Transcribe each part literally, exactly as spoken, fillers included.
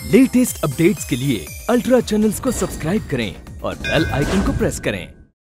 Latest updates के लिए ultra channels को सब्सक्राइब करें और बेल आइकन को प्रेस करें।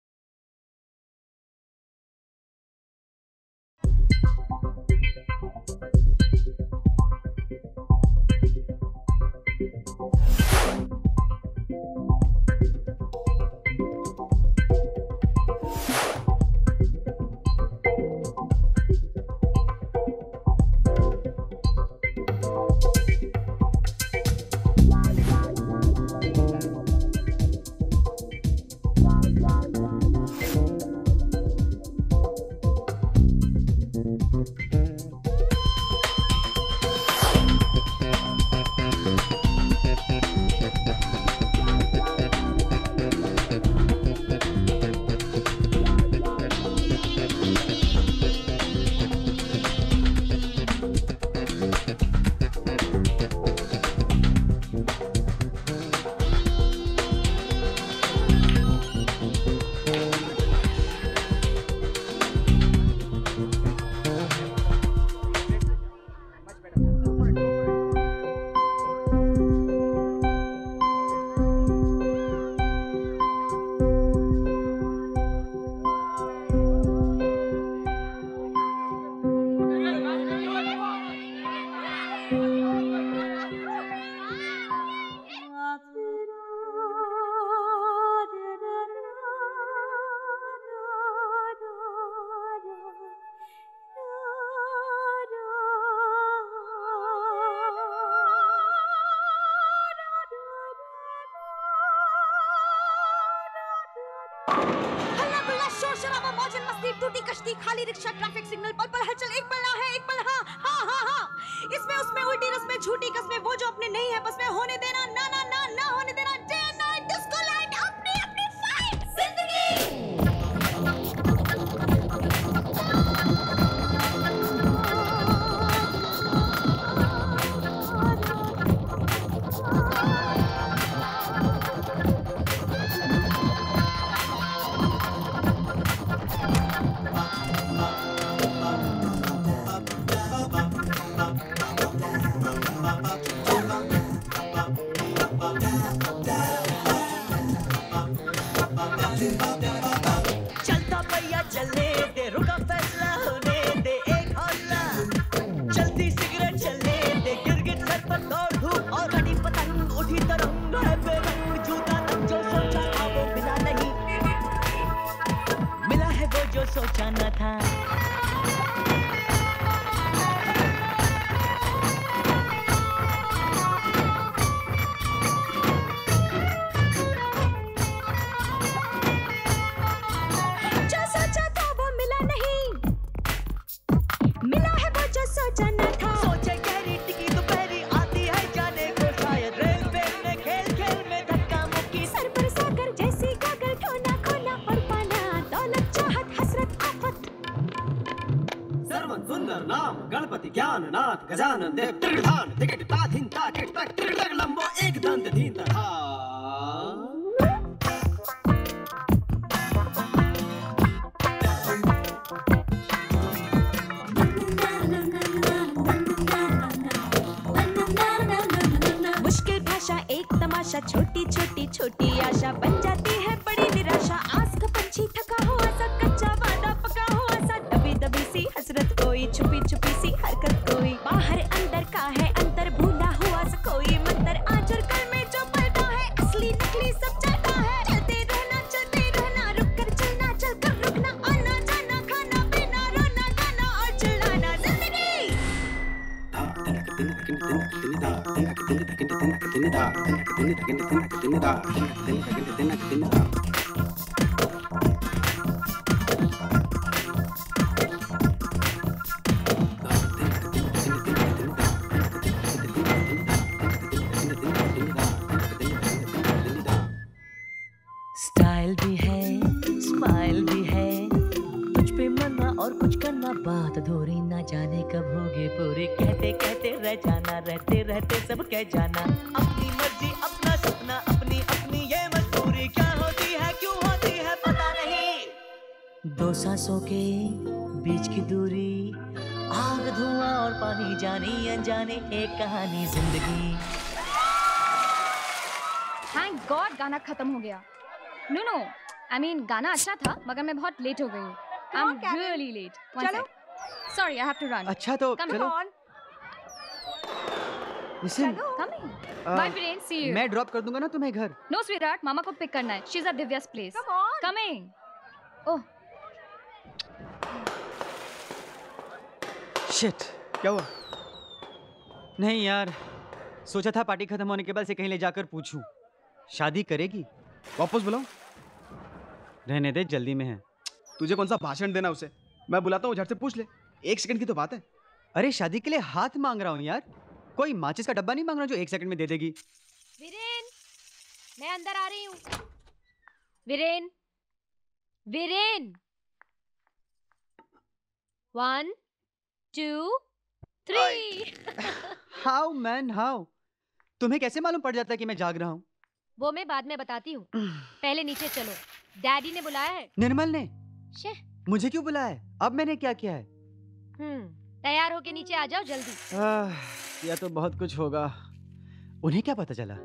टूटी कश्ती, खाली रिक्शा, ट्रैफिक सिग्नल, पल पल हलचल, एक पल ना है, एक पल हाँ हाँ हाँ हाँ। इसमें उसमें उल्टी रस्में, झूठी कसमें, वो जो अपने नहीं है बस में, होने देना ना ना ना ना होने देना, day and night, disco light, अपनी अपनी फाइट, जिंदगी। चलता पहिया चलने दे, रुका फैसला होने दे, एक हौसला, चलती सिगरेट चलने दे, गिरगिट सर पर दौड़ धूप और कटी पतंग, उठी तरंग है बेरंग, झूठा तक जो सोचा था वो मिला नहीं, मिला है वो जो सोचा न था। सोचा न था, सोचे गहरी टिकी दोपहरी आती है जाने को शायद, रेलवे में खेल खेल में धक्का मुक्की, सर पर सागर जैसी गागर, खोना खोना और पाना, दौलत चाहत हसरत आफत, सर्वन सुंदर नाम गणपति ज्ञाननाथ गजानन देव, त्रिधान तिकट ताधिन ताकट तक त्रिलग लंबो एक दंत धीन तथा। एक तमाशा, छोटी छोटी छोटी आशा बन जाती है बड़ी निराशा, आस का पंछी थका हुआ सा, कच्चा वादा पका हुआ सा, दबी दबी सी हसरत कोई, छुपी छुपी सी हरकत कोई, बाहर अंदर का है अंतर, भूला हुआ सा कोई मंतर, आज और कल में जो पलटा है, असली नकली सब चलता है, चलते रहना चलते रहना, रुक कर चलना चल कर रुकना, आना जाना खाना पीना, रोना गाना और चिल्लाना, जिंदगी। स्टाइल भी है, स्माइल भी है, कुछ पे मरना और कुछ करना, बात अधूरी ना जाने कब होगी पूरी, कहते कहते रह जाना, रहते रहते सब कह जाना, अपनी मर्जी अपना सपना, अपनी अपनी ये मजबूरी, क्या होती है क्यों होती है पता नहीं, दो सांसों के बीच की दूरी, आग धुआं और पानी, जानी अनजाने एक कहानी जिंदगी। थैंक गॉड गाना खत्म हो गया। नो नो आई मीन गाना अच्छा था मगर मैं बहुत लेट हो गई हूँ। I am really late. चलो sorry I have to run. अच्छा तो चलो। Listen coming bye Viren see you. मैं ड्रॉप कर दूंगा ना तुम्हें घर। नो स्वीटहार्ट मामा को पिक करना है। She is at Divya's place. Coming. Oh shit क्या हुआ? नहीं यार सोचा था पार्टी खत्म होने के बाद से कहीं ले जाकर पूछूं शादी करेगी। वापस बुलाऊं? रहने दे जल्दी में है। तुझे कौन सा भाषण देना उसे? मैं बुलाता हूँ, झट से पूछ ले। एक सेकंड की तो बात है। अरे शादी के लिए हाथ मांग रहा हूँ यार, कोई माचिस का डब्बा नहीं मांग रहा जो एक सेकंड में दे देगी। वीरेन मैं अंदर आ रही हूँ। Viren Viren one two three. How man how? तुम्हें कैसे मालूम पड़ जाता है कि मैं जाग रहा हूँ? वो मैं बाद में बताती हूँ, पहले नीचे चलो, डैडी ने बुलाया है। निर्मल ने? शे मुझे क्यों बुलाया है? अब मैंने क्या किया है? हम्म तैयार होके नीचे आ जाओ जल्दी। आह, या तो बहुत कुछ होगा। उन्हें क्या पता चला?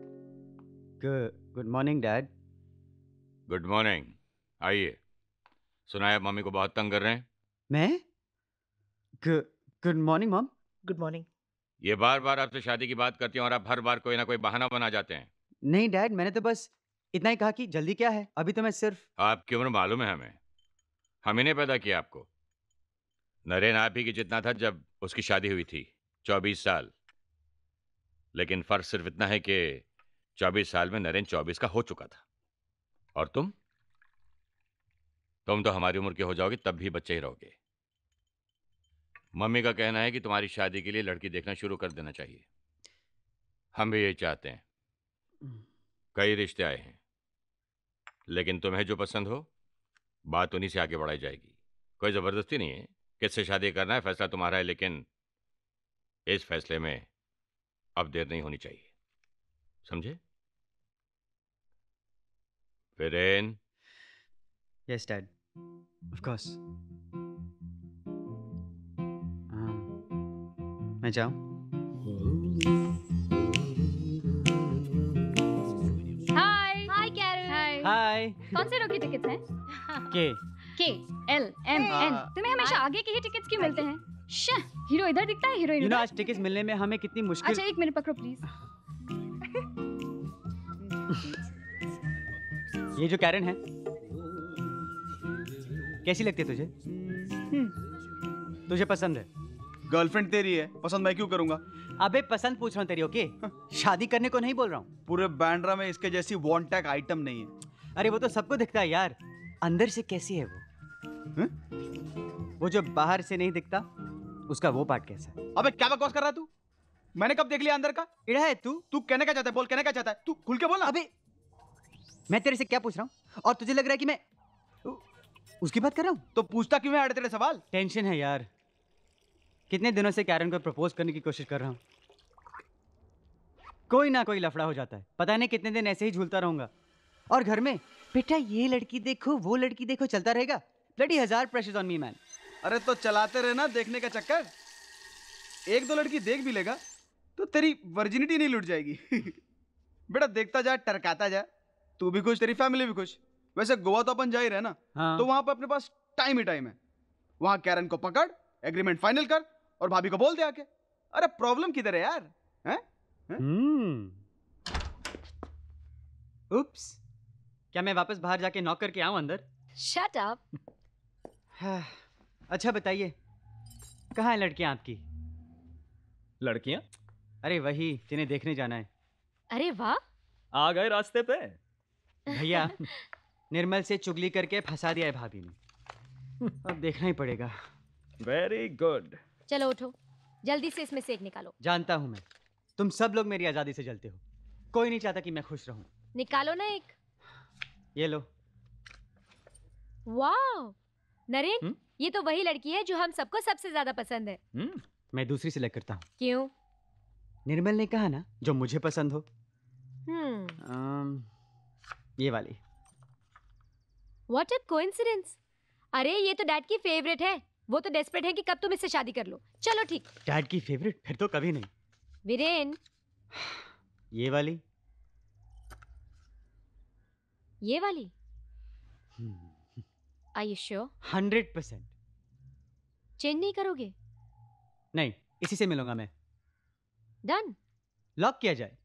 Good morning dad. Good morning. आइए। सुना है मम्मी को बहुत तंग कर रहे हैं। मैं? Good morning mom. Good morning. ये बार बार आपसे शादी की बात करती हैं और आप हर बार कोई ना कोई बहाना बना जाते हैं। नहीं डैड मैंने तो बस इतना ही कहा कि जल्दी क्या है, अभी तो मैं सिर्फ। आपकी उम्र मालूम है हमें, हम ही ने पैदा किया आपको। नरेन आप ही की जितना था जब उसकी शादी हुई थी, चौबीस साल। लेकिन फर्क सिर्फ इतना है कि चौबीस साल में नरेन चौबीस का हो चुका था। और तुम तुम तो हमारी उम्र के हो जाओगे तब भी बच्चे ही रहोगे। मम्मी का कहना है कि तुम्हारी शादी के लिए लड़की देखना शुरू कर देना चाहिए। हम भी यही चाहते हैं। कई रिश्ते आए हैं, लेकिन तुम्हें जो पसंद हो बात उन्हीं से आगे बढ़ाई जाएगी। कोई जबरदस्ती नहीं है। किससे शादी करना है फैसला तुम्हारा है, लेकिन इस फैसले में अब देर नहीं होनी चाहिए, समझे? Viren. Yes dad of course. मैं जाऊं? Hi hi Carol. Hi hi. कौन से रो की टिकट्स हैं? के के एल एम एन। तुम्हें हमेशा आगे के ही टिकट्स क्यों मिलते हैं? शा, हीरो इधर दिखता है, हीरोइन यू नो उधर। आज टिकट्स मिलने में हमें कितनी मुश्किल। अच्छा एक मिनट पकड़ो प्लीज। ये जो कैरन है कैसी लगती है तुझे? तुझे पसंद है? गर्लफ्रेंड तेरी है, पसंद मैं क्यों करूंगा? अबे पसंद पूछ रहा हूँ तेरी। ओके शादी करने को नहीं बोल रहा हूँ। पूरे बैंड्रा में इसके जैसी वन टैग आइटम नहीं है। अरे वो तो सबको दिखता है यार, अंदर से कैसी है वो? हा? वो जो बाहर से नहीं दिखता उसका वो पार्ट कैसा है? अबे क्या बकवास कर रहा है तू? मैंने कब देख लिया अंदर का? इड़ा है तू। तू कहने क्या चाहता है? बोल, कहने क्या चाहता है? तू खुल के बोल। अबे मैं तेरे से क्या पूछ रहा हूँ और तुझे लग रहा है कि मैं उसकी बात कर रहा हूँ? तो पूछता क्यों है अड़े तेरे सवाल? टेंशन है यार, कितने दिनों से कैरन को प्रपोज करने की कोशिश कर रहा हूँ, कोई ना कोई लफड़ा हो जाता है। पता नहीं कितने दिन ऐसे ही झूलता रहूंगा और घर में बेटा ये लड़की देखो वो लड़की देखो चलता रहेगा। ब्लडी हजार प्रेशर्स ऑन मी मैन। अरे तो चलाते रहना देखने का चक्कर। एक दो लड़की देख भी लेगा तो तेरी वर्जिनिटी नहीं लूट जाएगी। बेटा देखता जा, टरकाता जा, तू भी खुश तेरी फैमिली भी खुश। वैसे गोवा तो अपन जा ही रहे ना। हाँ। तो वहां पर अपने पास टाइम ही टाइम है। वहां कैरन को पकड़, एग्रीमेंट फाइनल कर और भाभी को बोल दे आके। अरे प्रॉब्लम किधर है यार? हैं? हम्म। उप्स, क्या मैं वापस बाहर जाके नॉक करके आऊं अंदर? Shut up. अच्छा बताइए कहाँ है लड़कियां आपकी? लड़कियां? अरे वही जिन्हें देखने जाना है। अरे वाह, आ गए रास्ते पे। भैया निर्मल से चुगली करके फंसा दिया है भाभी ने, अब देखना ही पड़ेगा। Very good. चलो उठो, जल्दी से इसमें से एक निकालो। जानता हूं मैं, तुम सब लोग मेरी आजादी से जलते हो, कोई नहीं चाहता कि मैं खुश रहूं। निकालो ना एक। ये लो। वाह नरेन, हुँ? ये तो वही लड़की है जो हम सबको सबसे ज्यादा पसंद है। हम्म, मैं दूसरी सिलेक्ट करता हूँ। क्यों? निर्मल ने कहा ना जो मुझे पसंद हो। हम्म um, ये वाली। What a coincidence. अरे ये तो डैड की फेवरेट है, वो तो डेस्परेट है कि कब तुम इससे शादी कर लो। चलो ठीक। डैड की फेवरेट? फिर तो कभी नहीं। वीरेन। ये वाली। ये वाली? Are you sure? Hundred percent. Change नहीं करोगे? नहीं, इसी से मिलूंगा मैं। डन। लॉक किया जाए।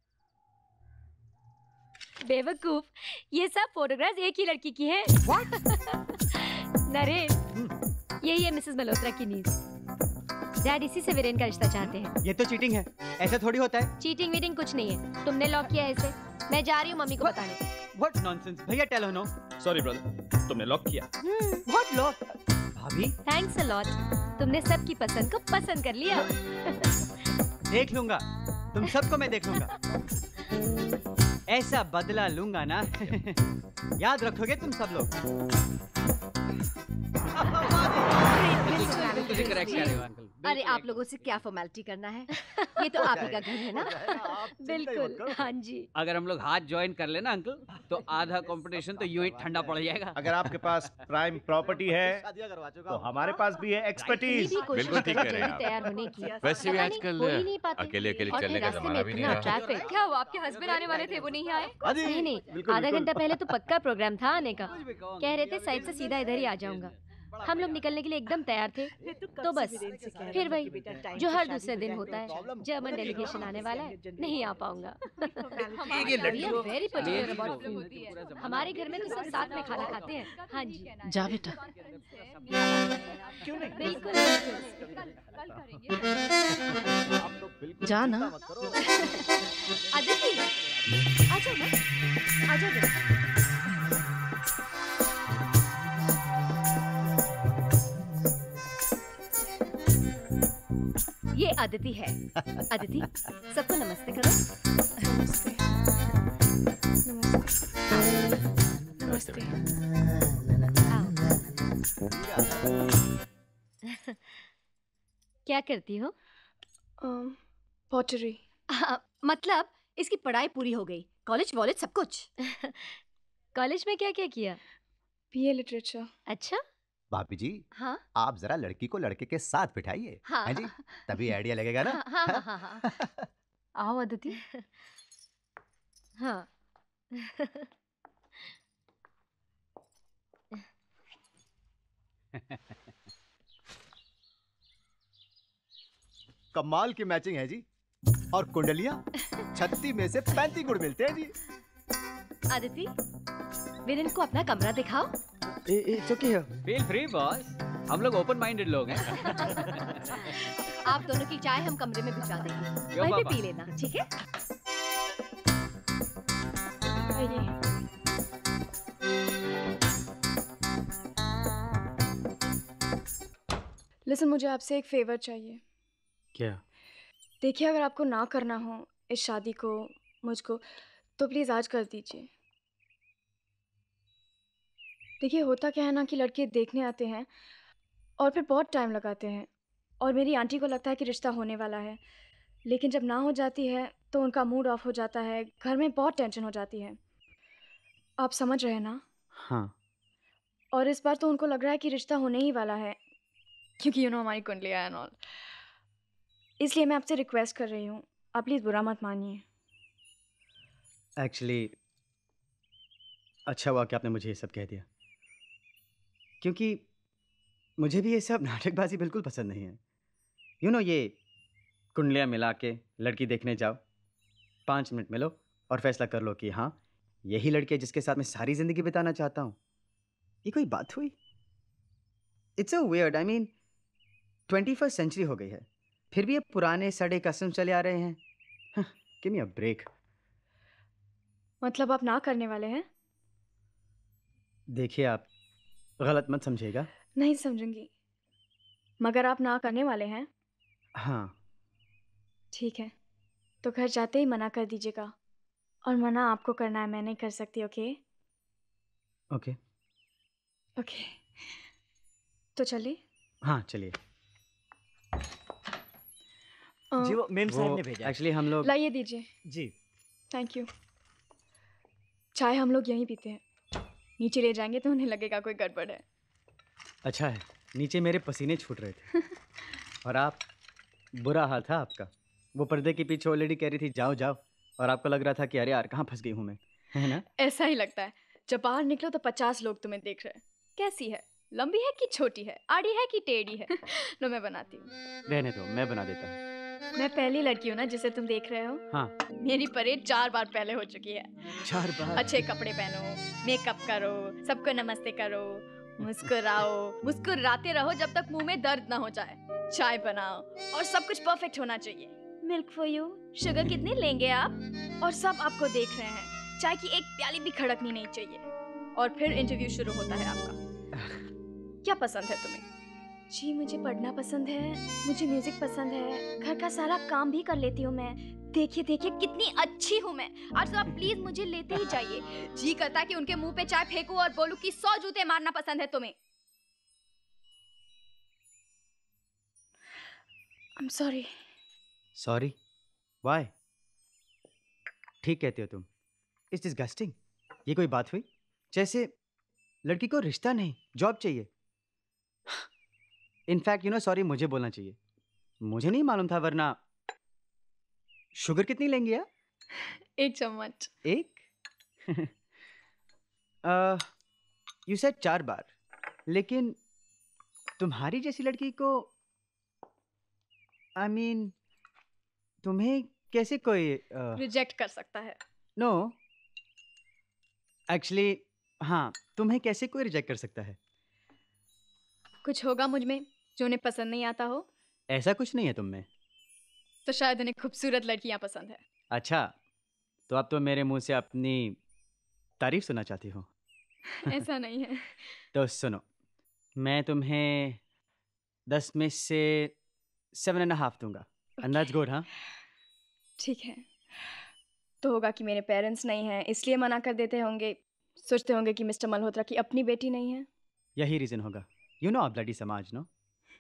बेवकूफ, ये सब फोटोग्राफ्स एक ही लड़की की हैं। नरेश, यही है मिसेस मल्होत्रा की नीज। डैड इसी से वीरेन का रिश्ता चाहते हैं। ये तो चीटिंग है, ऐसा थोड़ी होता है। चीटिंग वीटिंग कुछ नहीं है, तुमने लॉक किया है इसे। मैं जा रही हूँ मम्मी को बताने। What nonsense, भैया tell her no। Sorry brother, तुमने लॉक किया। What lock? भाभी? थैंक्स अ लॉट, तुमने सबकी पसंद को पसंद कर लिया। देख लूंगा, तुम सबको मैं देख लूंगा। ऐसा बदला लूंगा ना, याद रखोगे तुम सब लोग। अरे आप लोगों से क्या फॉर्मेलिटी करना है? ये तो आप ही का घर है ना? बिल्कुल, हाँ जी। अगर हम लोग हाथ ज्वाइन कर लेना अंकल, तो आधा कंपटीशन तो यूं ही ठंडा पड़ जाएगा। अगर आपके पास प्राइम प्रॉपर्टी है, तो हमारे पास भी है एक्सपर्टीज। बिल्कुल ठीक कह रहे हैं तैयार होने की। वैसे भी आजकल अकेले अकेले चलने का जमाना भी नहीं रहा। ट्रैफिक। क्या हुआ, आपके हस्बैंड आने वाले थे, वो नहीं आए? नहीं नहीं, आधा घंटा पहले तो पक्का प्रोग्राम था आने का। कह रहे थे साइड से सीधा इधर ही आ जाऊंगा। हम लोग निकलने के लिए एकदम तैयार थे, तो बस फिर वही जो हर दूसरे दिन होता है, जर्मन डेलीगेशन आने वाला है, नहीं आ पाऊंगा। Very particular about food. हमारे घर में तो सब साथ में खाना खाते हैं। हाँ जी। जा बेटा। बिल्कुल जा ना। अदिति, आ जाओ ना, आ जाओ बेटा। ये अदिति है। अदिति, सबको नमस्ते करो। नमस्ते। नमस्ते। क्या करती हो? पॉटरी। मतलब इसकी पढ़ाई पूरी हो गई, कॉलेज वॉलेज सब कुछ? कॉलेज में क्या क्या किया? BA literature. अच्छा भाभी जी, हाँ? आप जरा लड़की को लड़के के साथ बिठाइए। हाँ। हैं जी, तभी आइडिया लगेगा ना। हाँ हाँ हाँ हाँ। आओ अदिति। हाँ। कमाल की मैचिंग है जी। और कुंडलियां छत्तीस में से पैंतीस गुण मिलते हैं जी। अदिति, वीरेन को अपना कमरा दिखाओ। It's okay, feel free boss, हम लोग ओपन माइंडेड लोग हैं। आप दोनों की चाय हम कमरे में भिजवा देंगे, वहीं पे पी लेना, ठीक है? लिसन, मुझे आपसे एक फेवर चाहिए। क्या? देखिए, अगर आपको ना करना हो इस शादी को मुझको, तो प्लीज़ आज कर दीजिए। देखिए, होता क्या है ना कि लड़के देखने आते हैं और फिर बहुत टाइम लगाते हैं, और मेरी आंटी को लगता है कि रिश्ता होने वाला है, लेकिन जब ना हो जाती है तो उनका मूड ऑफ हो जाता है, घर में बहुत टेंशन हो जाती है। आप समझ रहे हैं ना? हाँ। और इस बार तो उनको लग रहा है कि रिश्ता होने ही वाला है, क्योंकि यू नो हमारी कुंडलियाँ एंड ऑल। इसलिए मैं आपसे रिक्वेस्ट कर रही हूँ, आप प्लीज़ बुरा मत मानिए। एक्चुअली अच्छा हुआ कि आपने मुझे ये सब कह दिया, क्योंकि मुझे भी ये सब नाटकबाजी बिल्कुल पसंद नहीं है। यू नो, ये कुंडलियाँ मिला के लड़की देखने जाओ, पाँच मिनट मिलो और फैसला कर लो कि हाँ यही लड़की है जिसके साथ मैं सारी ज़िंदगी बिताना चाहता हूँ। ये कोई बात हुई? It's a weird, I mean twenty first century हो गई है, फिर भी ये पुराने सड़े कस्म चले आ रहे हैं। Give me a break. मतलब आप ना करने वाले हैं? देखिए, आप गलत मत समझिएगा। नहीं समझूंगी, मगर आप ना करने वाले हैं? हाँ। ठीक है, तो घर जाते ही मना कर दीजिएगा, और मना आपको करना है, मैं नहीं कर सकती। ओके ओके ओके, तो चलिए। हाँ चलिए। जी वो मेम साहब ने भेजा। एक्चुअली हम लोग लाइए दीजिए। जी थैंक यू। चाय हम लोग यहीं पीते हैं, नीचे ले जाएंगे तो उन्हें लगेगा कोई गड़बड़ है। अच्छा है, नीचे मेरे पसीने छूट रहे थे। और आप, बुरा हाल था आपका। वो पर्दे के पीछे ऑलरेडी कह रही थी जाओ जाओ, और आपको लग रहा था कि अरे यार कहाँ फंस गई हूँ मैं, है ना? ऐसा ही लगता है, जब बाहर निकलो तो पचास लोग तुम्हें देख रहे हैं। कैसी है, लंबी है कि छोटी है, आड़ी है कि टेढ़ी है? लो मैं बनाती हूँ। रहने दो, मैं बना देता हूँ। मैं पहली लड़की हूँ ना जिसे तुम देख रहे हो। हाँ। मेरी परेड चार बार पहले हो चुकी है। चार बार? अच्छे कपड़े पहनो, मेकअप करो, सबको नमस्ते करो, मुस्कुराओ, मुस्कुराते रहो जब तक मुंह में दर्द ना हो जाए। चाय बनाओ और सब कुछ परफेक्ट होना चाहिए। मिल्क फॉर यू, शुगर कितनी लेंगे आप? और सब आपको देख रहे हैं। चाय की एक प्याली भी खड़कनी नहीं चाहिए। और फिर इंटरव्यू शुरू होता है आपका। क्या पसंद है तुम्हें? जी मुझे पढ़ना पसंद है, मुझे म्यूजिक पसंद है, घर का सारा काम भी कर लेती हूँ मैं। देखिए देखिए कितनी अच्छी हूँ मैं। आज तो आप प्लीज मुझे लेते ही जाइए। जी करता कि उनके मुंह पे चाय फेंकूं और बोलूं कि सौ जूते मारना पसंद है तुम्हें। I'm sorry. सॉरी? Why? ठीक कहते हो तुम। It's disgusting. ये कोई बात हुई? जैसे लड़की को रिश्ता नहीं, जॉब चाहिए। इनफैक्ट यू नो सॉरी मुझे बोलना चाहिए। मुझे नहीं मालूम था, वरना शुगर कितनी लेंगे यार? एक चम्मच। एक? यू सेड चार बार, लेकिन तुम्हारी जैसी लड़की को आई I मीन mean, तुम्हें कैसे कोई रिजेक्ट uh, कर सकता है? No no. एक्चुअली हाँ, तुम्हें कैसे कोई रिजेक्ट कर सकता है? कुछ होगा मुझ में जो उन्हें पसंद नहीं आता हो? ऐसा कुछ नहीं है तुम में। तो शायद उन्हें खूबसूरत लड़कियां पसंद है। अच्छा, तो अब तो मेरे मुंह से अपनी तारीफ सुनना चाहती हो? ऐसा नहीं है। तो सुनो, मैं तुम्हें दस में से सेवन एंड हाफ दूंगा। एंड दैट्स गुड, हाँ? ठीक है। तो होगा कि मेरे पेरेंट्स नहीं हैं इसलिए मना कर देते होंगे। सोचते होंगे कि मिस्टर मल्होत्रा की अपनी बेटी नहीं है। यही रीजन होगा। यू नो ब्लडी समाज, नो?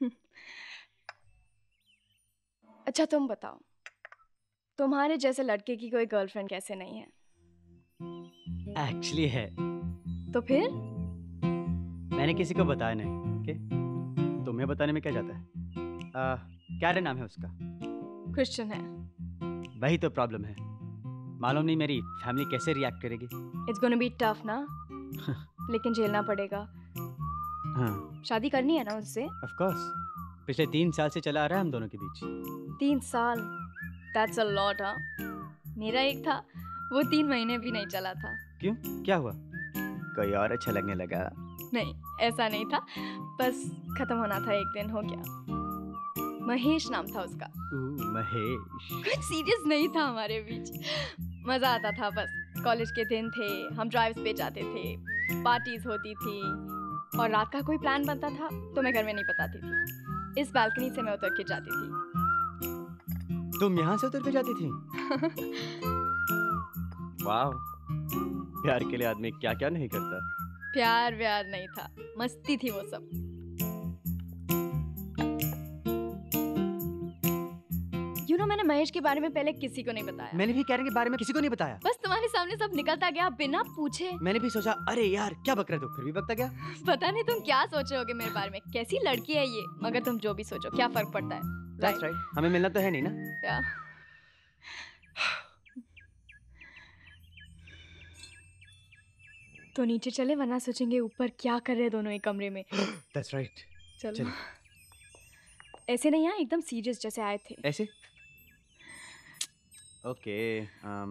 अच्छा तुम बताओ, तुम्हारे जैसे लड़के की कोई गर्लफ्रेंड कैसे नहीं है? एक्चुअली है। तो फिर? मैंने किसी को बताया नहीं। ओके? तुम्हें बताने में क्या जाता है? आ, क्या नाम है उसका? क्रिश्चियन है। वही तो प्रॉब्लम है। मालूम नहीं मेरी फैमिली कैसे रिएक्ट करेगी। इट्स गोना बी टफ ना। लेकिन झेलना पड़ेगा। हाँ। शादी करनी है ना उससे? Of course. पिछले तीन साल से चला आ रहा है हम दोनों के बीच। तीन साल? दैट्स अ लॉट, हाँ। मेरा एक था, वो तीन महीने भी नहीं चला था। क्यों? क्या हुआ? कोई और अच्छा लगने लगा? नहीं, ऐसा नहीं था, बस खत्म होना था एक दिन, हो गया। महेश नाम था उसका। महेश। कुछ सीरियस नहीं था हमारे बीच। मजा आता था बस। कॉलेज के दिन थे, हम ड्राइव्स पे जाते थे, पार्टीज होती थी, और रात का कोई प्लान बनता था तो मैं घर में नहीं बताती थी। इस बालकनी से मैं उतर के जाती थी। तुम यहाँ से उतर के जाती थी? वाह, प्यार के लिए आदमी क्या क्या नहीं करता। प्यार व्यार नहीं था, मस्ती थी वो सब। यू नो मैंने महेश के बारे में पहले किसी को नहीं बताया। मैंने भी कैरन के बारे में किसी को नहीं बताया। बस तुम्हारे सामने सब निकलता गया बिना पूछे। मैंने भी सोचा अरे यार क्या बक रहे, तो फिर भी बकता गया। पता नहीं तुम क्या सोच रहे होगे मेरे बारे में, कैसी लड़की है ये। मगर तुम जो भी सोचो क्या फर्क पड़ता है। That's right. हमें मिलना तो है नहीं ना? या। तो नीचे चले वरना सोचेंगे ऊपर क्या कर रहे हैं दोनों एक कमरे में। That's right. चलो। चलो। ऐसे नहीं, यहाँ एकदम सीरियस जैसे आए थे। ऐसे? Okay. um,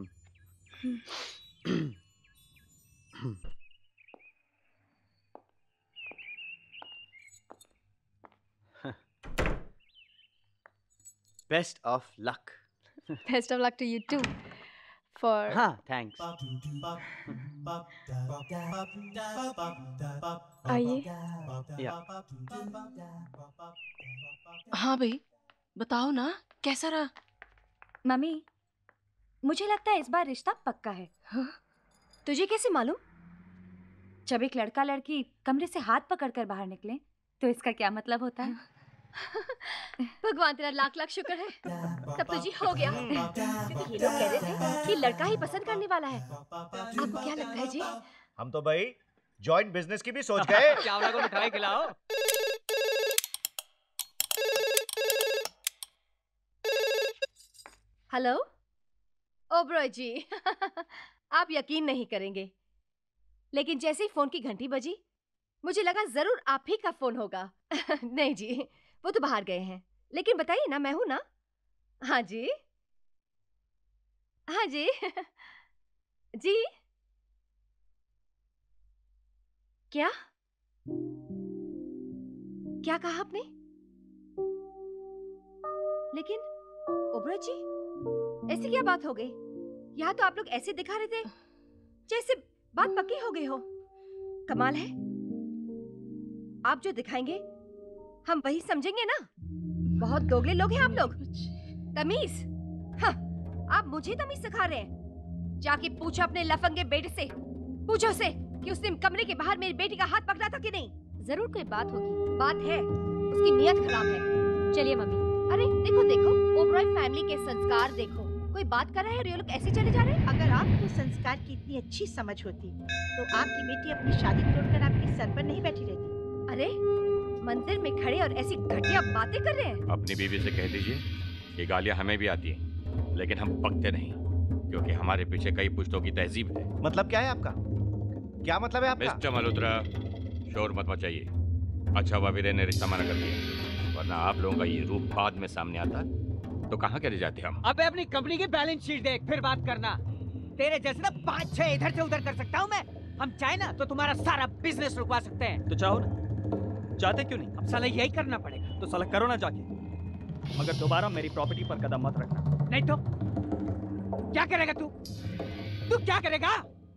Best of luck. Best of luck to you too. For हाँ, thanks. आइए। Yeah. हाँ भाई, बताओ ना कैसा रहा? मम्मी, मुझे लगता है इस बार रिश्ता पक्का है। हाँ? तुझे कैसे मालूम? जब एक लड़का लड़की कमरे से हाथ पकड़कर बाहर निकले तो इसका क्या मतलब होता है? भगवान तेरा लाख लाख शुक्र है, तब तो जी हो गया। क्योंकि ये लोग कह रहे थे कि लड़का ही पसंद करने वाला है। आपको क्या लगता है जी? हम तो भाई जॉइंट बिजनेस की भी सोच गए। चावड़ा को मिठाई खिलाओ। हेलो ओबरॉय जी। आप यकीन नहीं करेंगे, लेकिन जैसे ही फोन की घंटी बजी मुझे लगा जरूर आप ही का फोन होगा। नहीं जी, वो तो बाहर गए हैं। लेकिन बताइए ना, मैं हूं ना। हाँ जी, हाँ जी। जी क्या क्या कहा आपने? लेकिन ओबरॉय जी, ऐसी क्या बात हो गई? यहाँ तो आप लोग ऐसे दिखा रहे थे जैसे बात पक्की हो गई हो। कमाल है, आप जो दिखाएंगे हम वही समझेंगे ना। बहुत दोगले लोग हैं आप लोग। तमीज, हाँ, आप मुझे तमीज सिखा रहे हैं। जाके पूछो अपने लफंगे बेटे से, पूछो से कि उसने कमरे के बाहर मेरी बेटी का हाथ पकड़ा था कि नहीं। जरूर कोई बात होगी। बात है, उसकी नीयत खराब है। चलिए मम्मी। अरे देखो देखो, ओबरॉय फैमिली के संस्कार देखो। कोई बात कर रहा है और ये लोग ऐसे चले जा रहे हैं। अगर आपको संस्कार की इतनी अच्छी समझ होती तो आपकी बेटी अपनी शादी तोड़कर आपके सर पर नहीं बैठी रहती। अरे मंदिर में खड़े और ऐसी घटिया बातें कर रहे हैं। अपनी बीवी से कह दीजिए कि गालियां हमें भी आती हैं, लेकिन हम पकते नहीं, क्योंकि हमारे पीछे कई पुश्तों की तहजीब है। मतलब क्या है आपका? क्या मतलब है आपका? मिस्टर मल्होत्रा, शोर मत मचाइए। अच्छा हुआ वीरेन ने रिश्ता मना कर दिया, वरना आप लोगों का ये रूप बाद में सामने आता तो कहाँ के रह जाते हम। अबे अपनी कंपनी की बैलेंस शीट देख, फिर बात करना। तेरे जैसे ना पाँच छह इधर से उधर कर सकता हूँ मैं। हम चाहे ना तो तुम्हारा सारा बिजनेस रुकवा सकते हैं। तो चाहो ना, चाहते क्यों नहीं? अब साला यही करना पड़ेगा। तो साला करो ना जाके, मगर दोबारा मेरी प्रॉपर्टी पर कदम मत रखना। नहीं तो क्या करेगा तू? तू क्या करेगा?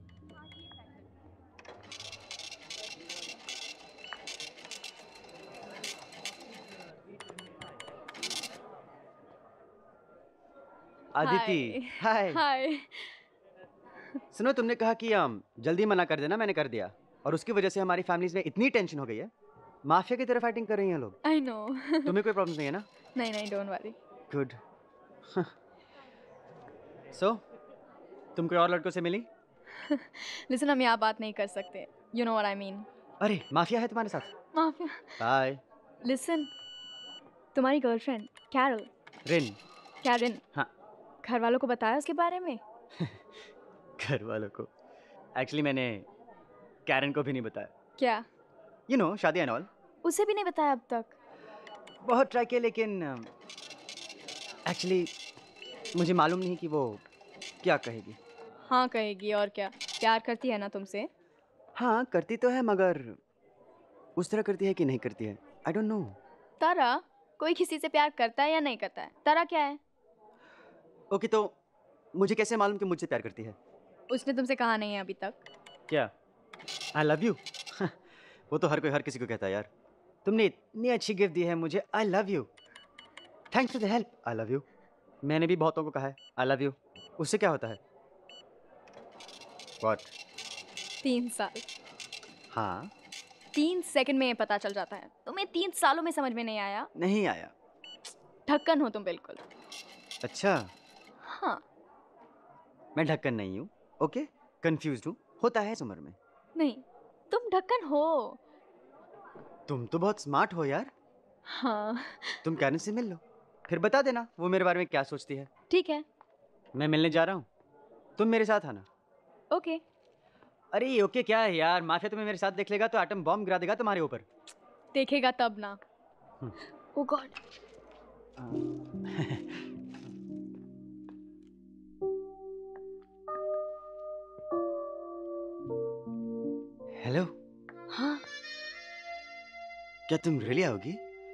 अदिति, हाय। हाय। सुनो, तुमने कहा कि हम जल्दी मना कर देना, मैंने कर दिया। और उसकी वजह से हमारी फैमिलीज में इतनी टेंशन हो गई है, माफिया की तरह फाइटिंग कर रही हैं लोग। I know. तुम्हें कोई प्रॉब्लम नहीं है ना? नहीं नहीं, डोंट वरी। गुड। सो तुम कोई और लड़कों से मिली? लिसन, हम यहाँ बात नहीं कर सकते। You know what I mean. अरे माफिया है तुम्हारे साथ? माफिया? बाय। लिसन, तुम्हारी गर्लफ्रेंड कैरल। रिन। कैरन। हाँ। घर वालों को बताया उसके बारे में? घर वालों को एक्चुअली मैंने कैरन को भी नहीं बताया। क्या? यू नो, शादी एंड ऑल। उसे भी नहीं बताया अब तक? बहुत ट्राई किया, लेकिन एक्चुअली मुझे मालूम नहीं कि वो क्या कहेगी। हाँ कहेगी, और क्या। प्यार करती है ना तुमसे? हाँ करती तो है, मगर उस तरह करती है कि नहीं करती है, आई डोंट नो। तारा, कोई किसी से प्यार करता है या नहीं करता है? तारा क्या है? ओके okay, तो मुझे कैसे मालूम कि मुझसे प्यार करती है? उसने तुमसे कहा नहीं है अभी तक। क्या? I love you? वो तो हर कोई हर किसी को कहता है यार। तुमने इतनी अच्छी गिफ्ट दी है मुझे, I love you. Thanks for the help, I love you. मैंने भी बहुतों को कहा है आई लव यू। उससे क्या होता है? व्हाट? तीन साल। हाँ, तीन सेकंड में ये पता चल जाता है। तुम्हें तीन सालों में समझ में नहीं आया? नहीं आया। ढक्कन हो तुम बिल्कुल। अच्छा। हाँ। मैं ढक्कन नहीं हूँ, ओके? कंफ्यूज्ड हूँ, होता है इस उम्र में। नहीं, तुम ढक्कन हो। तुम तो बहुत स्मार्ट हो यार। हाँ। तुम कैरन से मिल लो, फिर बता देना वो मेरे बारे में क्या सोचती है। ठीक है। मैं मिलने जा रहा हूँ, तुम मेरे साथ आना। ओके। अरे ये ओके क्या है यार? माफिया तुम्हें मेरे साथ देख लेगा तो एटम बॉम्ब गिरा देगा तुम्हारे ऊपर। देखेगा तब ना। Oh God. हेलो। हाँ। क्या तुम रियली आओगी?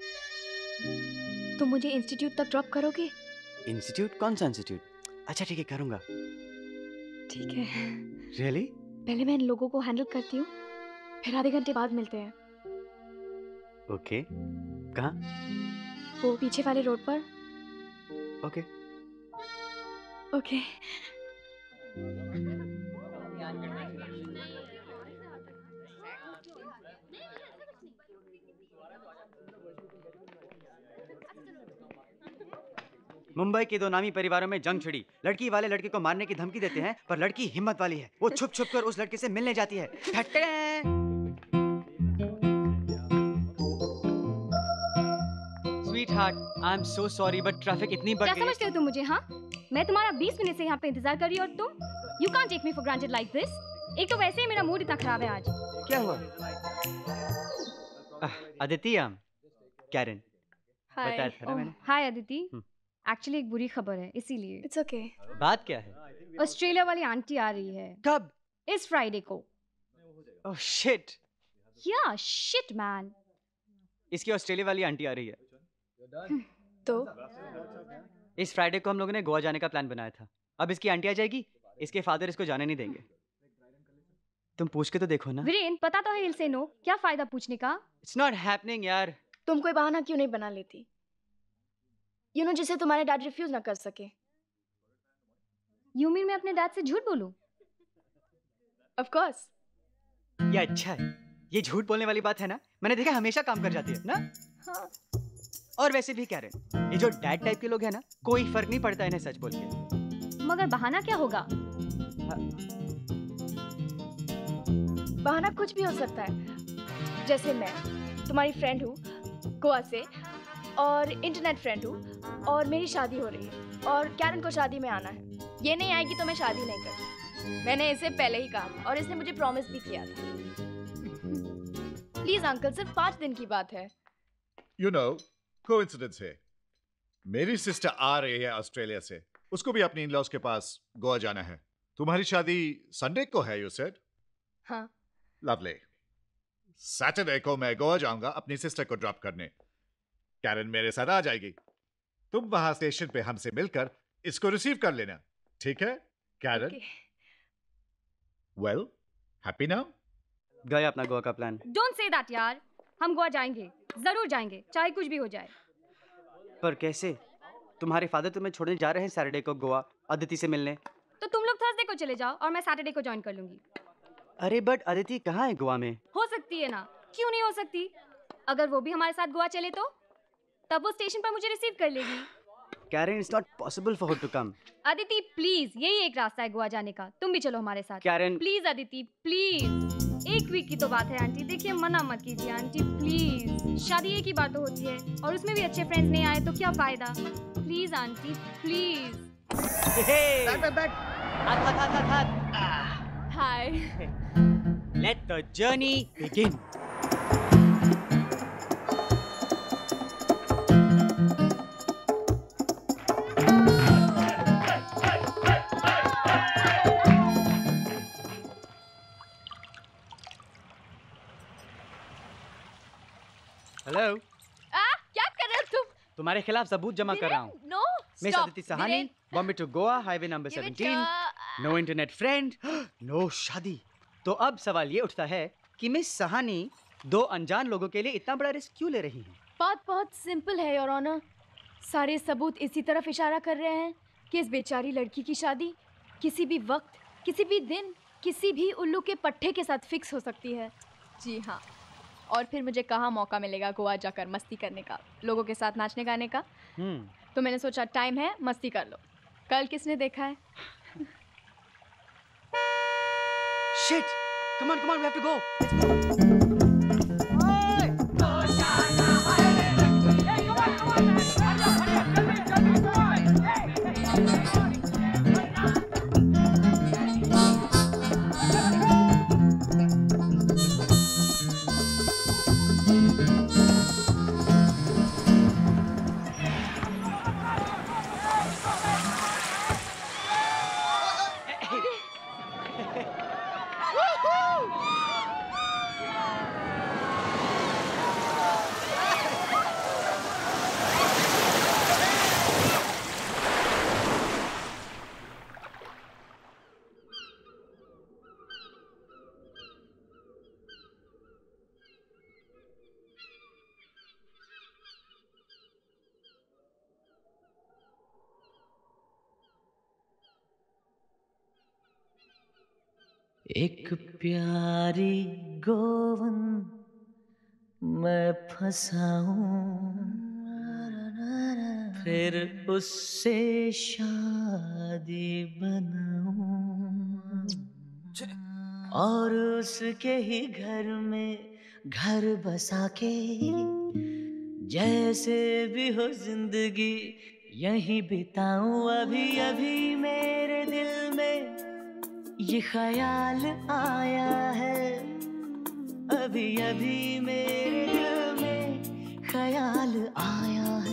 तुम मुझे इंस्टीट्यूट तक ड्रॉप करोगे? इंस्टीट्यूट? कौन सा इंस्टीट्यूट? अच्छा ठीक है, करूँगा। ठीक है। रियली? पहले मैं इन लोगों को हैंडल करती हूँ, फिर आधे घंटे बाद मिलते हैं। ओके। कहाँ? वो पीछे वाले रोड पर। ओके। ओके। मुंबई के दो नामी परिवारों में जंग छिड़ी। लड़की वाले लड़के को मारने की धमकी देते हैं, पर लड़की हिम्मत वाली है। वो छुप छुप कर उस लड़के से मिलने जाती है। Sweetheart, I am so sorry but traffic इतनी बढ़ क्या गई है। समझते हो तुम मुझे? हाँ, मैं तुम्हारा बीस मिनट से यहाँ पे इंतजार कर रही हूँ और तुम? You can't take me for granted like this. एक तो वैसे ही मेरा मूड इतना खराब है आज। क्या हुआ? अदिति, कैरन बताया था ना मैंने। हाय अदिति, एक्चुअली एक बुरी खबर है इसीलिए। It's okay. बात क्या है? ऑस्ट्रेलिया वाली आंटी आ रही है। कब? इस फ्राइडे को। Oh shit. या शिट मैन। इसकी ऑस्ट्रेलिया वाली आंटी आ रही है। तो इस फ्राइडे को हम लोगों ने गोवा जाने का प्लान बनाया था। अब इसकी आंटी आ जाएगी, इसके फादर इसको जाने नहीं देंगे। तुम पूछ के तो देखो ना। वीरेन, पता तो है हिल से नो, क्या फायदा पूछने का? इट्स नॉट हैपनिंग यार। तुम कोई बहाना क्यों नहीं बना लेती? यू नो जिसे तुम्हारे डैड रिफ्यूज ना कर सके। यू मीन मैं अपने डैड से झूठ बोलूं? Of course. ये अच्छा है, ये झूठ बोलने वाली बात है ना, मैंने देखा हमेशा काम कर जाती है ना। हाँ। और वैसे भी कह रहे हैं, ये जो डैड टाइप के लोग हैं ना, कोई फर्क नहीं पड़ता इन्हें सच बोल के। मगर बहाना क्या होगा? बहाना कुछ भी हो सकता है। जैसे मैं तुम्हारी फ्रेंड हूँ गोवा से, और इंटरनेट फ्रेंड हूँ, और मेरी शादी हो रही है, और कैरन को शादी में आना है। ये नहीं आएगी तो मैं शादी नहीं करती। मैंने इसे पहले ही कहा और इसने मुझे प्रॉमिस भी किया था। प्लीज अंकल, सिर्फ पाँच दिन की बात है। यू नो, कोइंसिडेंस है। मेरी सिस्टर आ रही है ऑस्ट्रेलिया से, उसको भी अपनी इन-लॉज के पास गोवा जाना है। तुम्हारी शादी संडे को है, यू सेड? हाँ। लवली। सैटरडे को मैं गोवा जाऊंगा अपनी सिस्टर को ड्रॉप करने। कैरन मेरे साथ आ जाएगी। तुम वहां स्टेशन पे हमसे मिलकर इसको रिसीव कर लेना, ठीक है कैरन? Well, happy now? गया अपना गोवा का प्लान। डोंट से दैट यार। हम गोवा जाएंगे, जरूर जाएंगे, चाहे कुछ भी हो जाए। पर कैसे? तुम्हारे फादर तुम्हें छोड़ने जा रहे हैं सैटरडे को गोवा अदिति से मिलने। तो तुम लोग थर्सडे को चले जाओ और मैं सैटरडे को ज्वाइन कर लूंगी। अरे बट अदिति कहाँ है गोवा में? हो सकती है ना, क्यों नहीं हो सकती? अगर वो भी हमारे साथ गोवा चले तो तब वो स्टेशन पर मुझे रिसीव कर लेगी। Karen, it's not possible for her to come. Aditi please, यही एक रास्ता है गोवा जाने का, तुम भी चलो हमारे साथ। कैरन प्लीज अदिति प्लीज, एक वीक की तो बात है आंटी, देखिए मना मत कीजिए आंटी प्लीज। शादी एक ही बार तो होती है, और उसमें भी अच्छे फ्रेंड्स नहीं आए तो क्या फायदा? Please aunty please. Hi. Let the journey begin. Hello. आ, क्या कर रहे हो तुम? तुम्हारे खिलाफ सबूत जमा कर रहा हूँ। No, Miss Aditi Sahani, Bombay to Goa, highway number seventeen, no internet friend, no shaadi. तो अब सवाल ये उठता है कि मिस सहानी दो अनजान लोगों के लिए इतना बड़ा रिस्क क्यों ले रही हैं? बात बहुत सिंपल है योर ऑनर। सारे सबूत इसी तरफ इशारा कर रहे हैं कि इस बेचारी लड़की की शादी किसी भी वक्त, किसी भी दिन, किसी भी उल्लू के पट्टे के साथ फिक्स हो सकती है। जी हाँ। और फिर मुझे कहाँ मौका मिलेगा गोवा जाकर मस्ती करने का, लोगों के साथ नाचने गाने का। तो मैंने सोचा टाइम है, मस्ती कर लो। कल किसने देखा है? Shit! Come on, come on, we have to go. Let's go. एक प्यारी गोवन मैं फंसाऊं, फिर उससे शादी बनाऊं, और उसके ही घर में घर बसा के जैसे भी हो जिंदगी यहीं बिताऊं। अभी अभी मेरे दिल में ये ख्याल आया है, अभी अभी मेरे दिल में ख्याल आया है।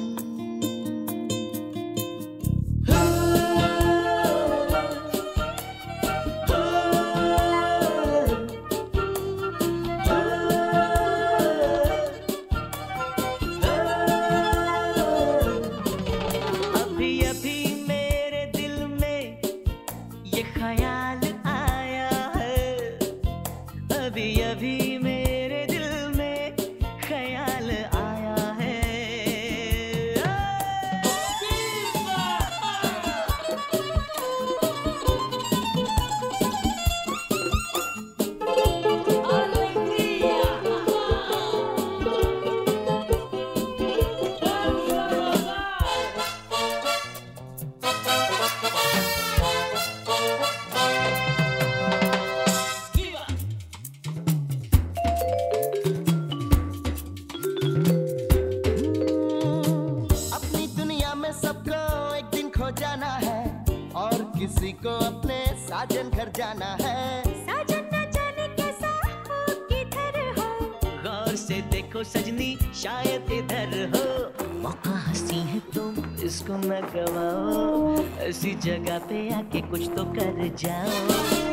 साजन घर जाना है, साजन न जाने कैसा हो किधर हो, गौर से देखो सजनी शायद इधर हो, मौका हंसी है तुम इसको न गवाओ, ऐसी जगह पे आके कुछ तो कर जाओ।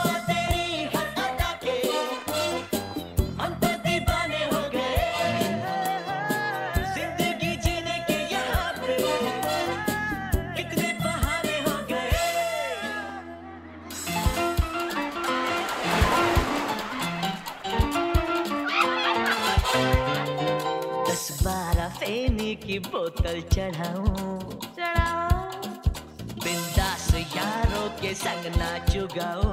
की बोतल चढ़ाऊं चढ़ाओ, बिंदास यारों के संग नाचू गाओ।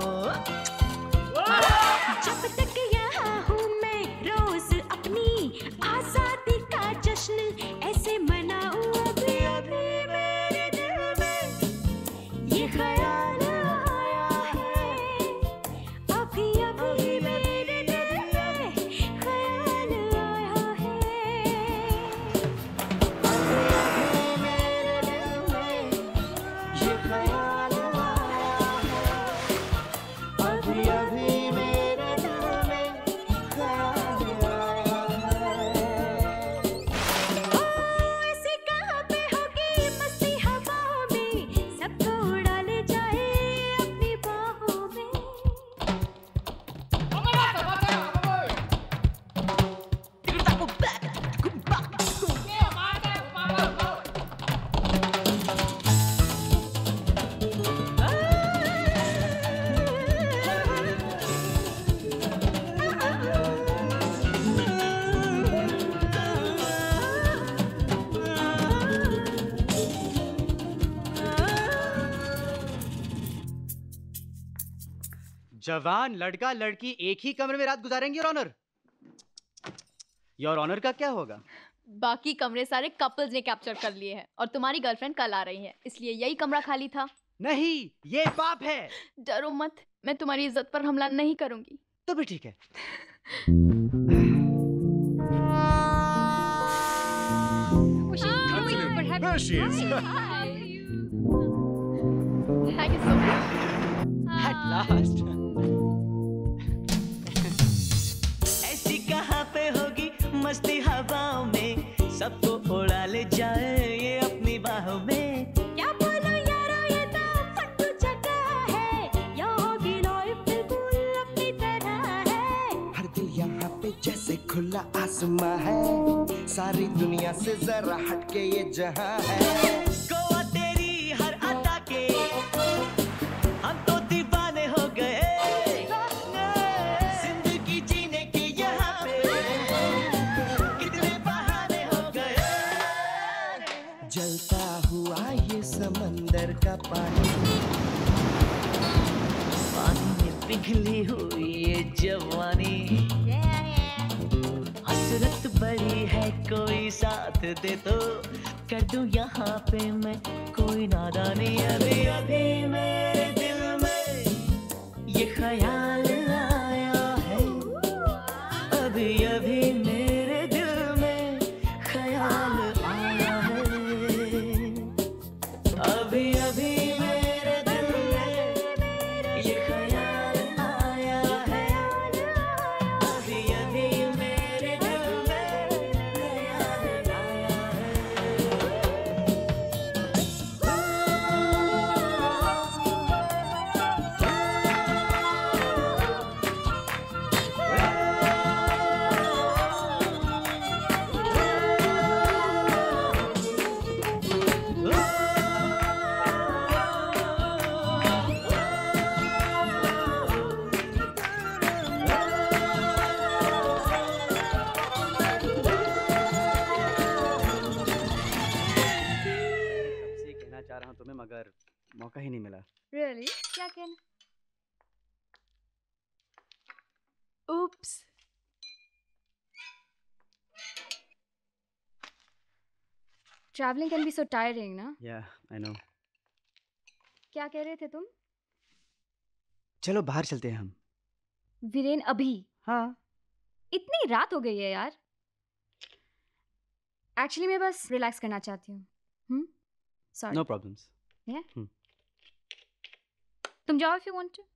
जब तक यहाँ हूँ मैं रोज अपनी आजादी का जश्न ऐसे मनाऊं, अभी अभी मेरे दिल में ये ख्याल आया है, अभी अभी मेरे दिल में ख्याल आया है। जवान लड़का लड़की एक ही कमरे में रात गुजारेंगे योर ऑनर। योर ऑनर का क्या होगा? बाकी कमरे सारे कपल्स ने कैप्चर कर लिए हैं और तुम्हारी गर्लफ्रेंड कल आ रही है, इसलिए यही कमरा खाली था। नहीं, ये पाप है। डरो मत, मैं तुम्हारी इज्जत पर हमला नहीं करूंगी। तो भी ठीक है। There she is. Thank you so much. At last. ऐसी कहाँ पे होगी मस्ती हवाओं में, सबको उड़ा ले जाए ये अपनी बाहों में। क्या बोलो यारो ये तो फट्टू जगह है, यहाँ की लाइफ बिल्कुल अपनी तरह है। हर दिल यहाँ पे जैसे खुला आसमां है, सारी दुनिया से जरा हटके ये जहां है। गोवा तेरी हर अदा के हम तो दीवाने हो गए, जिंदगी जीने के यहाँ पे कितने बहाने हो गए। जलता हुआ ये समंदर का पानी, पानी में पिघली हुई ये जवानी, हसरत बड़ी है कोई साथ दे तो कर दूं यहाँ पे मैं कोई नादानी। अभी अभी मेरे दिल में ये ख्याल आया है, अभी अभी मेरे दिल में ख्याल आया है, अभी अभी मेरे दिल में ये ख्याल चाह रहा हूँ तुम्हें, मगर मौका ही नहीं मिला। Really? क्या कहना? Oops. Traveling can be so tiring, ना? Yeah, I know. क्या कह रहे थे तुम? चलो बाहर चलते हैं हम। वीरेन अभी? हाँ। इतनी रात हो गई है यार। एक्चुअली मैं बस रिलैक्स करना चाहती हूँ। हम्म? Sorry. No problems. Yeah? हम्म। तुम जाओ if you want to.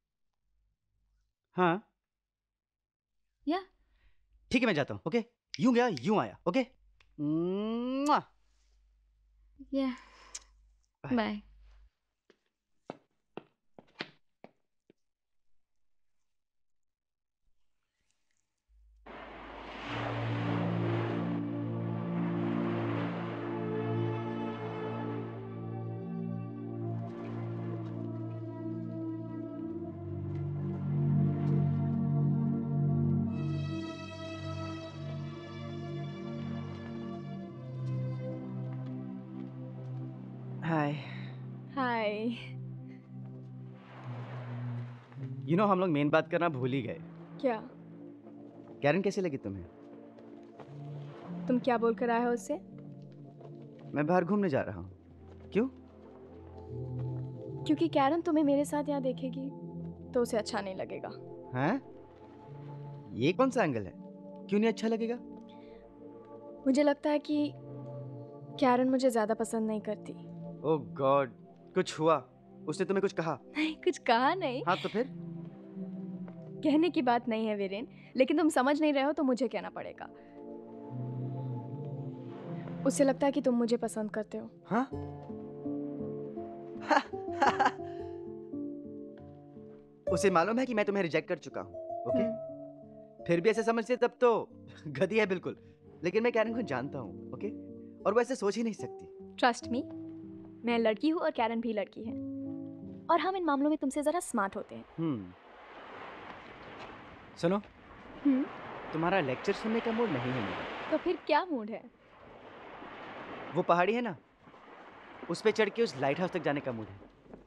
हाँ। Yeah. ठीक है मैं जाता हूँ, ओके? यूं गया यूं आया, okay? Mwah! Yeah. Bye. Bye. Hi. Hi. You know हम लोग मेन बात करना भूल ही गए। क्या? कैरन कैसी लगी तुम्हें? तुम क्या बोल कर आए हो उससे? मैं बाहर घूमने जा रहा हूँ। क्यों? क्योंकि कैरन तुम्हें मेरे साथ यहाँ देखेगी तो उसे अच्छा नहीं लगेगा। हैं? ये कौन सा एंगल है? क्यों नहीं अच्छा लगेगा? मुझे लगता है कि कैरन मुझे ज्यादा पसंद नहीं करती। ओह गॉड, कुछ हुआ? उसने तुम्हें कुछ कहा? नहीं, कुछ कहा नहीं। हाँ तो फिर? कहने की बात नहीं है वीरेन, लेकिन तुम समझ नहीं रहे हो तो मुझे कहना पड़ेगा। उसे लगता है कि तुम मुझे पसंद करते हो। हाँ? उसे मालूम है कि मैं तुम्हें रिजेक्ट कर चुका हूँ, ओके? फिर भी ऐसे समझते तब तो गधी है बिल्कुल। लेकिन मैं कैरन को जानता हूँ, ओके? और वो ऐसे सोच ही नहीं सकती। ट्रस्ट मी, मैं लड़की हूँ और कैरन भी लड़की है, और हम इन मामलों में तुमसे जरा स्मार्ट होते हैं। हम्म। सुनो, हम्म। तुम्हारा लेक्चर सुनने का मूड नहीं है मेरा। तो फिर क्या मूड है? वो पहाड़ी है ना, उस पे चढ़ के उस लाइट हाउस तक जाने का मूड है।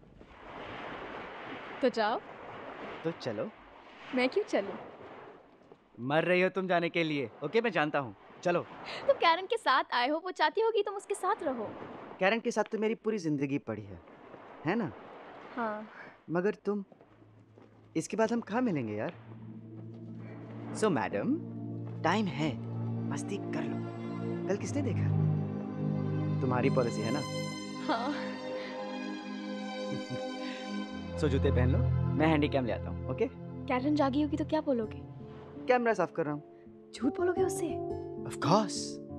तो जाओ। तो चलो। मैं क्यों चलूं? मर रही हो तुम जाने के लिए, ओके? मैं जानता हूँ, चलो। तुम कैरन के साथ आए हो, वो चाहती होगी तुम उसके साथ रहो। कैरन के साथ तो मेरी पूरी जिंदगी पड़ी है, है ना? हाँ। मगर तुम, इसके बाद हम कहाँ मिलेंगे यार? सो मैडम, टाइम है, मस्ती कर लो। कल किसने देखा? तुम्हारी पॉलिसी है ना? हाँ। सो जूते पहन लो, मैं हैंडी कैम ले आता हूँ, ओके? कैरन जागी होगी तो क्या बोलोगे? कैमरा साफ कर रहा हूँ। झूठ बोलोगे उससे? Of course.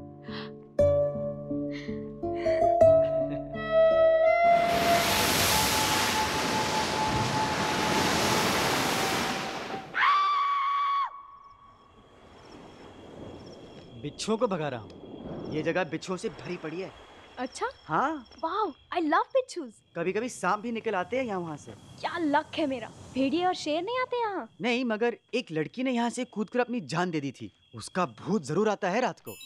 बिच्छुओं को भगा रहा हूँ। ये जगह बिच्छुओं से भरी पड़ी है। अच्छा? हाँ। वाओ, आई लव बिच्छूज। कभी कभी सांप भी निकल आते हैं यहाँ वहाँ से। क्या लक है मेरा। भेड़िए और शेर नहीं आते यहाँ? नहीं, मगर एक लड़की ने यहाँ से कूदकर अपनी जान दे दी थी। उसका भूत जरूर आता है रात को।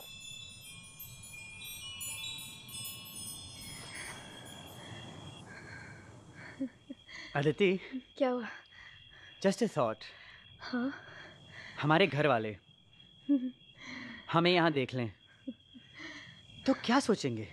अदिति। क्या हुआ? Just a thought. हाँ? हमारे घर वाले हमें यहाँ देख लें तो क्या सोचेंगे?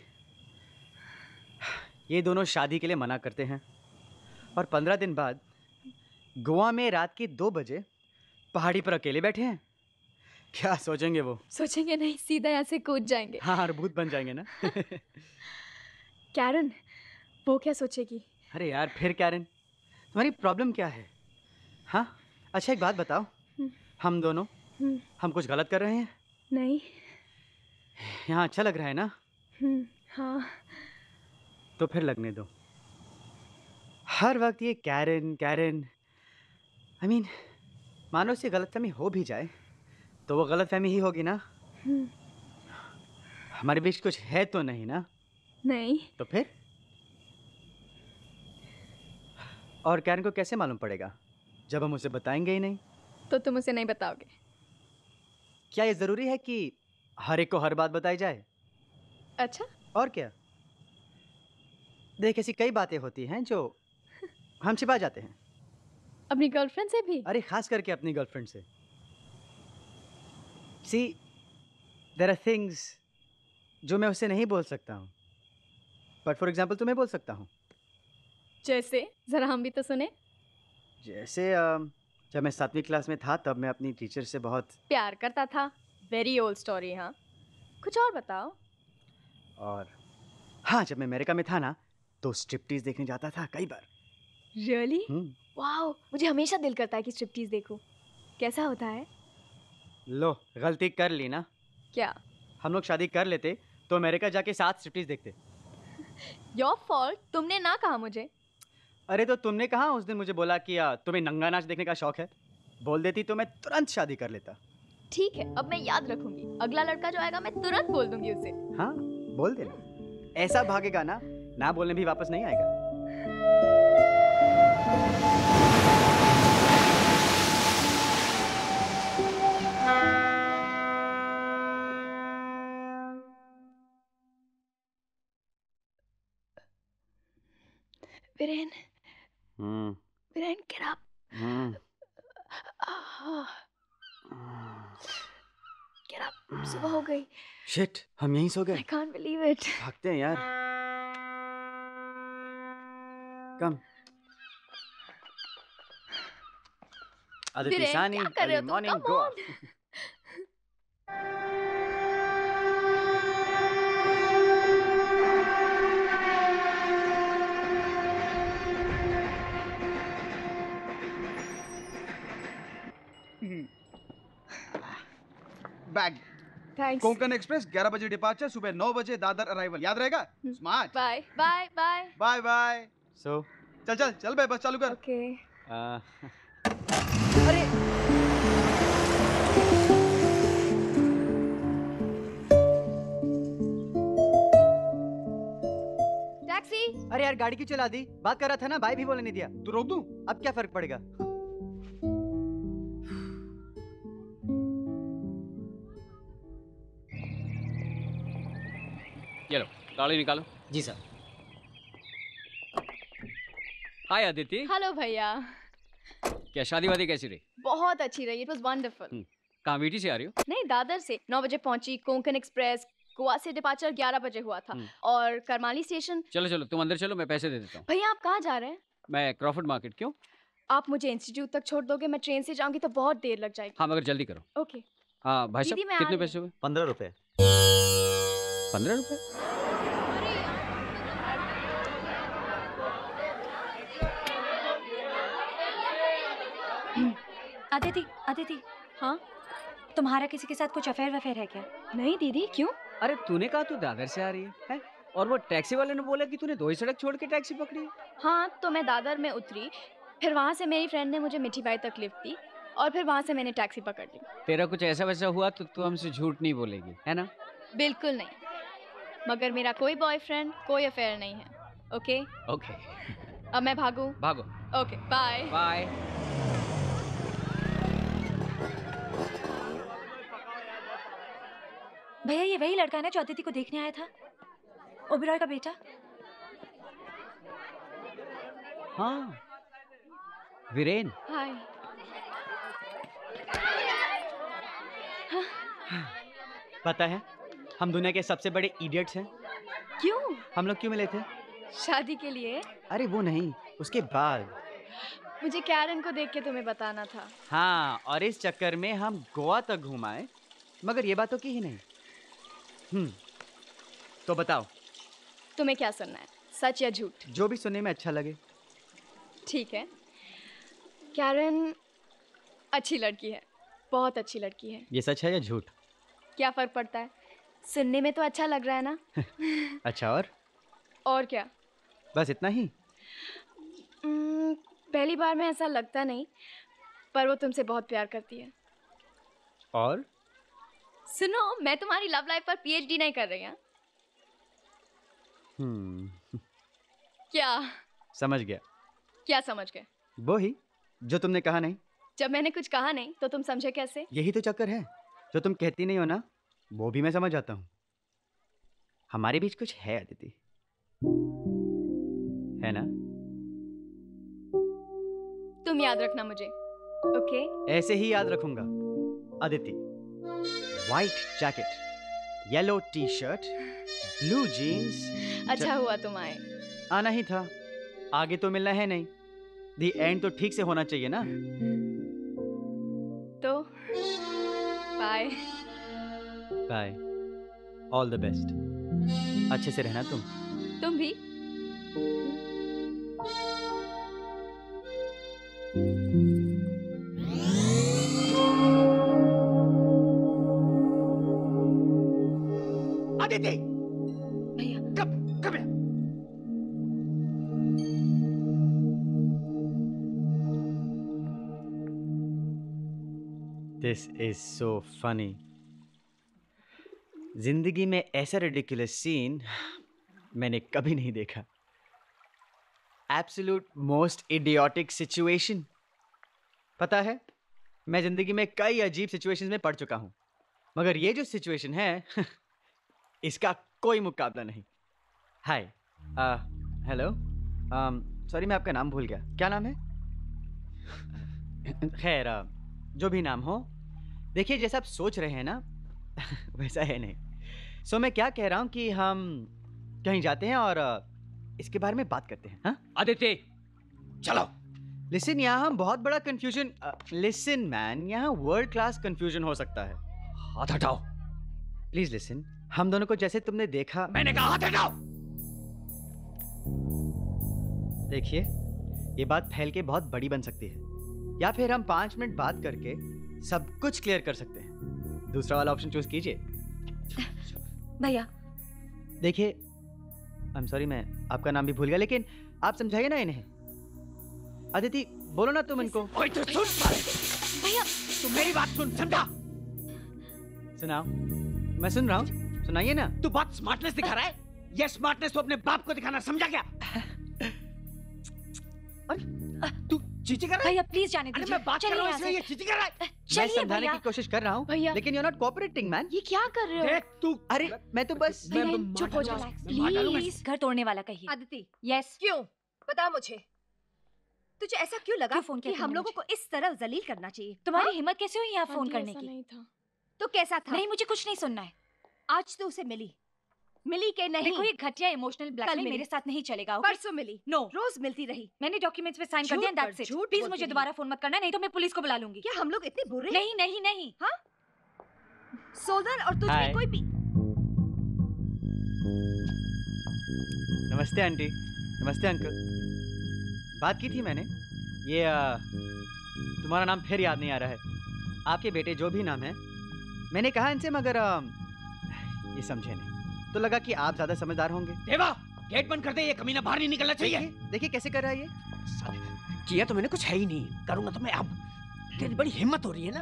ये दोनों शादी के लिए मना करते हैं और पंद्रह दिन बाद गोवा में रात के दो बजे पहाड़ी पर अकेले बैठे हैं। क्या सोचेंगे वो? सोचेंगे नहीं, सीधा यहाँ से कूद जाएंगे। हाँ, और भूत बन जाएंगे ना। कैरन, वो क्या सोचेगी? अरे यार, फिर कैरन, तुम्हारी प्रॉब्लम क्या है? हाँ, अच्छा एक बात बताओ, हम दोनों हम कुछ गलत कर रहे हैं? नहीं। यहाँ अच्छा लग रहा है ना? हाँ। तो फिर लगने दो। हर वक्त ये कैरन कैरन, आई मीन, मानो से गलतफहमी हो भी जाए तो वो गलतफहमी ही होगी ना। हमारे बीच कुछ है तो नहीं ना? नहीं। तो फिर? और कैरन को कैसे मालूम पड़ेगा जब हम उसे बताएंगे ही नहीं? तो तुम उसे नहीं बताओगे? क्या ये जरूरी है कि हर एक को हर बात बताई जाए? अच्छा। और क्या? देख ऐसी कई बातें होती हैं जो हम छिपा जाते हैं। अपनी गर्लफ्रेंड से भी? अरे खास करके अपनी गर्लफ्रेंड से। सी देयर आर थिंग्स जो मैं उससे नहीं बोल सकता हूँ, बट फॉर एग्जाम्पल तुम्हें बोल सकता हूँ। जैसे जरा हम भी तो सुने। जैसे uh, जब मैं सातवीं क्लास में था तब मैं अपनी टीचर से बहुत प्यार करता था। Very old story. हाँ, कुछ और बताओ। और हाँ, जब मैं अमेरिका में था ना तो स्ट्रिपटीज देखने जाता था कई बार। रियली? वाओ, मुझे हमेशा दिल करता है कि स्ट्रिपटीज देखूं। कैसा होता है? लो, गलती कर ली ना। क्या? हम लोग शादी कर लेते तो अमेरिका जाके सात स्ट्रिपटीज देखते। योर फॉल्ट, तुमने ना कहा मुझे। अरे तो तुमने कहा उस दिन मुझे बोला कि तुम्हें नंगा नाच देखने का शौक है। बोल देती तो मैं तुरंत शादी कर लेता। ठीक है, अब मैं याद रखूंगी। अगला लड़का जो आएगा मैं तुरंत बोल दूंगी उसे। हाँ, बोल देना। ऐसा भागेगा ना, ना बोलने भी वापस नहीं आएगा। वीरेन, हम्म वीरेन, get up. हम्म Get up. सुबह हो गई। शिट, हम यहीं सो गए। I can't believe it. भागते हैं यार। कम। Aditi Sahani, early morning go. Bag. Thanks. Konkan express ग्यारह बजे डिपार्चर, सुबह नौ बजे दादर अराइवल। याद रहेगा? Smart. Bye bye bye bye bye. सो चल चल चल बे, बस चालू कर। ओके। अरे टैक्सी। अरे यार, गाड़ी क्यों चला दी? बात कर रहा था ना, बाय भी बोलने नहीं दिया। तू रोक दूं? अब क्या फर्क पड़ेगा? ये लो, गाड़ी निकालो। जी सर। हाय अदिति। हेलो भैया। क्या शादी वादी कैसी रही? बहुत अच्छी रही। It was wonderful. कहाँ वीटी से आ रही हो? नहीं, दादर से। नौ बजे पहुंची। कोंकण एक्सप्रेस गोवा से डिपार्चर ग्यारह बजे हुआ था और करमाली स्टेशन। चलो चलो, तुम अंदर चलो, मैं पैसे दे देता हूँ। भैया आप कहाँ जा रहे हैं? मैं क्रॉफर्ड मार्केट। क्यों? आप मुझे इंस्टीट्यूट तक छोड़ दोगे? मैं ट्रेन से जाऊंगी तो बहुत देर लग जाएगी। हाँ, मगर जल्दी करो। ओके। हाँ भाई साहब, दीदी, मैं आ कितने रही पैसे हुए? पंद्रह रुपए। पंद्रह रुपए? अदिति, अदिति। हाँ? तुम्हारा किसी के साथ कुछ अफेयर वफेयर है क्या? नहीं दीदी, क्यों? अरे तूने कहा तू दादर से आ रही है, है? और वो टैक्सी वाले ने बोला कि तूने दो ही सड़क छोड़ के टैक्सी पकड़ी है। हाँ, तो मैं दादर में उतरी, फिर वहाँ से मेरी फ्रेंड ने मुझे मिठी बाई तक लिफ्ट दी और फिर वहाँ से मैंने टैक्सी पकड़ ली। तेरा कुछ ऐसा वैसा हुआ तो तू हमसे झूठ नहीं बोलेगी, है ना? बिल्कुल नहीं, मगर मेरा कोई बॉयफ्रेंड, कोई अफेयर नहीं है। Okay okay. अब मैं भागूं? भागो। Okay, bye bye. भैया, ये वही लड़का है ना जो अदिति को देखने आया था? ओबेरॉय का बेटा? हाँ, वीरेन। हाय। पता है, हम दुनिया के सबसे बड़े इडियट्स हैं। क्यों? हम लोग क्यों मिले थे? शादी के लिए। अरे वो नहीं, उसके बाद। मुझे कैरन को देख के तुम्हें बताना था। हाँ, और इस चक्कर में हम गोवा तक घुमाए, मगर ये बातों की ही नहीं। हम्म तो बताओ, तुम्हें क्या सुनना है, सच या झूठ? जो भी सुनने में अच्छा लगे। ठीक है। कैरन अच्छी लड़की है, बहुत अच्छी लड़की है। ये सच है या झूठ? क्या फर्क पड़ता है, सुनने में तो अच्छा लग रहा है ना। अच्छा, और और क्या? बस इतना ही? उम्म, पहली बार में ऐसा लगता नहीं, पर वो तुमसे बहुत प्यार करती है। और सुनो, मैं तुम्हारी लव लाइफ पर पीएचडी नहीं कर रही हूँ। हम्म क्या समझ गया? क्या समझ गए? वो ही जो तुमने कहा नहीं। जब मैंने कुछ कहा नहीं तो तुम समझे कैसे? यही तो चक्कर है, जो तुम कहती नहीं हो ना, वो भी मैं समझ जाता हूँ। हमारे बीच कुछ है अदिति। है ना? तुम याद रखना मुझे, ओके? ऐसे ही याद रखूंगा। Aditi, white jacket, yellow T shirt, blue jeans. अच्छा हुआ तुम आए। आना ही था, आगे तो मिलना है नहीं। दी एंड तो ठीक से होना चाहिए ना। तो bye bye, all the best. अच्छे से रहना तुम। तुम भी। अदिति, भैया कब कब दिस इज सो फनी। जिंदगी में ऐसा रिडिकुलस सीन मैंने कभी नहीं देखा। Absolute most idiotic situation. पता है, मैं जिंदगी में कई अजीब सिचुएशंस में पड़ चुका हूं, मगर ये जो सिचुएशन है इसका कोई मुकाबला नहीं। हाय, हेलो, सॉरी मैं आपका नाम भूल गया। क्या नाम है? खैर, uh, जो भी नाम हो, देखिए जैसा आप सोच रहे हैं ना वैसा है नहीं। सो so, मैं क्या कह रहा हूं कि हम कहीं जाते हैं और uh, इसके बारे में बात करते हैं। हाँ आदित्य, चलो। लिसन, यहाँ हम बहुत बड़ा कंफ्यूजन। लिसन मैन, यहाँ वर्ल्ड क्लास कंफ्यूजन हो सकता है। हाथ हटाओ प्लीज। लिसन, हम दोनों को जैसे तुमने देखा। मैंने कहा हाथ हटाओ। देखिए, ये बात फैल के बहुत बड़ी बन सकती है, या फिर हम पांच मिनट बात करके सब कुछ क्लियर कर सकते हैं। दूसरा वाला ऑप्शन चूज कीजिए। भैया देखिए, आई एम सॉरी, मैं आपका नाम भी भूल गया, लेकिन आप समझाइए ना इन्हें। अदिति, बोलो ना तुम इनको। ओए तो सुन भैया, तू मेरी बात सुन, समझा? सुनाओ, मैं सुन रहा हूँ, सुनाइए ना। तू बहुत स्मार्टनेस दिखा रहा है। ये स्मार्टनेस तो अपने बाप को दिखाना, समझा क्या? तू चीची कर रहा है? भैया प्लीज जाने दीजिए। मैं बात कर रहा हूँ इसलिए ये चीची कर रहा है। मैं समझाने की कोशिश कर रहा हूँ, लेकिन you are not cooperating man. ये क्या कर रहे हो? देख तू। अरे मैं तो बस। चुप हो जाओ प्लीज। घर तोड़ने वाला कहिए। आदिति, यस। क्यों? बता मुझे, तुझे ऐसा क्यों लगा क्यों फोन कि किया हम लोगों को इस तरह जलील करना चाहिए? तुम्हारी हिम्मत कैसे हुई यहाँ फोन करने की? नहीं था। तो कैसा था? नहीं, मुझे कुछ नहीं सुनना है। आज तो उसे मिली मिली के नहीं? देखो, ये घटिया इमोशनल ब्लैकमेल मेरे साथ नहीं चलेगा। ओके? परसों मिली। नो, रोज मिलती रही। मैंने डॉक्यूमेंट्स पे साइन कर दिया। That's it. प्लीज मुझे दोबारा फोन मत करना, नहीं तो मैं पुलिस को बुला लूंगी। क्या हम लोग इतने बुरे? नहीं नहीं नहीं। हाँ, सोल्जर और तुझ में कोई भी। नमस्ते आंटी। नमस्ते अंकल। बात की थी मैंने। ये आ, तुम्हारा नाम फिर याद नहीं आ रहा है। आपके बेटे जो भी नाम है, मैंने कहा इनसे, मगर आ, ये समझे नहीं, तो लगा कि आप ज्यादा समझदार होंगे। देवा, गेट बंद कर दे, ये कमीना बाहर नहीं निकलना चाहिए। देखिए, देखिए कैसे कर रहा है ये। किया तो मैंने कुछ है ही नहीं, करूंगा तो मैं अब। तेरी बड़ी हिम्मत हो रही है ना।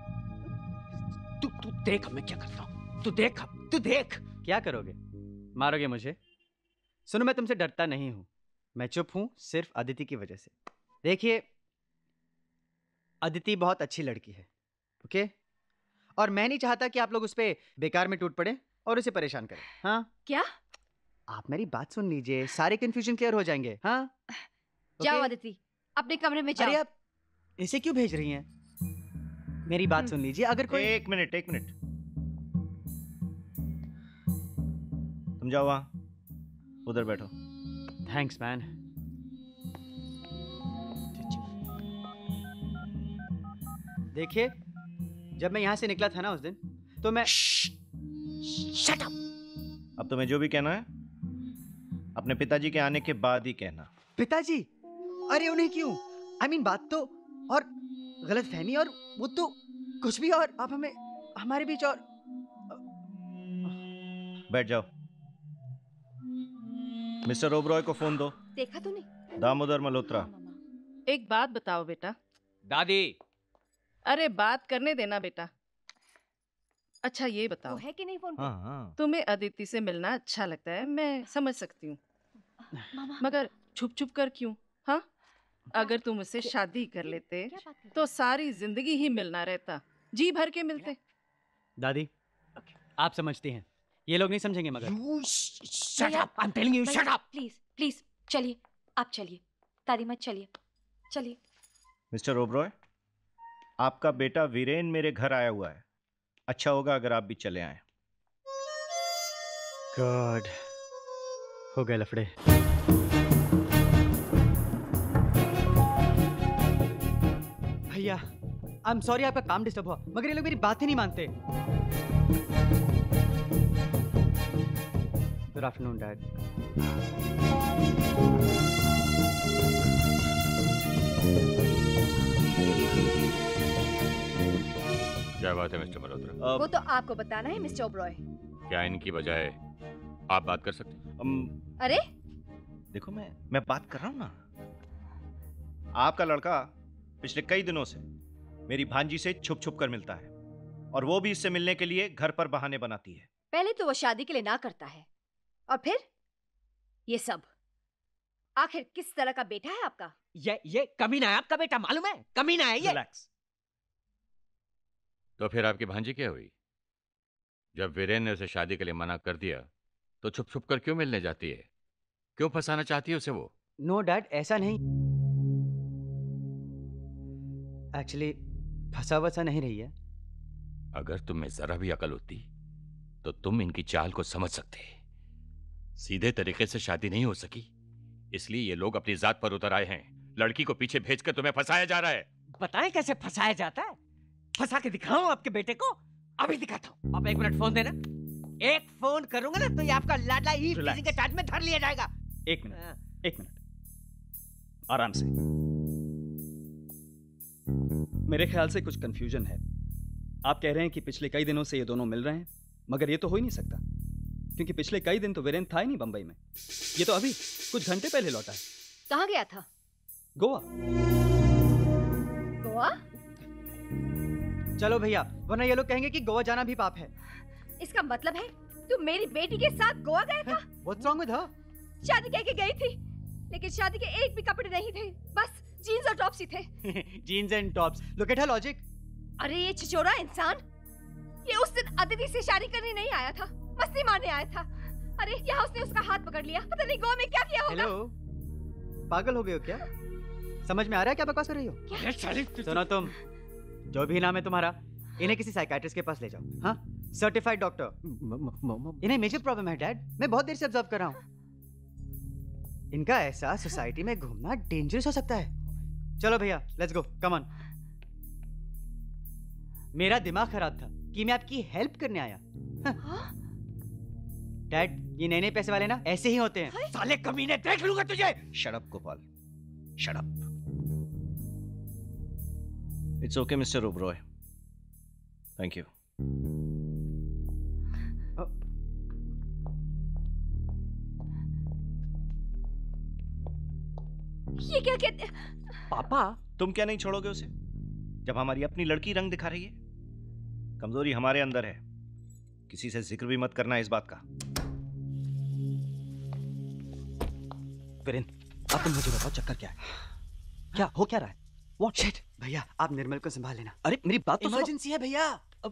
तू तू देख मैं क्या करता हूँ। तू देख, अब तू देख। क्या करोगे? मारोगे मुझे? सुनो, मैं तुमसे डरता नहीं हूं। मैं चुप हूं सिर्फ अदिति की वजह से। देखिए, अदिति बहुत अच्छी लड़की है, ओके? और मैं नहीं चाहता कि आप लोग उस पर बेकार में टूट पड़े और उसे परेशान करें। हाँ क्या? आप मेरी बात सुन लीजिए, सारे कंफ्यूजन क्लियर हो जाएंगे। हाँ, जाओ अदिति, अपने कमरे में जाओ। अरे आप इसे क्यों भेज रही हैं? मेरी बात सुन लीजिए। अगर कोई एक मिनट एक मिनट तुम जाओ वहां, उधर बैठो। Thanks man. देखिए, जब मैं यहां से निकला था ना उस दिन, तो मैं शट अप। अब तुम्हें जो भी कहना है अपने पिताजी के आने के बाद ही कहना। पिताजी? अरे उन्हें क्यों? आई I मीन mean, बात तो और गलत फहमी और वो तो कुछ भी, और आप हमें हमारे बीच और। बैठ जाओ। मिस्टर ओबरॉय को फोन दो। देखा तूने? दामोदर मल्होत्रा। एक बात बताओ बेटा। दादी। अरे बात करने देना बेटा। अच्छा ये बताओ, वो है कि नहीं फोन पे? हाँ हाँ। तुम्हें अदिति से मिलना अच्छा लगता है, मैं समझ सकती हूँ, मगर छुप छुप कर क्यों? हाँ, अगर तुम उससे शादी कर लेते तो सारी जिंदगी ही मिलना रहता, जी भर के मिलते। दादी, आप समझती हैं, ये लोग नहीं समझेंगे मगर। You shut up! I'm telling you, shut up! Please please चलिए आप चलिए, दादी मत चलिए, चलिए। मिस्टर ओबरॉय, आपका बेटा वीरेन मेरे घर आया हुआ है। अच्छा होगा अगर आप भी चले आए। गॉड, हो गए लफड़े। भैया, आई एम सॉरी आपका काम डिस्टर्ब हुआ, मगर ये लोग मेरी बात ही नहीं मानते। Good afternoon dad. क्या बात है मिस्टर मल्होत्रा? वो तो आपको बताना है मिस्टर ओबरॉय। क्या इनकी बजाय आप बात कर सकते हैं? um, अरे देखो, मैं मैं बात कर रहा हूँ ना। आपका लड़का पिछले कई दिनों से मेरी भांजी से छुप छुप कर मिलता है, और वो भी इससे मिलने के लिए घर पर बहाने बनाती है। पहले तो वो शादी के लिए ना करता है, और फिर ये सब। आखिर किस तरह का बेटा है आपका? ये ये कमीना है आपका बेटा, मालूम है? कमीना है ये। रिलैक्स। तो फिर आपकी भांजी क्या हुई? जब वीरेन ने उसे शादी के लिए मना कर दिया तो छुप छुप कर क्यों मिलने जाती है? क्यों फंसाना चाहती है उसे वो? नो डैड, ऐसा नहीं। एक्चुअली फंसा वसा नहीं रही है। अगर तुम में जरा भी अकल होती तो तुम इनकी चाल को समझ सकते। सीधे तरीके से शादी नहीं हो सकी, इसलिए ये लोग अपनी जात पर उतर आए हैं। लड़की को पीछे भेजकर तुम्हें फंसाया जा रहा है। बताएं कैसे फंसाया जाता है? फंसा के दिखाऊं आपके बेटे को? अभी दिखाता हूँ। आप एक मिनट फोन देना। एक फोन करूंगा ना तो ये आपका लाडला ही किसी के चार्ज में धर लिया जाएगा। एक मिनट, एक मिनट, आराम से। मेरे ख्याल से कुछ कंफ्यूजन है। आप कह रहे हैं कि पिछले कई दिनों से ये दोनों मिल रहे हैं, मगर ये तो हो ही नहीं सकता, क्योंकि पिछले कई दिन तो वीरेन था ही नहीं बंबई में। ये तो अभी कुछ घंटे पहले लौटा है। कहाँ गया था? गोवा। गोवा? चलो भैया, वरना ये लोग कहेंगे कि गोवा जाना भी पाप है। इसका मतलब है तू मेरी बेटी के साथ गोवा गया था? What's wrong with her? शादी कह के गई थी, लेकिन शादी के एक भी कपड़े नहीं थे, बस जीन्स और टॉप्स ही थे। Jeans and tops. Look at her logic. अरे ये छिचोरा इंसान, ये उस दिन अदिति से शादी करने नहीं आया था, मस्ती मारने आया था। अरे यहाँ उसने उसका हाथ पकड़ लिया, पता नहीं गोवा में क्या किया होगा। हेलो, पागल हो गए हो क्या? समझ में आ रहा है क्या बकवास कर रही हो? सुनो तुम, जो भी नाम है तुम्हारा, इन्हें किसी साइकाइट्रिस्ट के पास ले जाओ। हाँ, सर्टिफाइड डॉक्टर। इन्हें मेजर प्रॉब्लम है डैड, मैं बहुत देर से ऑब्जर्व कर रहा हूँ। इनका ऐसा सोसाइटी में घूमना डेंजरस हो सकता है। चलो भैया, लेट्स गो, कम ऑन। मेरा दिमाग खराब था कि मैं आपकी हेल्प करने आया। डैड, ये नए नए पैसे वाले ना ऐसे ही होते हैं। साले कमीने, देख लूंगा तुझे। Shut up Gopal, shut up. It's okay mister Oberoi, thank you. ये क्या कहते? पापा, तुम क्या नहीं छोड़ोगे उसे जब हमारी अपनी लड़की रंग दिखा रही है? कमजोरी हमारे अंदर है, किसी से जिक्र भी मत करना इस बात का। वीरेन, अब तुम मुझे बताओ चक्कर क्या है? क्या हो क्या रहा है? What shit? भैया, आप निर्मल को संभाल लेना। अरे मेरी बात तो इमरजेंसी है भैया। अब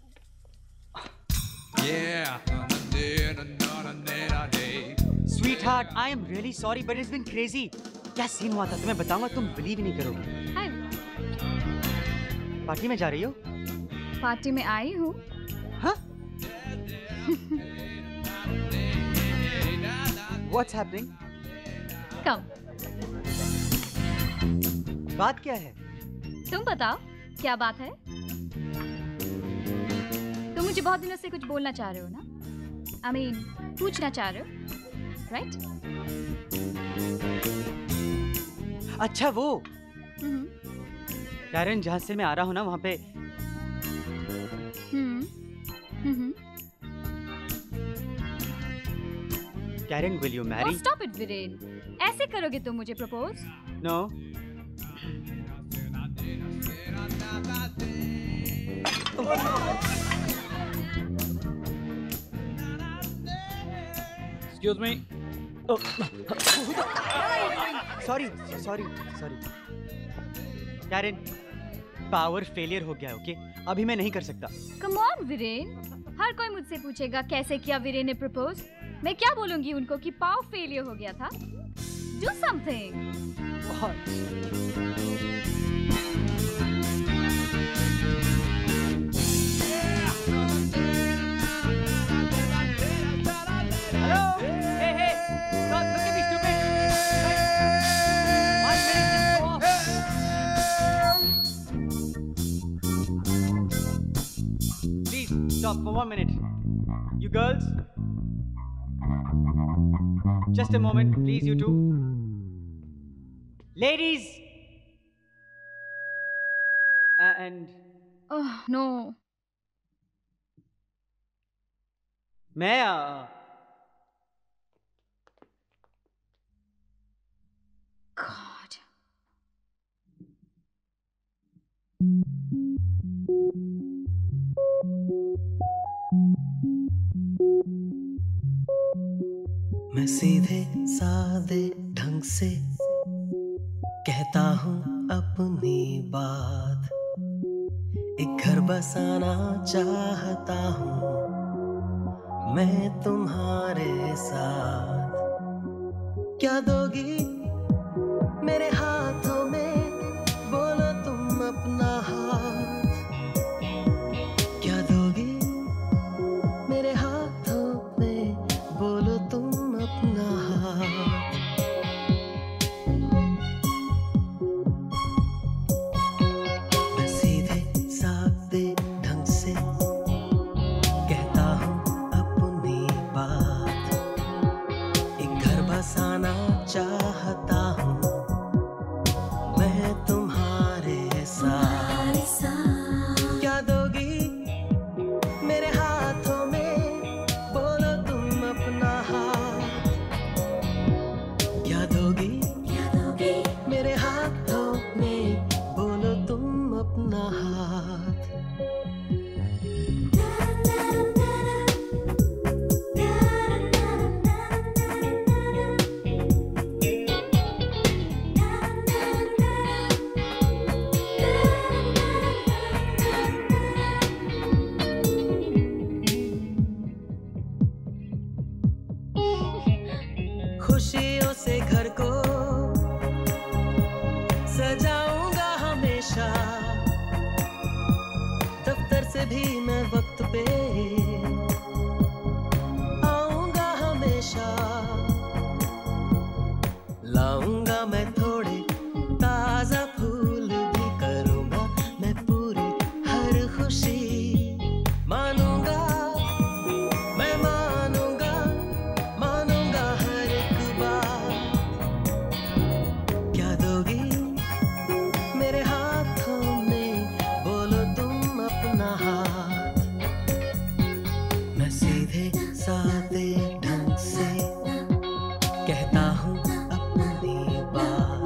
Sweetheart, I am really sorry, but it's been crazy. क्या सीन हुआ था तुम्हें बताऊंगा, तुम बिलीव ही नहीं करोगे। हाय, पार्टी में जा रही हो? पार्टी में आई हूँ। हाँ? What's happening? कम। बात क्या है? तुम बताओ, क्या बात है? तुम मुझे बहुत दिनों से कुछ बोलना चाह रहे हो ना? I mean, पूछना चाह रहे हो, right? अच्छा वो कैरन, जहाँ से मैं आ रहा हूँ ना वहाँ पे। Hmm hmm Karen, will you marry? Oh, stop it, Viren. ऐसे करोगे तुम मुझे propose? No. Excuse me. Sorry sorry sorry Karen, power failure हो गया। ओके, अभी मैं नहीं कर सकता। कम ऑन वीरेन, हर कोई मुझसे पूछेगा कैसे किया वीरेन ने प्रपोज। मैं क्या बोलूंगी उनको कि पावर फेलियर हो गया था? do something. What? Hello? Hey, hey! Stop! Look at me, stupid! One minute, just go off. Please stop for one minute. You girls. Just a moment, please, you two. Ladies! And... Oh, no. मैं uh, God. मैं सीधे सादे ढंग से कहता हूँ अपनी बात, एक घर बसाना चाहता हूँ मैं तुम्हारे साथ। क्या दोगी मेरे हाथों में, बोलो तुम अपना हाथ। क्या दोगी मेरे हाथों में, बोलो तुम अपना हाथ। मैं सीधे सादे ढंग से कहता हूँ अपनी बात, एक घर बसाना चाहता हूँ मैं तुम्हारे साथ। क्या दोगी मेरे हाथों में, बोलो तुम अपना हाथ। क्या दोगी मेरे हाथों में, बोलो तुम अपना हाथ। खुशियों से घर को सजाऊंगा हमेशा, दफ्तर से भी मैं वक्त पे आऊंगा हमेशा। लाऊंगा मैं थोड़े ताजा फूल भी, करूंगा मैं पूरी हर खुशी। मानूंगा मैं, मानूंगा मानूंगा हर एक बात। क्या दोगी मेरे हाथों में, बोलो तुम अपना हाथ। मैं सीधे सादे ढंग से कहता हूँ अपनी बात।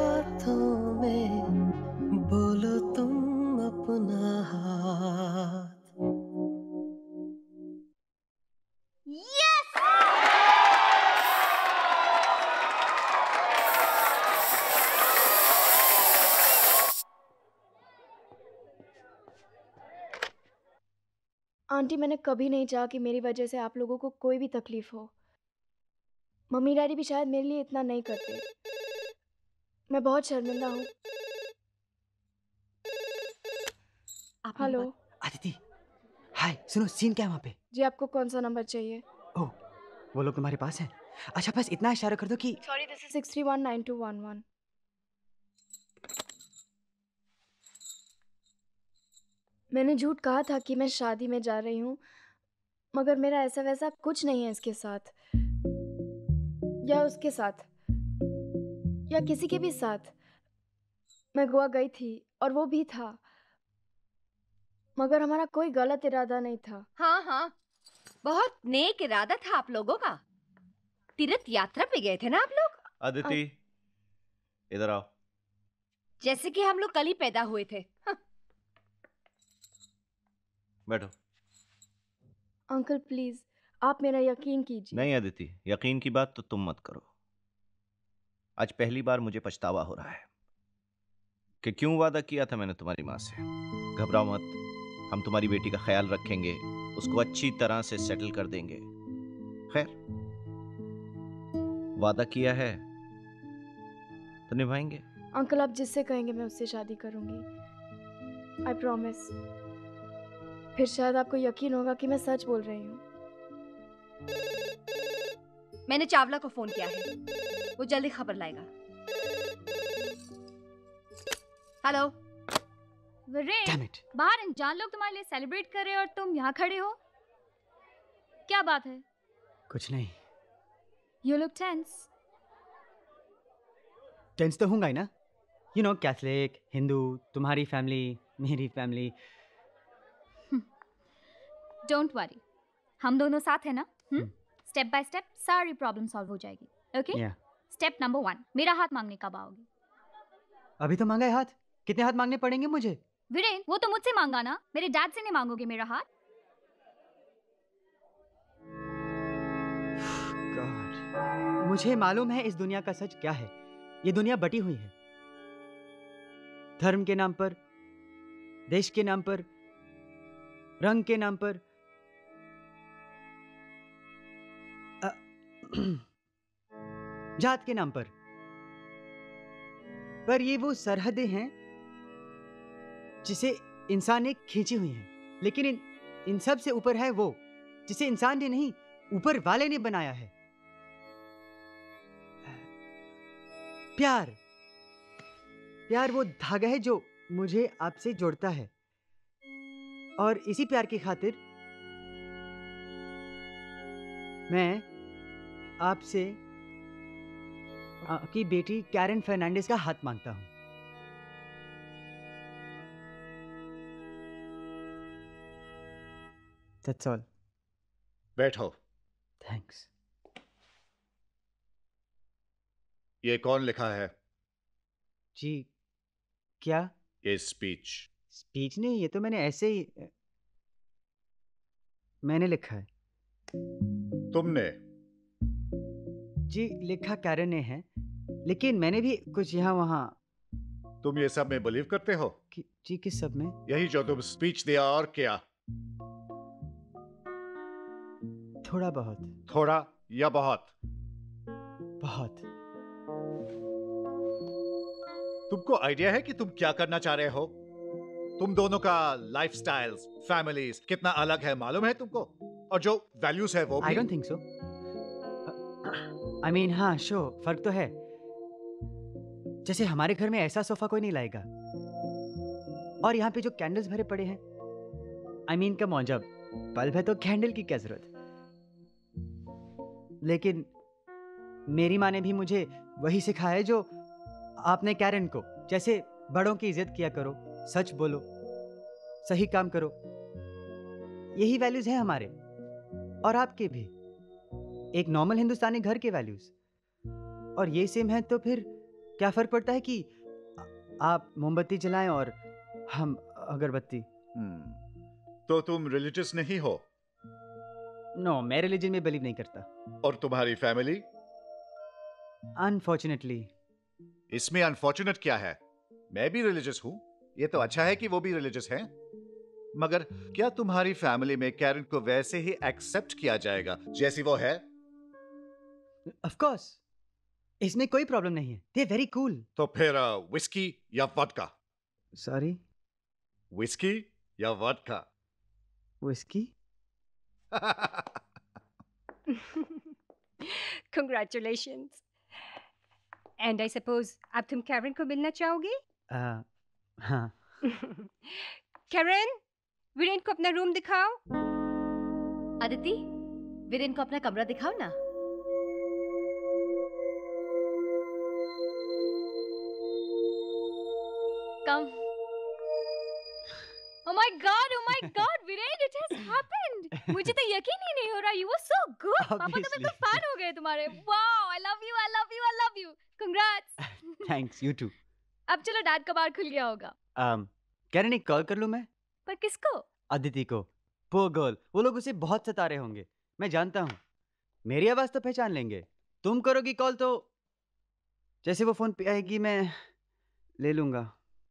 हाथों में, बोलो तुम अपना हाथ। यस! आंटी, मैंने कभी नहीं चाहा कि मेरी वजह से आप लोगों को कोई भी तकलीफ हो। मम्मी डैडी भी शायद मेरे लिए इतना नहीं करते। मैं बहुत शर्मिंदा हूँ। हेलो अदिति, हाय, सुनो सीन क्या है वहाँ पे? जी, आपको कौन सा नंबर चाहिए? ओह, वो लोग तुम्हारे पास हैं? अच्छा, बस इतना इशारा कर दो कि sorry, this is six three one nine two one one. मैंने झूठ कहा था कि मैं शादी में जा रही हूँ, मगर मेरा ऐसा वैसा कुछ नहीं है इसके साथ या उसके साथ या किसी के भी साथ। मैं गोवा गई थी और वो भी था, मगर हमारा कोई गलत इरादा नहीं था। हाँ हाँ, बहुत नेक इरादा था आप लोगों का। तीर्थ यात्रा पे गए थे ना आप लोग? अदिति, इधर आओ। जैसे कि हम लोग कल ही पैदा हुए थे। हाँ। बैठो। अंकल प्लीज, आप मेरा यकीन कीजिए। नहीं अदिति, यकीन की बात तो तुम मत करो। आज पहली बार मुझे पछतावा हो रहा है कि क्यों वादा किया था मैंने तुम्हारी माँ से। घबराओ मत, हम तुम्हारी बेटी का ख्याल रखेंगे, उसको अच्छी तरह से सेटल कर देंगे। खैर, वादा किया है तो निभाएंगे। अंकल, आप जिससे कहेंगे मैं उससे शादी करूंगी। I promise. फिर शायद आपको यकीन होगा कि मैं सच बोल रही हूँ। मैंने चावला को फोन किया है, वो जल्दी खबर लाएगा। हेलो वीरेन, बाहर अनजान लोग तुम्हारे लिए सेलिब्रेट कर रहे हैं और तुम यहाँ खड़े हो। क्या बात है? कुछ नहीं। You look tense. टेंस तो होऊंगा ही ना। यू नो, कैथलिक, हिंदू, तुम्हारी फैमिली, मेरी फैमिली। डोंट वरी, हम दोनों साथ हैं ना। स्टेप बाय स्टेप सारी प्रॉब्लम सॉल्व हो जाएगी। ओके? स्टेप नंबर वन, मेरा हाथ मांगने कब आओगे? अभी तो मांगा है हाथ। कितने हाथ मांगने पड़ेंगे मुझे? वीरेन, वो तो मुझसे मांगा ना, मेरे डैड से नहीं मांगोगे मेरा हाथ? गॉड, मुझे मालूम है इस दुनिया का सच क्या है। ये दुनिया बटी हुई है, धर्म के नाम पर, देश के नाम पर, रंग के नाम पर, जात के नाम पर। पर ये वो सरहदें हैं जिसे इंसान ने खींची हुई हैं, लेकिन इन इन सब से ऊपर है वो जिसे इंसान ने नहीं, ऊपर वाले ने बनाया है। प्यार। प्यार वो धागा है जो मुझे आपसे जोड़ता है, और इसी प्यार की खातिर मैं आपसे आपकी बेटी कैरन फर्नांडिस का हाथ मांगता हूं। That's all. बैठो। थैंक्स। ये कौन लिखा है? जी, क्या? ये स्पीच। स्पीच नहीं, ये तो मैंने ऐसे ही मैंने लिखा है। तुमने? जी, लिखा कैरन ने है, लेकिन मैंने भी कुछ यहाँ वहाँ। तुम ये सब में बिलीव करते हो? कि, जी, किस सब में? यही जो तुम स्पीच दिया, और क्या? थोड़ा बहुत। थोड़ा या बहुत? बहुत। तुमको आइडिया है कि तुम क्या करना चाह रहे हो? तुम दोनों का लाइफस्टाइल्स, फैमिलीज कितना अलग है मालूम है तुमको? और जो वैल्यूज है वो भी। I don't think so. I mean, हाँ, शो फर्क तो है। जैसे हमारे घर में ऐसा सोफा कोई नहीं लाएगा, और यहाँ पे जो कैंडल्स भरे पड़े हैं, I mean, कम ऑन, जब बल्ब है तो कैंडल की क्या जरूरत? लेकिन मेरी माँ ने भी मुझे वही सिखाया है जो आपने कैरन को, जैसे बड़ों की इज्जत किया करो, सच बोलो, सही काम करो। यही वैल्यूज हैं हमारे और आपके भी, एक नॉर्मल हिंदुस्तानी घर के वैल्यूज। और ये सेम है तो फिर क्या फर्क पड़ता है कि आप मोमबत्ती जलाएं और हम अगरबत्ती? तो तुम रिलीजियस नहीं हो? नो, मैं रिलीजन में बिलीव नहीं करता। और तुम्हारी फैमिली? अनफॉर्चुनेटली। इसमें अनफॉर्चुनेट क्या है? मैं भी रिलीजियस हूं। ये तो अच्छा है कि वो भी रिलीजियस हैं। मगर क्या तुम्हारी फैमिली में कैरन को वैसे ही एक्सेप्ट किया जाएगा जैसी वो है? ऑफ कोर्स, इसमें कोई प्रॉब्लम नहीं है। They very cool. तो फिर विस्की या वोडका? सॉरी, विस्की या vodka? Whisky. Congratulations. And I suppose अब तुम कैरन को मिलना चाहोगे? uh, हाँ। कैरन, वीरेन को अपना रूम दिखाओ। अदिति, वीरेन को अपना कमरा दिखाओ ना। कम। Oh my God! Oh my God! Viren, it has happened. मुझे तो यकीन ही नहीं हो रहा। You were so good. पापा तो बिल्कुल फैन हो गए तुम्हारे। Wow! I love you. I love you. I love you. Congrats. Thanks. You too. अब चलो, डैड का बार खुल गया होगा। um, कैरन, एक कॉल कर लूं मैं? पर किसको? अदिति को। पोर गर्ल, वो लोग उसे बहुत सता रहे होंगे। मैं जानता हूँ, मेरी आवाज तो पहचान लेंगे। तुम करोगी कॉल तो जैसे वो फोन पे आएगी मैं ले लूंगा।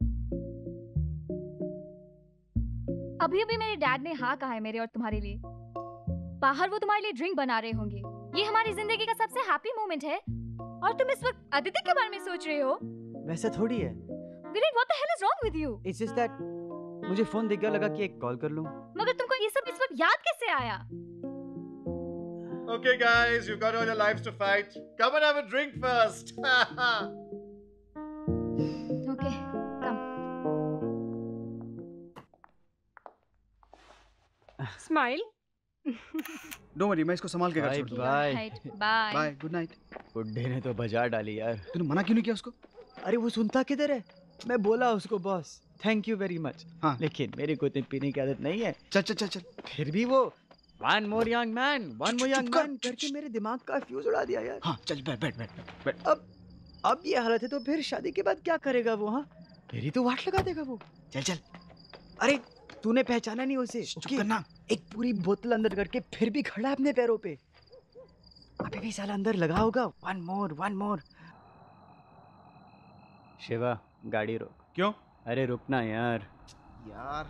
अभी अभी मेरे डैड ने हाँ कहा है मेरे और तुम्हारे लिए। बाहर वो तुम्हारे लिए ड्रिंक बना रहे होंगे। ये हमारी जिंदगी का सबसे हैप्पी मोमेंट है और तुम इस वक्त अदिति के बारे में सोच रहे हो। वैसा थोड़ी है। Viren, what the hell is wrong with you? It's just that मुझे फोन दिख गया, लगा कि एक कॉल कर लूं। मगर तुमको ये सब इस वक्त याद कैसे आया? Okay guys, you've got all your lives to fight. Come and have a drink first. Okay, come. Smile. Don't worry, मैं इसको संभाल के घर छोड़ दूंगा। Bye bye. Bye, good night. बुड्ढे ने तो बाजार डाली यार। तूने मना क्यों नहीं किया उसको? अरे वो सुनता किधर है? मैं बोला उसको boss thank you very much, हाँ, लेकिन मेरी को इतनी पीने की आदत नहीं है। चल चल चल चल। फिर भी वो one more young man one more young man करके मेरे दिमाग का फ्यूज उड़ा दिया यार। हाँ चल बैठ बैठ बैठ बैठ। अब अब ये हालत है तो फिर शादी के बाद क्या करेगा वो? हाँ मेरी तो वाट लगा देगा वो। चल चल। अरे तूने पहचाना नहीं उसे? चुप करना। एक पूरी बोतल अंदर करके फिर भी खड़ा है अपने पैरों पे। अभी भी साला अंदर लगा होगा। One more one more. Shiva गाड़ी रोक। क्यों? अरे रुकना यार। यार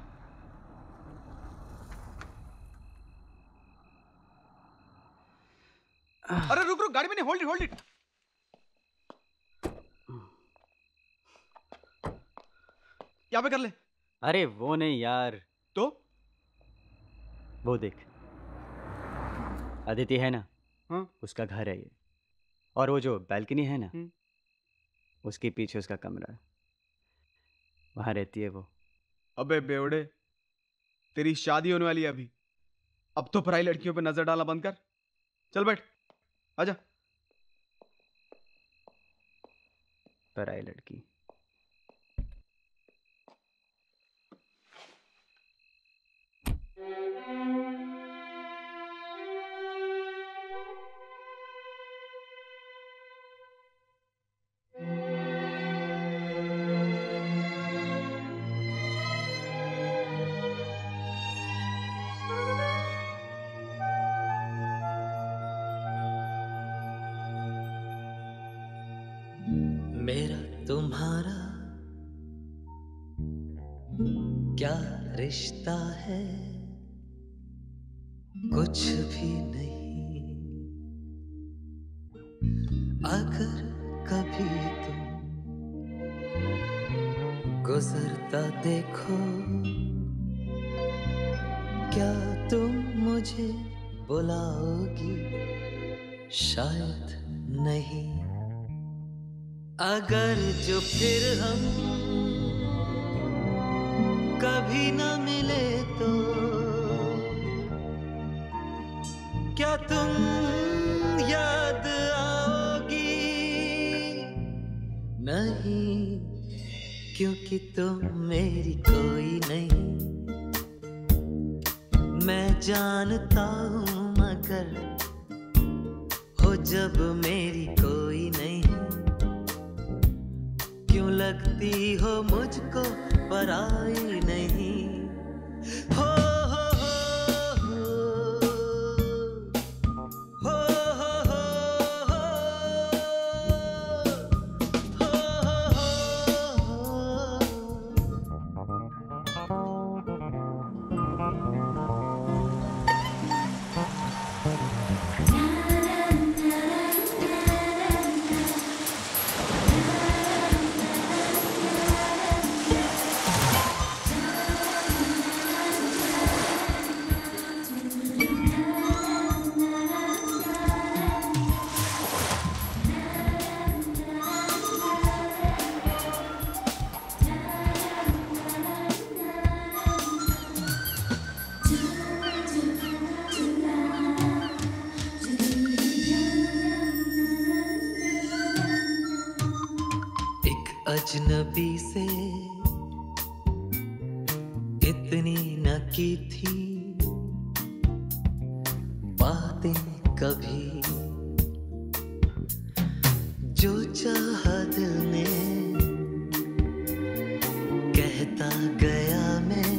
अरे रुक रुक, गाड़ी में नहीं, होल्ड इट होल्ड इट। यहाँ पे कर ले। अरे वो नहीं यार। तो वो देख, अदिति है ना? हाँ? उसका घर है ये, और वो जो बैल्कनी है ना, उसके पीछे उसका कमरा है, वहां रहती है वो। अबे बेवड़े, तेरी शादी होने वाली है अभी, अब तो पराई लड़कियों पे नजर डालना बंद कर। चल बैठ, आजा। पराई लड़की? मेरा तुम्हारा क्या रिश्ता है? कुछ भी नहीं। अगर कभी तुम गुजरता देखो, क्या तुम मुझे बुलाओगी? शायद नहीं। अगर जो फिर हम कभी न मिले तो क्या तुम याद आओगी? नहीं, क्योंकि तुम मेरी कोई नहीं। मैं जानता हूँ मगर हो जब मेरी कोई नहीं, क्यों लगती हो मुझको पराई नहीं हो हो हो हो हो हो अजनबी से इतनी न की थी बातें कभी, जो चाहा दिल ने कहता गया मैं,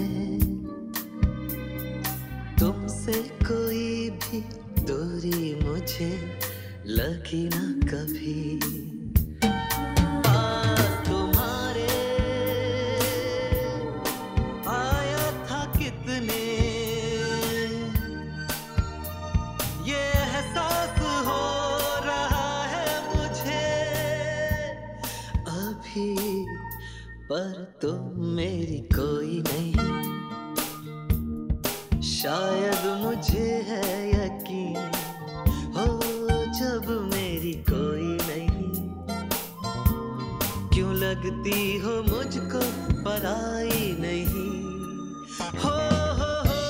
तुमसे कोई भी दूरी मुझे लगी न कभी। पर तुम मेरी कोई नहीं, शायद मुझे है यकीन हो जब मेरी कोई नहीं, क्यों लगती हो मुझको पराई नहीं हो हो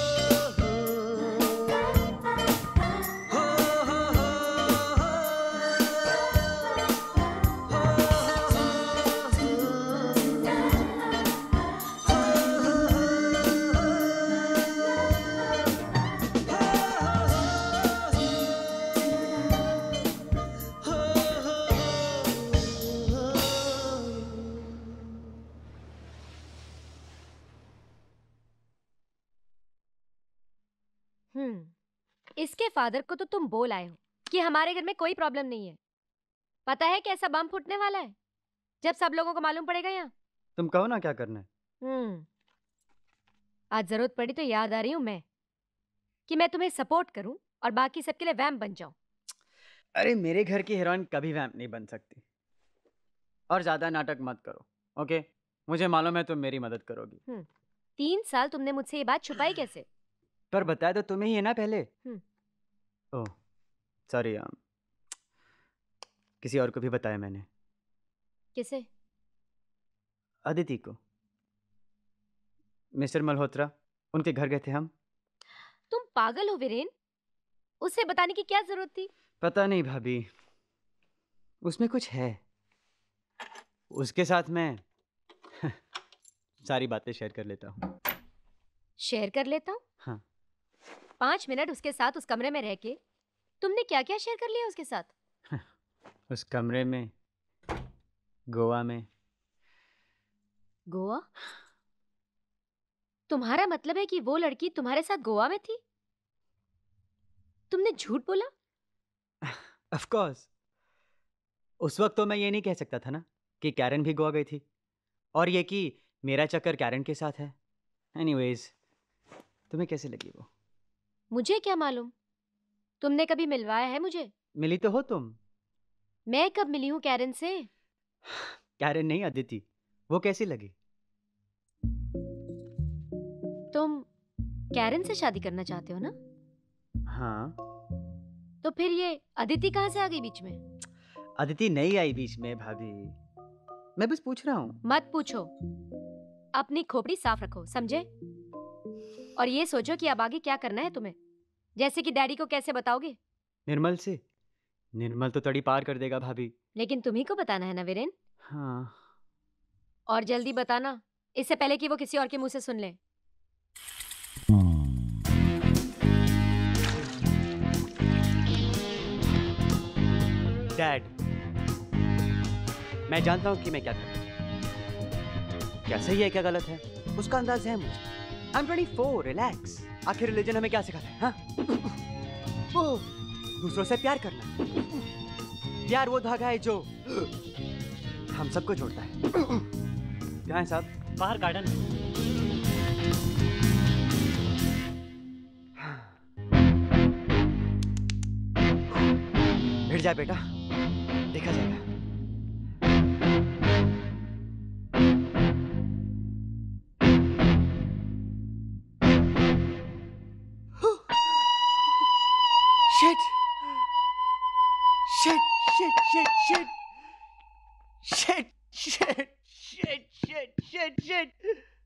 इसके फादर को तो तुम बोल आए हो कि हमारे घर में कोई प्रॉब्लम नहीं है। पता है कैसा बम फूटने वाला है जब सब लोगों को मालूम पड़ेगा यहाँ। तुम कहो ना क्या करना है। हम्म आज जरूरत पड़ी तो याद आ रही हूँ मैं कि मैं तुम्हें सपोर्ट करूं और बाकी सबके लिए वैम्प बन जाऊं। अरे मेरे घर की हीरोइन कभी वैम्प नहीं बन सकती। और ज्यादा नाटक मत करो, ओके? मुझे मालूम है तुम मेरी मदद करोगी। हम्म तीन साल तुमने मुझसे ये बात छुपाई कैसे? पर बताया तो तुम्हें ही है ना पहले। ओह सॉरी, किसी और को भी बताया मैंने। किसे? अदिति को। मिस्टर मल्होत्रा, उनके घर गए थे हम। तुम पागल हो वीरेन, उसे बताने की क्या जरूरत थी? पता नहीं भाभी, उसमें कुछ है। उसके साथ मैं सारी बातें शेयर कर लेता हूँ। शेयर कर लेता हूँ? हाँ। पांच मिनट उसके साथ उस कमरे में रह के तुमने क्या क्या शेयर कर लिया उसके साथ? उस कमरे में, गोवा में। गोवा? तुम्हारा मतलब है कि वो लड़की तुम्हारे साथ गोवा में थी? तुमने झूठ बोला? Of course. उस वक्त तो मैं ये नहीं कह सकता था ना कि कैरन भी गोवा गई थी, और ये कि मेरा चक्कर कैरन के साथ है। एनीवेज, तुम्हें कैसे लगी वो? मुझे क्या मालूम, तुमने कभी मिलवाया है मुझे? मिली तो हो तुम। मैं कब मिली हूँ कैरन से? कैरन नहीं, अदिति। वो कैसी लगी? तुम कैरन से शादी करना चाहते हो ना? हाँ। तो फिर ये अदिति कहाँ से आ गई बीच में? अदिति नहीं आई बीच में भाभी, मैं बस पूछ रहा हूँ। मत पूछो, अपनी खोपड़ी साफ रखो, समझे? और ये सोचो कि अब आगे क्या करना है तुम्हें। जैसे कि डैडी को कैसे बताओगे? निर्मल से। निर्मल तो तड़ी पार कर देगा भाभी। लेकिन तुम्ही को बताना है ना वीरेन। हाँ। और जल्दी बताना, इससे पहले कि वो किसी और के मुंह से सुन ले। डैड, मैं जानता हूँ कि मैं क्या करूँ। क्या सही है क्या गलत है उसका अंदाज है मुझे। I am twenty four, relax. आखिर रिलीजन हमें क्या सिखाता है? हाँ? ओ, दूसरों से प्यार करना। प्यार वो धागा है जो हम सबको जोड़ता है। कहाँ है साहब? बाहर गार्डन में। भिड़ जाए बेटा, देखा जाएगा। Shit! Shit! Shit! Shit! Shit! Shit! Shit! Shit! Shit! Shit! Shit!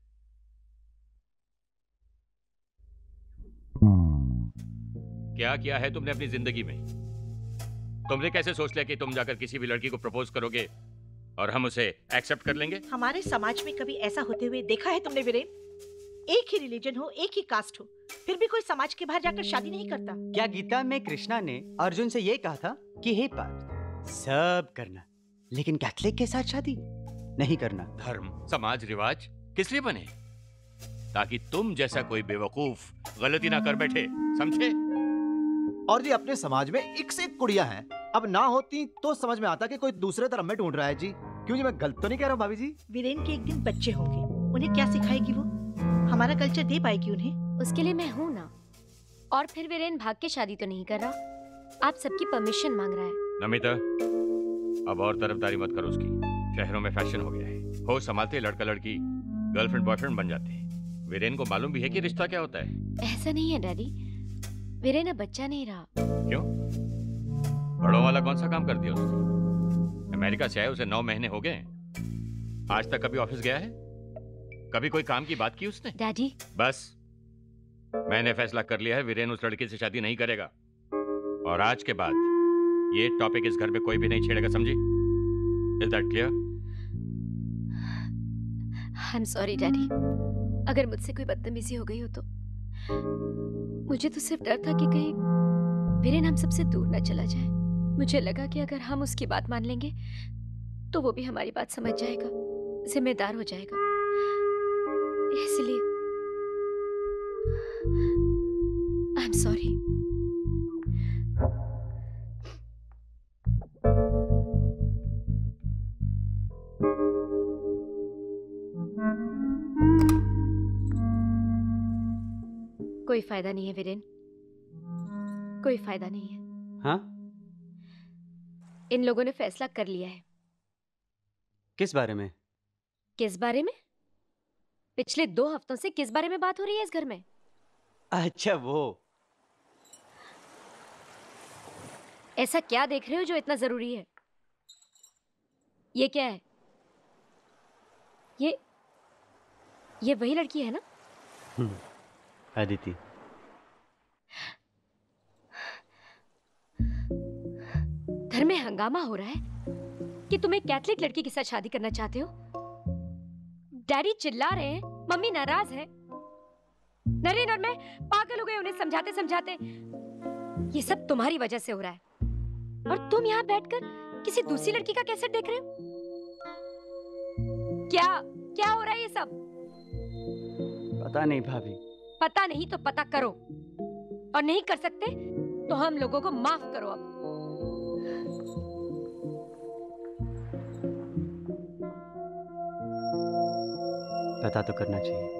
क्या किया है तुमने अपनी जिंदगी में? तुमने कैसे सोच लिया कि तुम जाकर किसी भी लड़की को प्रपोज करोगे और हम उसे एक्सेप्ट कर लेंगे? हमारे समाज में कभी ऐसा होते हुए देखा है तुमने वीरेन? एक ही रिलीजन हो, एक ही कास्ट हो, फिर भी कोई समाज के बाहर जाकर शादी नहीं करता। क्या गीता में कृष्णा ने अर्जुन से ये कहा था कि हे पार्थ, सब करना लेकिन कैथलिक के साथ शादी नहीं करना? धर्म, समाज, रिवाज किस लिए बने? ताकि तुम जैसा कोई बेवकूफ गलती ना कर बैठे, समझे? और जी अपने समाज में एक से एक कुड़ियां हैं, अब ना होती तो समझ में आता कि कोई दूसरे धर्म में ढूंढ रहा है जी। क्यों जी, मैं गलत तो नहीं कह रहा हूँ भाभी जी? वीरेन के एक दिन बच्चे होंगे, उन्हें क्या सिखाएगी वो? हमारा कल्चर दे पाएगी उन्हें? उसके लिए मैं हूँ ना। और फिर वीरेन भाग के शादी तो नहीं कर रहा, आप सबकी परमिशन मांग रहा है। नमिता, अब और तरफदारी मत करो उसकी। शहरों में फैशन हो गया है, हो संभालते लड़का लड़की गर्लफ्रेंड बॉयफ्रेंड बन जाते हैं। वीरेन को मालूम भी है कि रिश्ता क्या होता है। ऐसा नहीं है डैडी, वीरेन अब बच्चा नहीं रहा। क्यों? बड़ों वाला कौन सा काम कर दिया उसने? अमेरिका से आए उसे नौ महीने हो गए, आज तक कभी ऑफिस गया है? कभी कोई काम की बात की उसने? डैडी बस, मैंने फैसला कर लिया है, वीरेन उस लड़की से शादी नहीं करेगा। और आज के बाद ये टॉपिक इस घर में कोई भी नहीं छेड़ेगा, समझी? Is that clear? I'm sorry daddy, अगर मुझसे कोई बदतमीजी हो गई हो तो। मुझे तो सिर्फ डर था कि कहीं वीरेन हम सबसे दूर न चला जाए। मुझे लगा कि अगर हम उसकी बात मान लेंगे तो वो भी हमारी बात समझ जाएगा, जिम्मेदार हो जाएगा। इसलिए I'm sorry। कोई फायदा नहीं है वीरेन, कोई फायदा नहीं है। हाँ? इन लोगों ने फैसला कर लिया है। किस बारे में? किस बारे में? पिछले दो हफ्तों से किस बारे में बात हो रही है इस घर में? अच्छा वो। ऐसा क्या देख रहे हो जो इतना जरूरी है? ये क्या है? ये ये वही लड़की है ना? हम्म, अदिति। घर में हंगामा हो रहा है कि तुम एक कैथलिक लड़की के साथ शादी करना चाहते हो। डैडी चिल्ला रहे हैं, मम्मी नाराज है, नरेन और मैं पागल हो गए उन्हें समझाते समझाते। ये सब तुम्हारी वजह से हो रहा है और तुम यहाँ बैठकर किसी दूसरी लड़की का कैसेट देख रहे हो। क्या क्या हो रहा है ये सब? पता नहीं भाभी। पता नहीं तो पता करो, और नहीं कर सकते तो हम लोगों को माफ करो। अब पता तो करना चाहिए।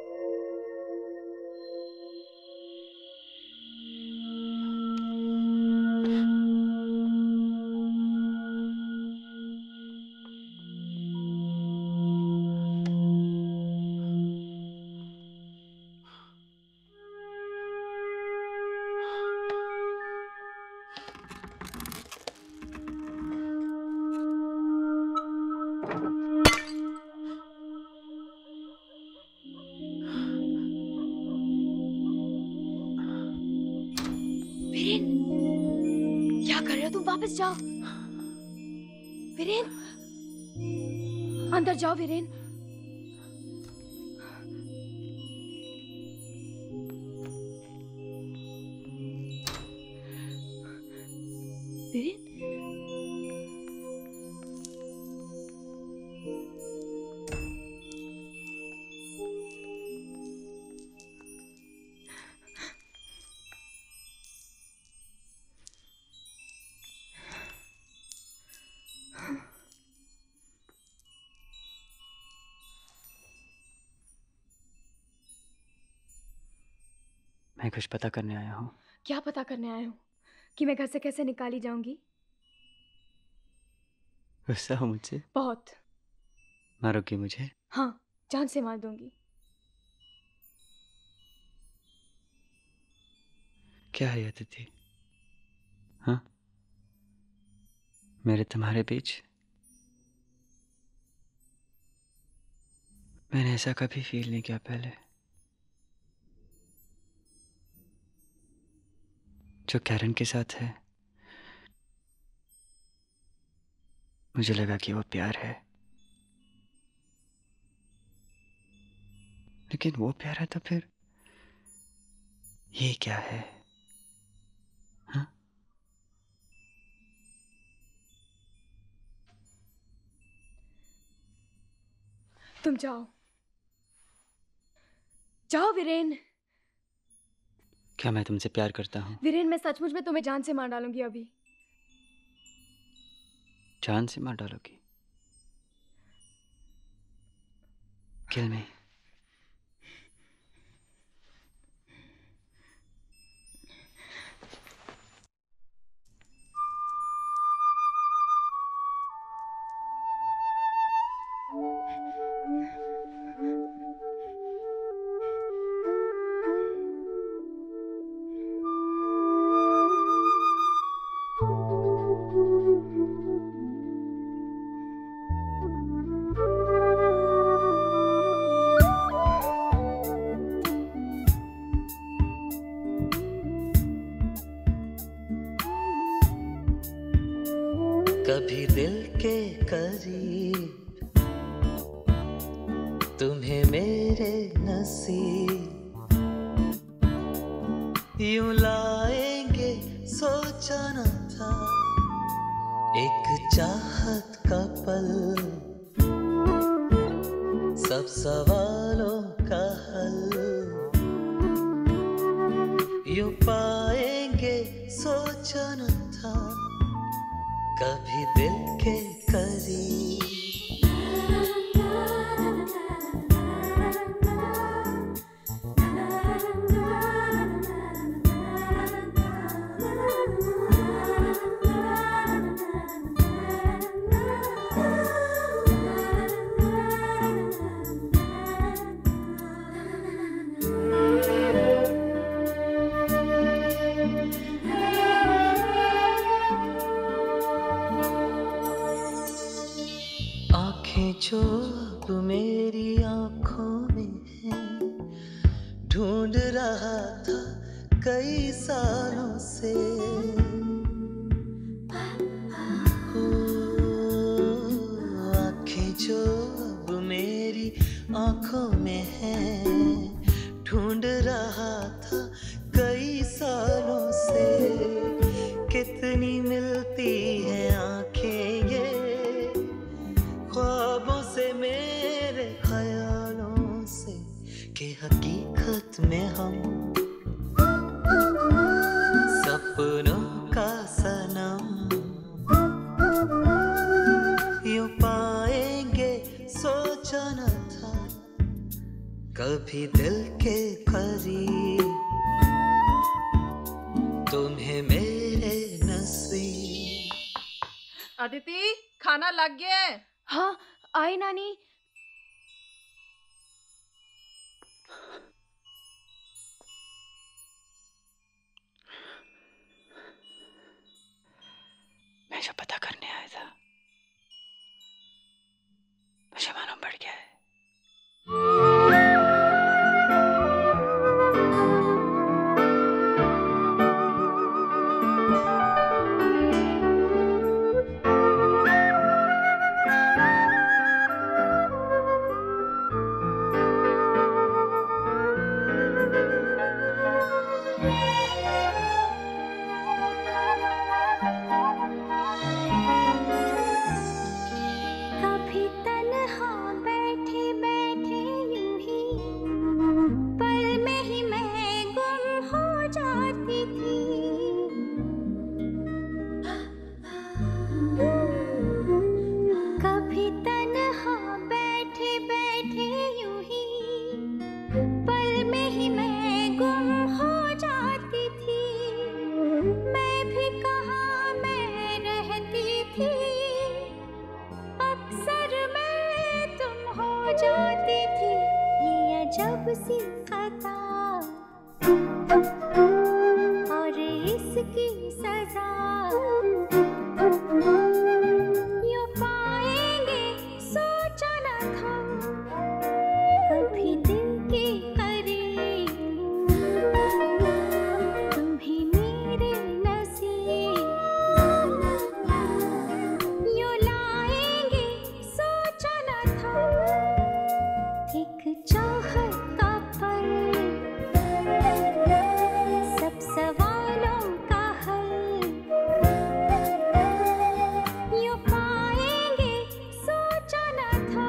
वापस जाओ वीरेन, अंदर जाओ वीरेन। वीरेन, मैं कुछ पता करने आया हूँ। क्या पता करने आए हो? कि मैं घर से कैसे निकाली जाऊंगी? गुस्सा हो मुझसे? बहुत। मारोगी मुझे? हाँ, जान से मार दूंगी। क्या है अदिति? हाँ, मेरे तुम्हारे बीच मैंने ऐसा कभी फील नहीं किया पहले। जो कैरन के साथ है, मुझे लगा कि वो प्यार है, लेकिन वो प्यार है तो फिर ये क्या है? हाँ? तुम जाओ, जाओ वीरेन। क्या मैं तुमसे प्यार करता हूँ? वीरेन, मैं सचमुच में तुम्हें जान से मार डालूंगी अभी। जान से मार डालोगी? किल मी। कभी दिल के करीब तुम्हें मेरे नसीब यूं लाएंगे सोचा न था एक चाहत का पल सब सवालों का हल यूं पाएंगे सोचा न था कभी दिल के करीब। जो अब मेरी आंखों में है ढूंढ रहा था कई सालों से हो आंखें जो अब मेरी आंखों में है ढूंढ रहा था कई सालों से कितनी मिलती है आंखें ये ख्वाबों से मेरे ख्यालों से कि हकीकत में हम सपनों का सनम यूं पाएंगे सोचा न था कभी दिल के करीब तुम्हें मेरे नसीब। अदिति, खाना लग गया है। हाँ, आई नानी। मैं जो पता करने आया था मुझे मालूम पड़ गया है। कभी तन्हा अजब सी खता और इसकी सजा यूं पाएंगे सोचा न था कभी दिल के करीब तुम्ही मेरे नसीब यूं लाएंगे सोचा न था एक चाहत का पल सब सवालों का हल यूं पाएंगे सोचा न था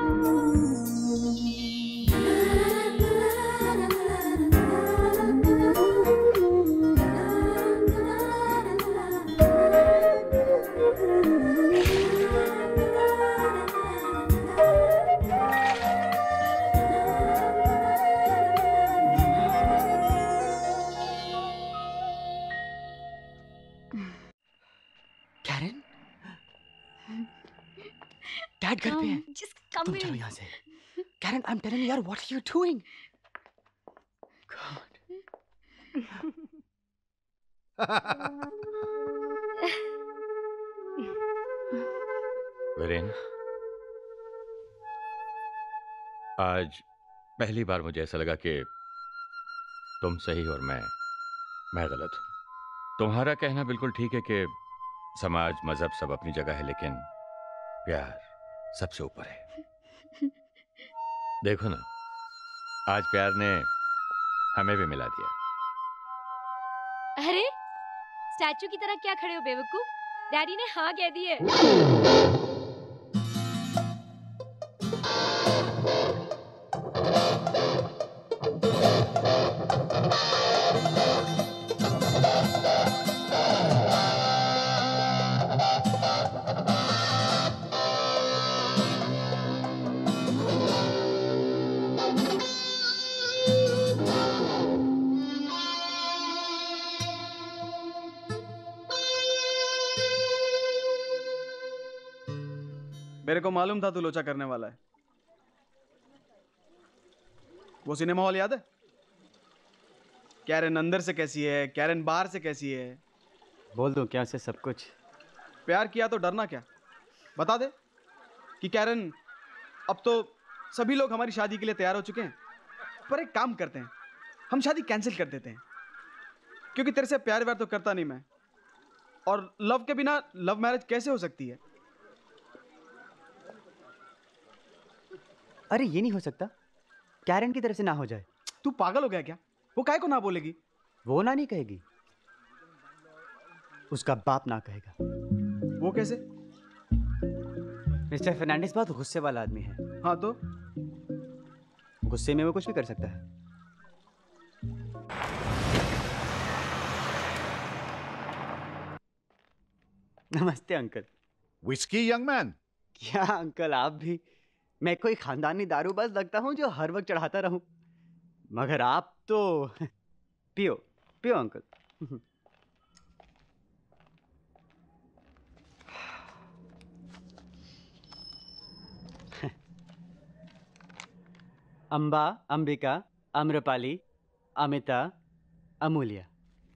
कैरन, डैड घर पे है। Just तुम come जाओ in. यहाँ से। Karen, I am telling you यार, what are you doing? Viren, आज पहली बार मुझे ऐसा लगा कि तुम सही और मैं मैं गलत हूं। तुम्हारा कहना बिल्कुल ठीक है कि समाज मजहब सब अपनी जगह है, लेकिन प्यार सबसे ऊपर है। देखो ना, आज प्यार ने हमें भी मिला दिया। अरे स्टैचू की तरह क्या खड़े हो बेवकूफ? डैडी ने हाँ कह दी है। मेरे को मालूम था तू लोचा करने वाला है। वो सिनेमा हॉल याद है? कैरन अंदर से कैसी है, कैरन बाहर से कैसी है? बोल दूं क्या उसे सब कुछ? प्यार किया तो डरना क्या? बता दे कि कैरन, अब तो सभी लोग हमारी शादी के लिए तैयार हो चुके हैं, पर एक काम करते हैं, हम शादी कैंसिल कर देते हैं, क्योंकि तेरे से प्यार व्यार तो करता नहीं मैं, और लव के बिना लव मैरिज कैसे हो सकती है? अरे ये नहीं हो सकता, कैरन की तरफ से ना हो जाए। तू पागल हो गया क्या? वो काहे को ना बोलेगी? वो ना नहीं कहेगी, उसका बाप ना कहेगा। वो कैसे? मिस्टर फर्नांडिस बहुत गुस्से वाला आदमी है। हाँ तो? गुस्से में वो कुछ भी कर सकता है। नमस्ते अंकल। Whisky young man. क्या अंकल आप भी? मैं कोई खानदानी दारूबाज लगता हूँ जो हर वक्त चढ़ाता रहूं, मगर आप तो पियो पियो अंकल। अंबा, अंबिका, आम्रपाली, अमिता, अमूल्या।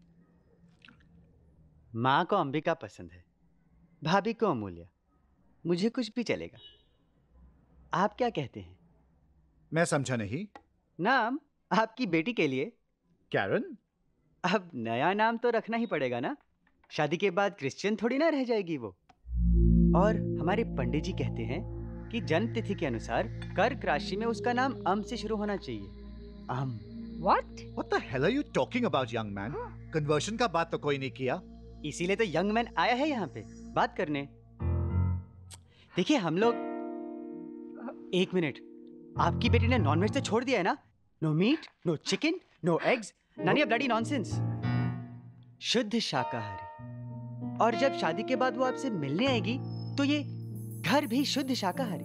माँ को अंबिका पसंद है, भाभी को अमूल्या, मुझे कुछ भी चलेगा। आप क्या कहते हैं? मैं समझा नहीं। नाम आपकी बेटी के लिए। कैरन? अब नया नाम तो रखना ही पड़ेगा ना, शादी के बाद क्रिश्चियन थोड़ी ना रह जाएगी वो। और हमारे पंडित जी कहते हैं कि जन्म तिथि के अनुसार कर्क राशि में उसका नाम अम से शुरू होना चाहिए। Um. What? What the hell are you talking about, young man? Conversion का बात तो कोई नहीं किया। इसीलिए तो यंग मैन आया है यहाँ पे बात करने। देखिए हम लोग, एक मिनट, आपकी बेटी ने नॉनवेज तो छोड़ दिया है ना? No meat, no chicken, no eggs, none of bloody nonsense. शुद्ध शाकाहारी। और जब शादी के बाद वो आपसे मिलने आएगी तो ये घर भी शुद्ध शाकाहारी।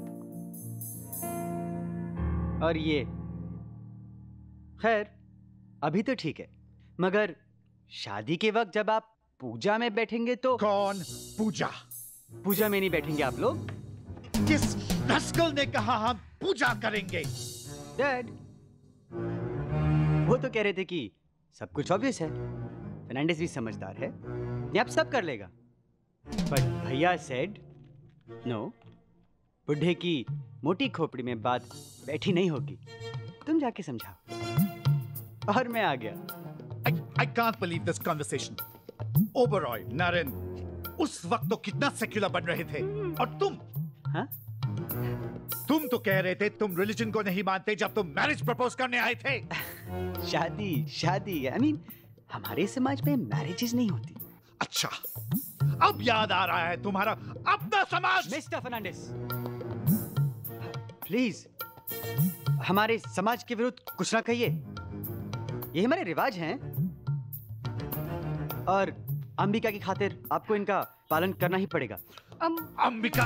और ये खैर अभी तो ठीक है, मगर शादी के वक्त जब आप पूजा में बैठेंगे तो। कौन पूजा? पूजा में नहीं बैठेंगे आप लोग। किस नस्ल ने कहा हम पूजा करेंगे? डैड, वो तो कह रहे थे कि सब कुछ ऑब्वियस है, फर्नांडिस भी समझदार है, ये आप सब कर लेगा। बट भैया सेड नो, बुढ़े की मोटी खोपड़ी में बात बैठी नहीं होगी, तुम जाके समझाओ। और मैं आ गया। I, I can't believe this conversation. Oberoi, Naren, उस वक्त तो कितना सेक्युलर बन रहे थे, और तुम हाँ? तुम तो कह रहे थे तुम रिलीजन को नहीं मानते जब तुम मैरिज प्रपोज करने आए थे। शादी शादी आई मीन हमारे समाज में मैरिजेस नहीं होती। अच्छा, अब याद आ रहा है तुम्हारा अपना समाज। मिस्टर फर्नांडिस, प्लीज हमारे समाज के विरुद्ध कुछ ना कहिए, ये हमारे रिवाज हैं और अंबिका की खातिर आपको इनका पालन करना ही पड़ेगा। अम... अंबिका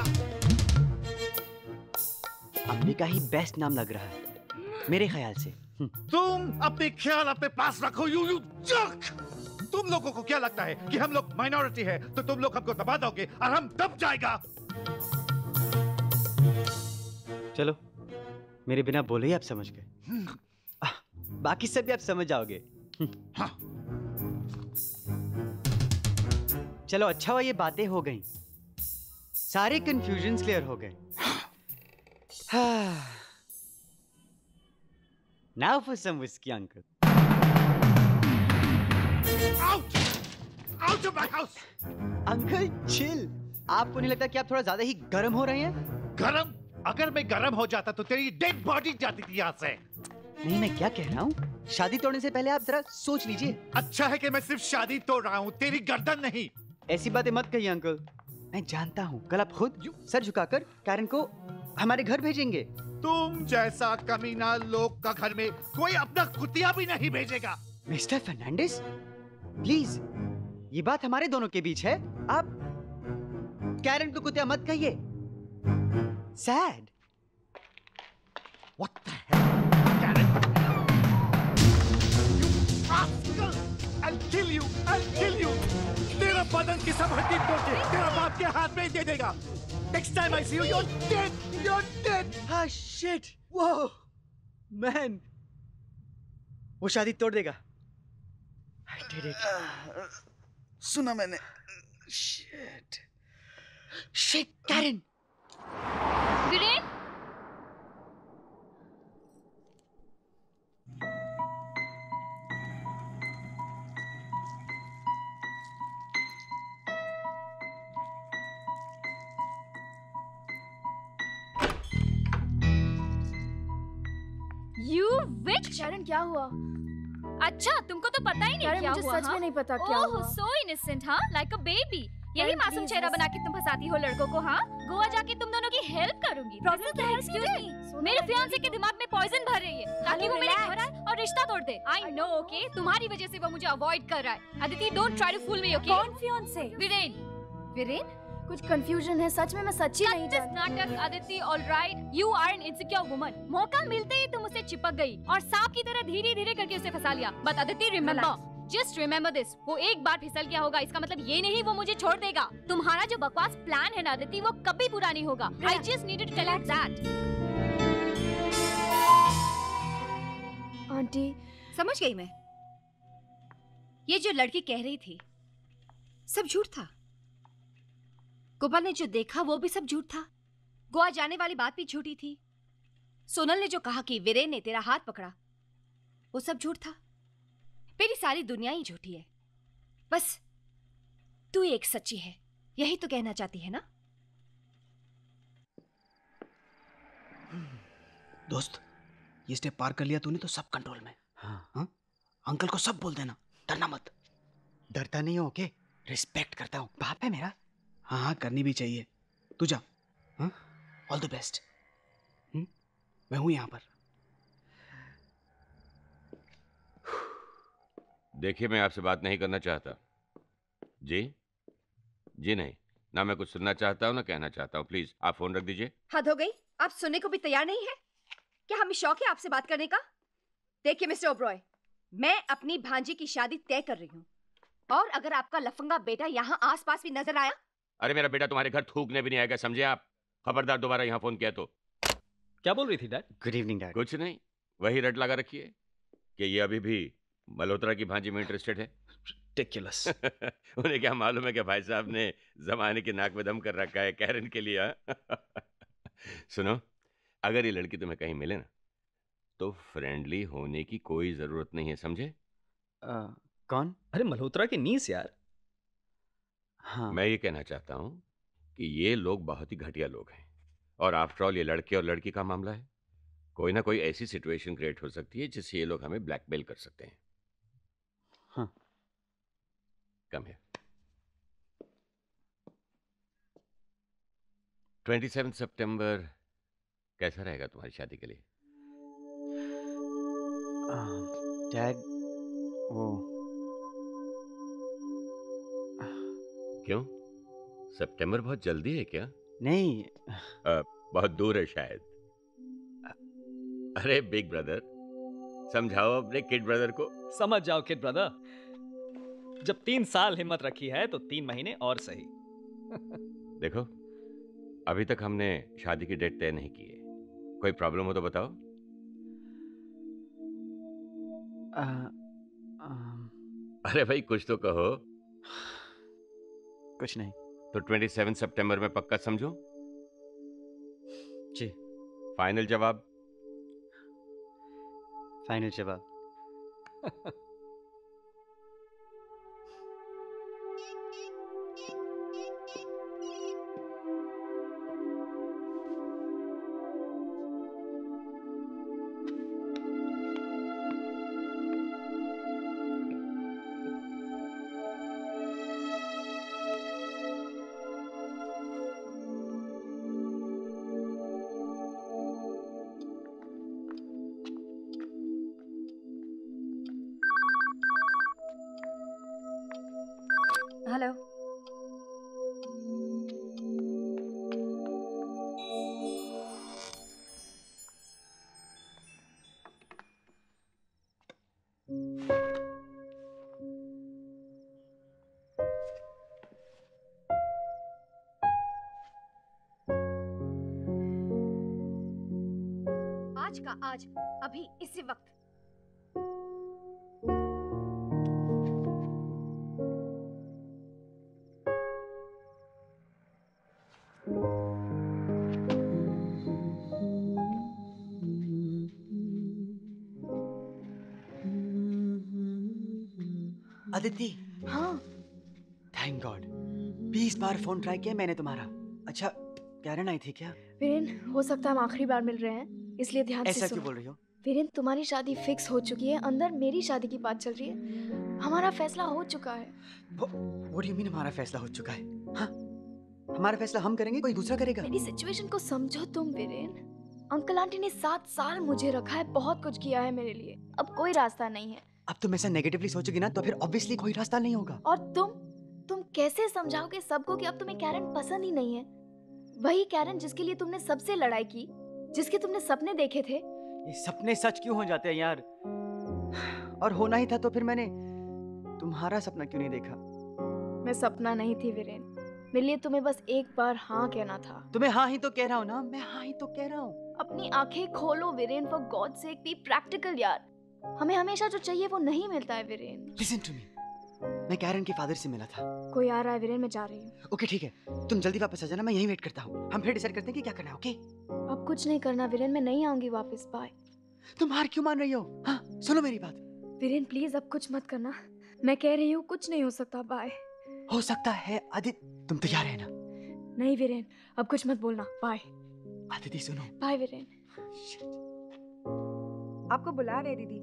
अंबिका ही बेस्ट नाम लग रहा है मेरे ख्याल से। तुम अपने ख्याल अपने पास रखो। You you jerk. तुम लोगों को क्या लगता है कि हम लोग माइनॉरिटी है तो तुम लोग हमको दबा दोगे और हम दब जाएगा? चलो, मेरे बिना बोले ही आप समझ गए, बाकी सब भी आप समझ जाओगे। हाँ। चलो अच्छा हुआ ये बातें हो गई, सारे कंफ्यूजन्स क्लियर हो गए। Now for some whiskey, uncle. Out! Out of my house! Uncle, chill. आपको नहीं लगता कि आप थोड़ा ज्यादा ही गर्म हो रहे हैं? गर्म? अगर मैं गर्म हो जाता तो तेरी डेड बॉडी जाती थी यहाँ से। नहीं, मैं क्या कह रहा हूँ, शादी तोड़ने से पहले आप जरा सोच लीजिए। अच्छा है कि मैं सिर्फ शादी तोड़ रहा हूँ, तेरी गर्दन नहीं। ऐसी बातें मत कहिए अंकल, मैं जानता हूँ कल आप खुद सर झुकाकर कैरन को हमारे घर भेजेंगे। तुम जैसा कमीना लोग का घर में कोई अपना कुतिया भी नहीं भेजेगा। मिस्टर फर्नांडिस, प्लीज ये बात हमारे दोनों के बीच है, आप कैरन को कुतिया मत कहिए। Sad. What the hell? Karen? You rascal! I'll kill you! I'll kill you! तेरा बदन की सब हड्डी तोड़ के तेरा बाप के हाथ में दे देगा। Next time I see you, you're dead! You're dead! Ah, shit! Whoa! Man! वो शादी तोड़ देगा। I did it. सुना मैंने। Shit! Shit, Karen! Viren? You witch! शारन क्या हुआ? अच्छा, तुमको तो पता ही नहीं यार, क्या मुझे हुआ। सच में नहीं पता क्या हुआ। ओह, so innocent, हाँ? Like a baby. यही यार, मासूम please, चेहरा बस- बना के तुम फंसाती हो लड़कों को, हाँ? गोवा जाके तुम दोनों की हेल्प करूंगी। Problem क्या है? Excuse me, मेरे फियांसे के दिमाग में पॉइजन भर रही है ताकि वो मेरे घर आए और रिश्ता तोड़ दे। I know, okay? तुम्हारी वजह से वो मुझे अवॉइड कर रहा है। Aditi, don't try to fool me, okay? कौन फियांसे? वीरेन। वीरेन? कुछ कंफ्यूजन है, सच में मैं सच्ची नहीं जानती। नाटक Aditi, all right? You are an insecure woman. मौका मिलते ही तुम उसे चिपक गई और सांप की तरह धीरे धीरे करके उसे फंसा लिया। But Aditi, remember, just remember this. वो एक बार फिसल गया होगा, इसका मतलब ये नहीं वो मुझे छोड़ देगा। तुम्हारा जो बकवास प्लान है ना अदिति, वो कभी पूरा नहीं होगा। I just needed to tell you that. Aunty, समझ गई मैं। ये जो लड़की कह रही थी सब झूठ था। गोपाल ने जो देखा वो भी सब झूठ था। गोवा जाने वाली बात भी झूठी थी। सोनल ने जो कहा कि वीरेन ने तेरा हाथ पकड़ा वो सब झूठ था। मेरी सारी दुनिया ही झूठी है, बस तू एक सच्ची है, यही तो कहना चाहती है ना? दोस्त, ये स्टेप पार कर लिया तूने तो सब कंट्रोल में। हाँ हाँ? अंकल को सब बोल देना, डरना मत। डरता नहीं हो के, रिस्पेक्ट करता हूँ, बाप है मेरा। हाँ हाँ, करनी भी चाहिए। तू जा। हाँ? All the best. मैं हूं यहाँ पर। देखिए, मैं आपसे बात नहीं करना चाहता। जी जी नहीं, ना मैं कुछ सुनना चाहता हूँ ना कहना चाहता हूँ। प्लीज आप फोन रख दीजिए। हद हो गई, आप सुनने को भी तैयार नहीं है क्या? हमें शौक है आपसे बात करने का? देखिए मिस्टर ओबरॉय, मैं अपनी भांजी की शादी तय कर रही हूँ और अगर आपका लफंगा बेटा यहाँ आसपास भी नजर आया। अरे मेरा बेटा तुम्हारे घर थूकने भी नहीं आएगा, समझे आप? खबरदार दोबारा यहाँ फोन किया तो। क्या बोल रही थी डैड? Good evening dad. कुछ नहीं, वही रट लगा रखिए। कि ये अभी भी मल्होत्रा की भांजी में इंटरेस्टेड है? Ridiculous. उन्हें क्या मालूम है कि भाई साहब ने जमाने की नाक में दम कर रखा है कैरन के लिए, हाँ? सुनो, अगर ये लड़की तुम्हें कहीं मिले ना तो फ्रेंडली होने की कोई जरूरत नहीं है, समझे? आ, कौन? अरे मल्होत्रा की नीस यार। हाँ। मैं ये कहना चाहता हूँ कि ये लोग बहुत ही घटिया लोग हैं, और आफ्टर ऑल ये लड़के और लड़की का मामला है। कोई ना कोई ऐसी सिचुएशन क्रिएट हो सकती है जिससे ये लोग हमें ब्लैकमेल कर सकते हैं। हाँ। कम है। सत्ताईस सितंबर कैसा रहेगा तुम्हारी शादी के लिए? डैड, वो क्यों? सितंबर बहुत जल्दी है क्या? नहीं, आ, बहुत दूर है शायद। अरे बिग ब्रदर, समझाओ अपने किड ब्रदर को। समझ जाओ किड ब्रदर, जब तीन साल हिम्मत रखी है तो तीन महीने और सही। देखो, अभी तक हमने शादी की डेट तय नहीं की है। कोई प्रॉब्लम हो तो बताओ। आ, आ, अरे भाई कुछ तो कहो। कुछ नहीं। तो सत्ताईस सितंबर में पक्का समझो? जी। फाइनल जवाब? फाइनल जवाब। हेलो। आज का आज, अभी इसी वक्त। अदिति। हाँ। थैंक गॉड, बीस बार फोन ट्राई किया मैंने तुम्हारा। अच्छा, कैरन आई थी क्या? वीरेन, हो सकता है हम आखिरी बार मिल रहे हैं, इसलिए ध्यान से ऐसा सुनो। क्यों बोल रही हो? वीरेन, तुम्हारी शादी फिक्स हो चुकी है, अंदर मेरी शादी की बात चल रही है। हमारा फैसला हो चुका है। What do you mean हमारा फैसला हो चुका है? हाँ? हमारा फैसला हम करेंगे, कोई दूसरा करेगा? मेरी सिचुएशन को समझो तुम वीरेन। अंकल आंटी ने सात साल मुझे रखा है, बहुत कुछ किया है मेरे लिए। अब कोई रास्ता नहीं है। अब तुम ऐसा नेगेटिवली सोचोगी ना तो फिर ऑब्वियसली कोई रास्ता नहीं होगा। और तुम तुम कैसे समझाओगे सबको कि अब तुम्हें कैरन पसंद ही नहीं है? वही कैरन जिसके लिए तुमने सबसे लड़ाई की, जिसके तुमने सपने देखे थे। ये सपने सच क्यों हो जाते हैं यार? और होना ही था तो फिर मैंने तुम्हारा सपना क्यों नहीं देखा? मैं सपना नहीं थी वीरेन, मेरे लिए तुम्हें बस एक बार हाँ कहना था। तुम्हें हाँ ही तो कह रहा हूँ ना, मैं हाँ ही तो कह रहा हूँ। अपनी आंखें खोलो Viren, for God sake be practical यार। हमें हमेशा जो चाहिए वो नहीं मिलता है वीरेन। लिसन टू मी, मैं कैरन के फादर से मिला था। कोई आ रहा है वीरेन, मैं जा रही हूँ। ओके ठीक है, तुम जल्दी वापस आ जाना, मैं यहीं वेट करता हूँ। हम फिर डिसाइड करते हैं कि क्या करना है। ओके? अब कुछ नहीं करना वीरेन, मैं नहीं आऊंगी वापस। बाय। तुम हार क्यों मान रही हो? हाँ, सुनो मेरी बात। वीरेन प्लीज अब कुछ मत करना, मैं कह रही हूँ कुछ नहीं हो सकता। बाय। हो सकता है आदित्य, तुम तैयार है ना? नहीं वीरेन, अब कुछ मत बोलना। बाय। आदित्य सुनो। बाय वीरेन। आपको बुला रहे दीदी।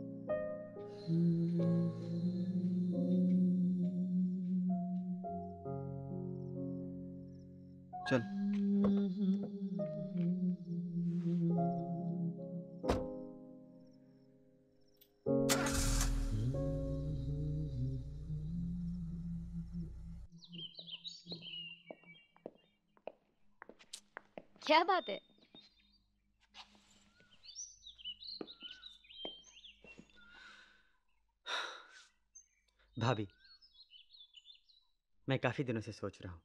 चल। क्या बात है? भाभी, मैं काफी दिनों से सोच रहा हूं।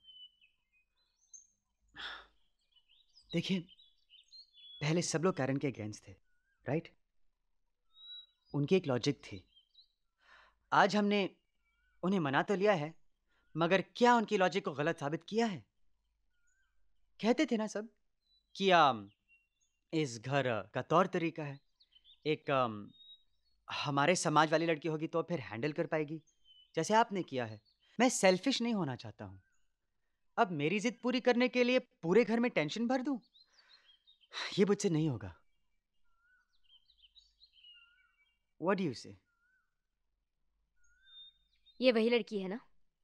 देखिए, पहले सब लोग कैरन के अगेंस्ट थे, राइट? उनकी एक लॉजिक थी। आज हमने उन्हें मना तो लिया है, मगर क्या उनकी लॉजिक को गलत साबित किया है? कहते थे ना सब कि आम, इस घर का तौर तरीका है, एक आम, हमारे समाज वाली लड़की होगी तो फिर हैंडल कर पाएगी, जैसे आपने किया है। मैं सेल्फिश नहीं होना चाहता हूँ। अब मेरी जिद पूरी करने के लिए पूरे घर में टेंशन भर दूं, ये मुझसे नहीं होगा। What do you say? ये वही लड़की है ना?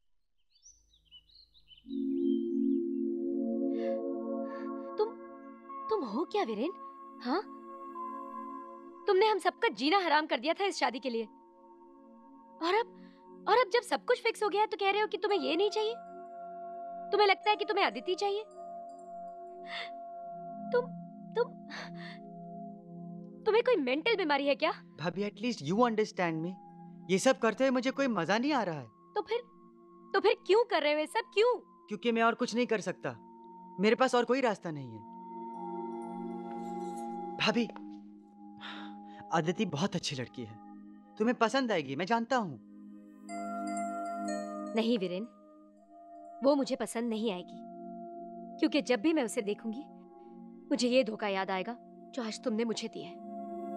तुम तुम हो क्या वीरेन? हाँ, तुमने हम सबका जीना हराम कर दिया था इस शादी के लिए, और अब और अब जब सब कुछ फिक्स हो गया है तो कह रहे हो कि तुम्हें ये नहीं चाहिए? तुम्हें लगता है कि तुम्हें अदिति चाहिए? तुम तुम तुम्हें कोई मेंटल बीमारी है क्या? भाभी, एटलीस्ट यू अंडरस्टैंड मी। ये सब करते हुए मुझे कोई मजा नहीं आ रहा है। तो फिर तो फिर क्यों कर रहे हो ये सब? क्यों? क्योंकि मैं और कुछ नहीं कर सकता। मेरे पास और कोई रास्ता नहीं है। भाभी, अदिति बहुत अच्छी लड़की है, तुम्हें पसंद आएगी, मैं जानता हूँ। नहीं वीरेन, वो मुझे पसंद नहीं आएगी, क्योंकि जब भी मैं उसे देखूंगी मुझे ये धोखा याद आएगा जो आज तुमने मुझे दिया है।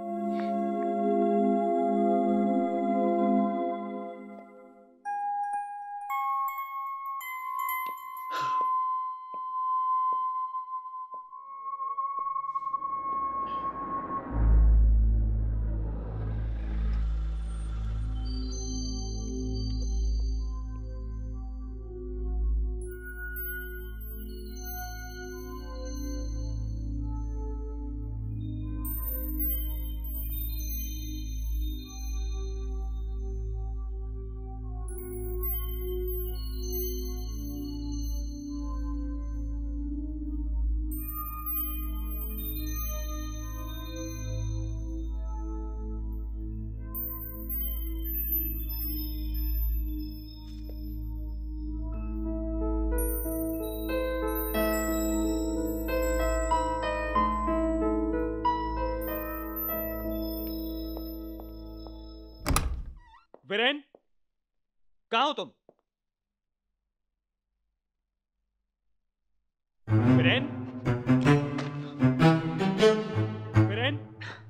वीरेन, कहाँ हो तुम? वीरेन? वीरेन?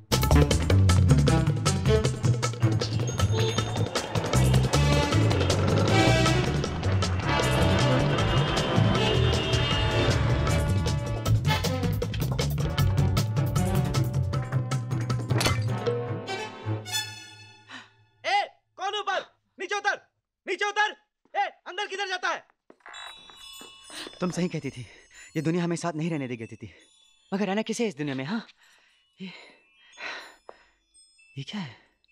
तुम सही कहती थी, ये दुनिया हमें साथ नहीं रहने देगी थी, मगर रहना किसे इस दुनिया में? हाँ, ये, ये क्या है?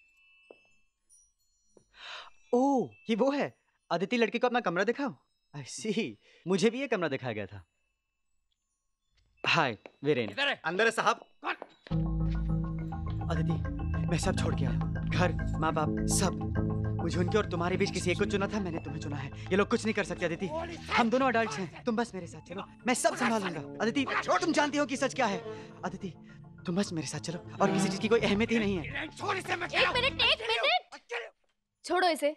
ओह, ये वो है। अदिति लड़की को अपना कमरा दिखाओ। आई सी, मुझे भी ये कमरा दिखाया गया था। हाय वीरेन। इधर है। अंदर है साहब। अदिति, मैं सब छोड़ के आया, घर, माँ बाप, सब। मुझे उनके और तुम्हारे बीच किसी एक को चुना था, मैंने तुम्हें चुना है। ये लोग कुछ नहीं कर सकते अदिति, हम दोनों अडल्ट्स हैं। तुम बस मेरे साथ चलो, मैं सब संभालूंगा। अदिति, तुम जानती हो कि सच क्या है। अदिति, तुम बस मेरे साथ चलो, और किसी चीज की कोई अहमियत ही नहीं है। एक मिनट, एक मिनट, छोड़ो इसे।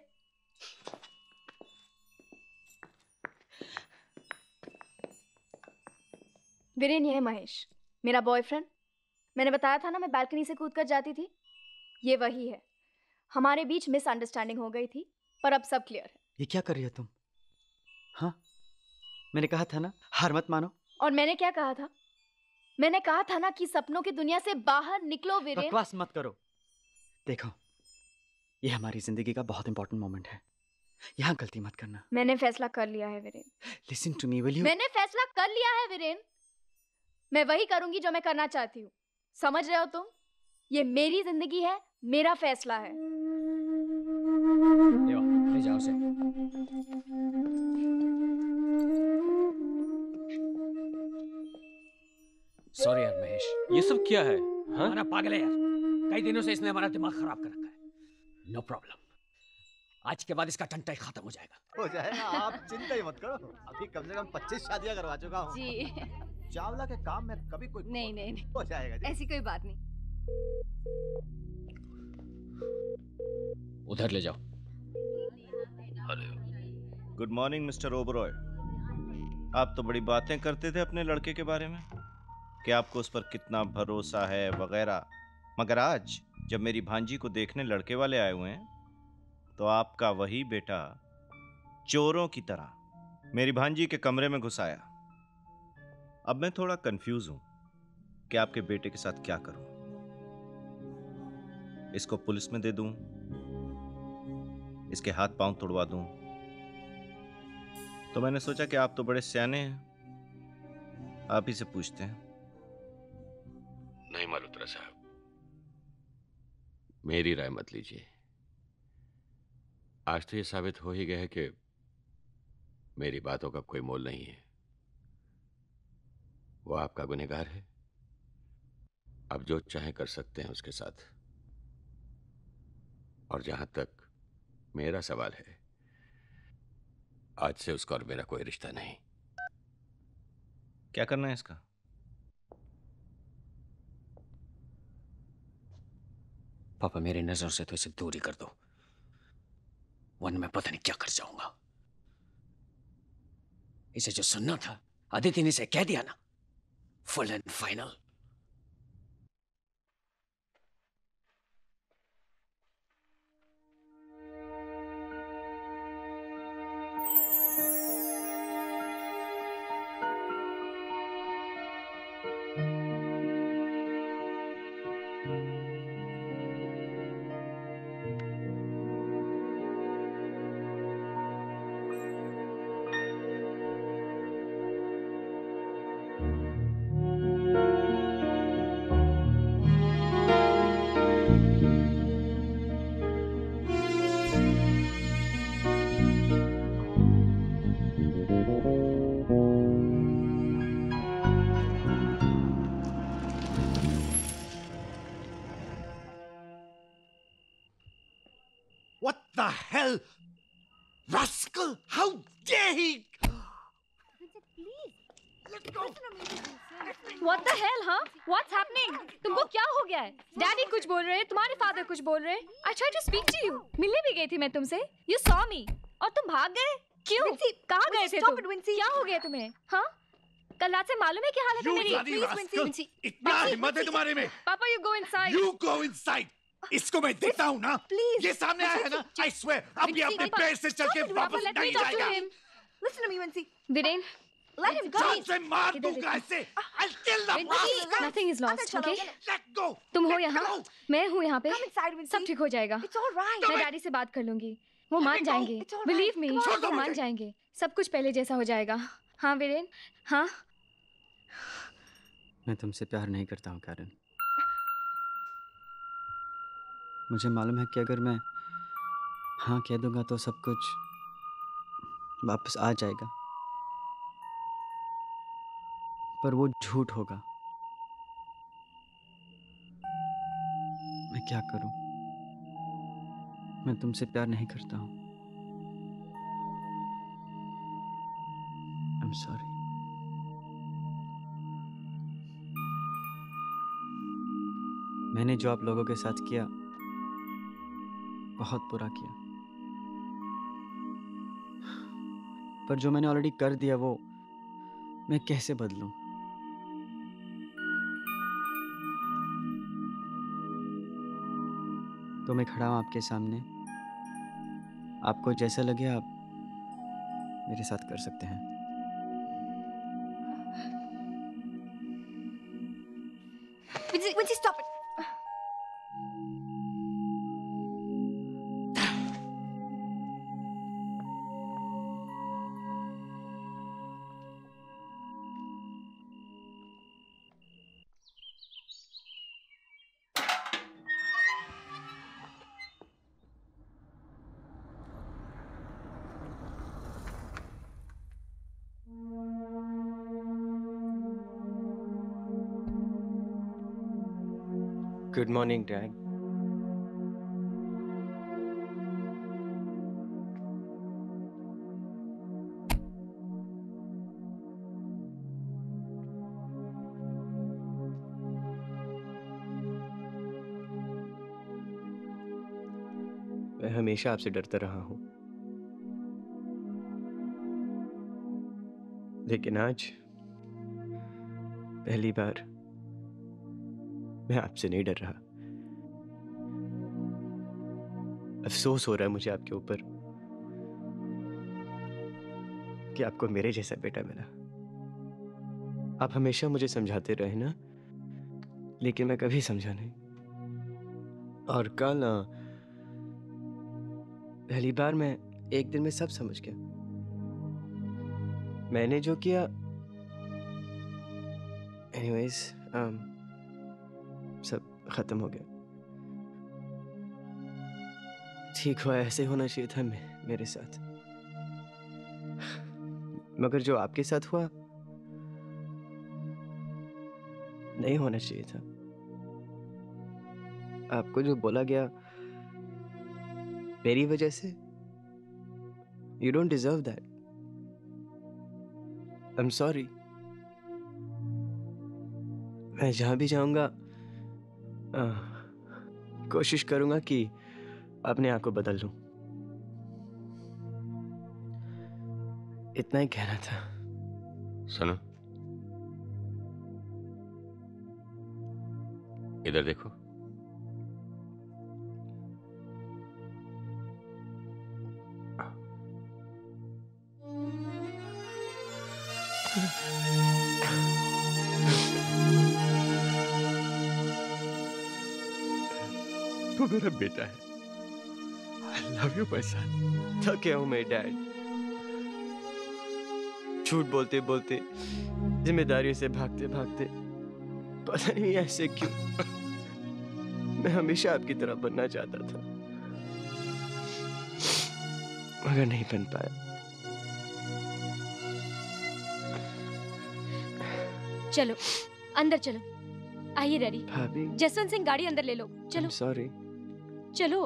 वीरेन, ये है महेश, मेरा बॉयफ्रेंड। मैंने बताया था ना मैं बालकनी से कूद कर जाती थी, ये वही है। हमारे बीच मिसअंडरस्टैंडिंग हो गई थी, पर अब सब क्लियर है। ये क्या कर रही हो तुम? हाँ, मैंने कहा था ना, हार मत मानो। और मैंने क्या कहा था? मैंने कहा था ना कि सपनों की दुनिया से बाहर निकलो वीरेन। बकवास मत करो। देखो, ये हमारी जिंदगी का बहुत इंपॉर्टेंट मोमेंट है, यहाँ गलती मत करना। मैंने फैसला कर लिया है Viren. Listen to me, will you? मैंने फैसला कर लिया है वीरेन। मैं वही करूंगी जो मैं करना चाहती हूँ, समझ रहे हो तुम? ये मेरी जिंदगी है, मेरा फैसला है। ले जाओ उसे। सॉरी यार महेश, ये सब क्या है? हाँ? हमारा पागल है यार, कई दिनों से इसने हमारा दिमाग खराब कर रखा है। नो प्रॉब्लम, आज के बाद इसका टंटा खत्म हो जाएगा। हो जाएगा, आप चिंता ही मत करो। अभी कम से कम पच्चीस शादियां करवा चुका हूँ जी। चावला के काम में कभी कोई नहीं नहीं नहीं, हो जाएगा जी। ऐसी कोई बात नहीं। उधर ले जाओ। Good morning mister Oberoi. आप तो बड़ी बातें करते थे अपने लड़के के बारे में कि आपको उस पर कितना भरोसा है वगैरह, मगर आज जब मेरी भांजी को देखने लड़के वाले आए हुए हैं तो आपका वही बेटा चोरों की तरह मेरी भांजी के कमरे में घुस आया। अब मैं थोड़ा कंफ्यूज हूं कि आपके बेटे के साथ क्या करूं। इसको पुलिस में दे दूं, इसके हाथ पांव तोड़वा दूं? तो मैंने सोचा कि आप तो बड़े सियाने हैं, आप ही से पूछते हैं। नहीं मल्होत्रा साहब, मेरी राय मत लीजिए। आज तो ये साबित हो ही गया है कि मेरी बातों का कोई मोल नहीं है। वो आपका गुनहगार है, आप जो चाहे कर सकते हैं उसके साथ। और जहां तक मेरा सवाल है, आज से उसका और मेरा कोई रिश्ता नहीं। क्या करना है इसका? पापा, मेरी नजरों से तो इसे दूर ही कर दो, वरना मैं पता नहीं क्या कर जाऊंगा। इसे जो सुनना था अदिति ने इसे कह दिया ना, full and final. The hell, rascal! How dare he? What the hell, huh? What's happening? तुमको क्या हो गया है? डैडी कुछ बोल रहे हैं, तुम्हारे फादर कुछ बोल रहे हैं। I tried to speak to you. मिलने भी गई थी मैं तुमसे। You saw me. और तुम भाग गए? क्यों? कहाँ गए थे तुम? क्या हो गया तुम्हें? हाँ? कल रात से मालूम है क्या हालत है मेरी? Please, Wincy, Wincy. इतना हिम्मत है तुम्हारे में? पापा, you go inside. You go inside. इसको मैं देखता हूँ ना, ये सामने आया है ना, I swear, अब ये अपने पैर से चल के वापस नहीं जाएगा। Listen to me, Wincy. Viren, let him go. जान से मार दूंगा इसे। I'll kill the bastard. Nothing is lost, okay? Let go. तुम हो यहाँ, मैं हूँ यहाँ पे, Come inside, Wincy. सब ठीक हो जाएगा। It's all right. मैं डैडी से बात कर लूंगी, वो मान जाएंगे। Believe me, वो मान जाएंगे। सब कुछ पहले जैसा हो जाएगा। हाँ वीरेन, हाँ? मैं तुमसे प्यार नहीं करता हूँ कारण। मुझे मालूम है कि अगर मैं हाँ कह दूंगा तो सब कुछ वापस आ जाएगा, पर वो झूठ होगा। मैं क्या करूं? मैं तुमसे प्यार नहीं करता हूं। I'm sorry. मैंने जो आप लोगों के साथ किया बहुत बुरा किया, पर जो मैंने ऑलरेडी कर दिया वो मैं कैसे बदलूं? तो मैं खड़ा हूं आपके सामने, आपको जैसा लगे आप मेरे साथ कर सकते हैं। Wincy, Wincy, stop it. Good morning, Dad. मैं हमेशा आपसे डरता रहा हूं, लेकिन आज पहली बार मैं आपसे नहीं डर रहा। अफसोस हो रहा है मुझे आपके ऊपर कि आपको मेरे जैसा बेटा मिला। आप हमेशा मुझे समझाते रहे ना, लेकिन मैं कभी समझा नहीं। और कल पहली बार मैं एक दिन में सब समझ गया। मैंने जो किया, एनीवेज, um, सब खत्म हो गया। ठीक हुआ, ऐसे होना चाहिए था मे, मेरे साथ। मगर जो आपके साथ हुआ नहीं होना चाहिए था। आपको जो बोला गया मेरी वजह से, you don't deserve that. I am sorry. मैं जहां भी जाऊंगा कोशिश करूंगा कि अपने आप को बदल लूं। इतना ही कहना था। सुनो, इधर देखो। तू मेरा बेटा है। I love you, my son. थक गया हूं मैं डैड। झूठ बोलते बोलते, जिम्मेदारियों से भागते भागते, पता नहीं ऐसे क्यों। मैं हमेशा आपकी तरह बनना चाहता था, मगर नहीं बन पाया। चलो अंदर चलो। आइए डैडी। भाभी। जसवंत सिंह गाड़ी अंदर ले लो। चलो। सॉरी। चलो।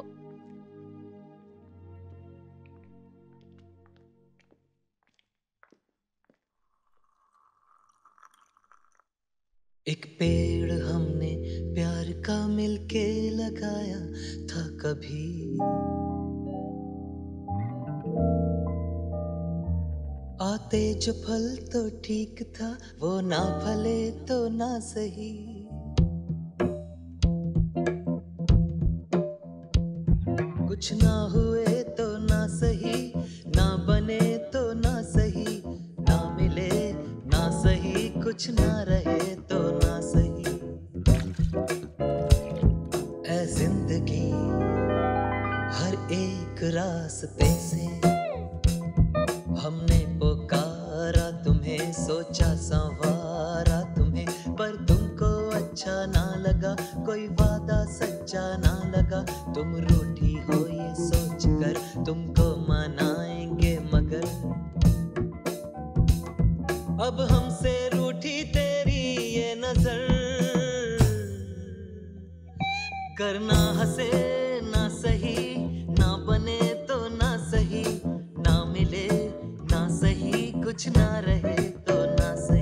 एक पेड़ हमने प्यार का मिलके लगाया था कभी, आते जो फल तो ठीक था, वो ना फले तो ना सही। कुछ ना हुए तो ना सही, ना बने तो ना सही, ना मिले ना सही, कुछ ना रहे तो ना सही। ऐ जिंदगी हर एक रास्ते से हमने पुकारा तुम्हें, सोचा संवारा तुम्हें, पर तुमको अच्छा ना लगा, कोई वादा सच्चा ना लगा। तुम रूठी हो ये सोच कर तुमको मनाएंगे, मगर अब हमसे रूठी तेरी ये नजर। करना हंसे ना सही, ना बने तो ना सही, ना मिले ना सही, कुछ ना रहे तो ना सही।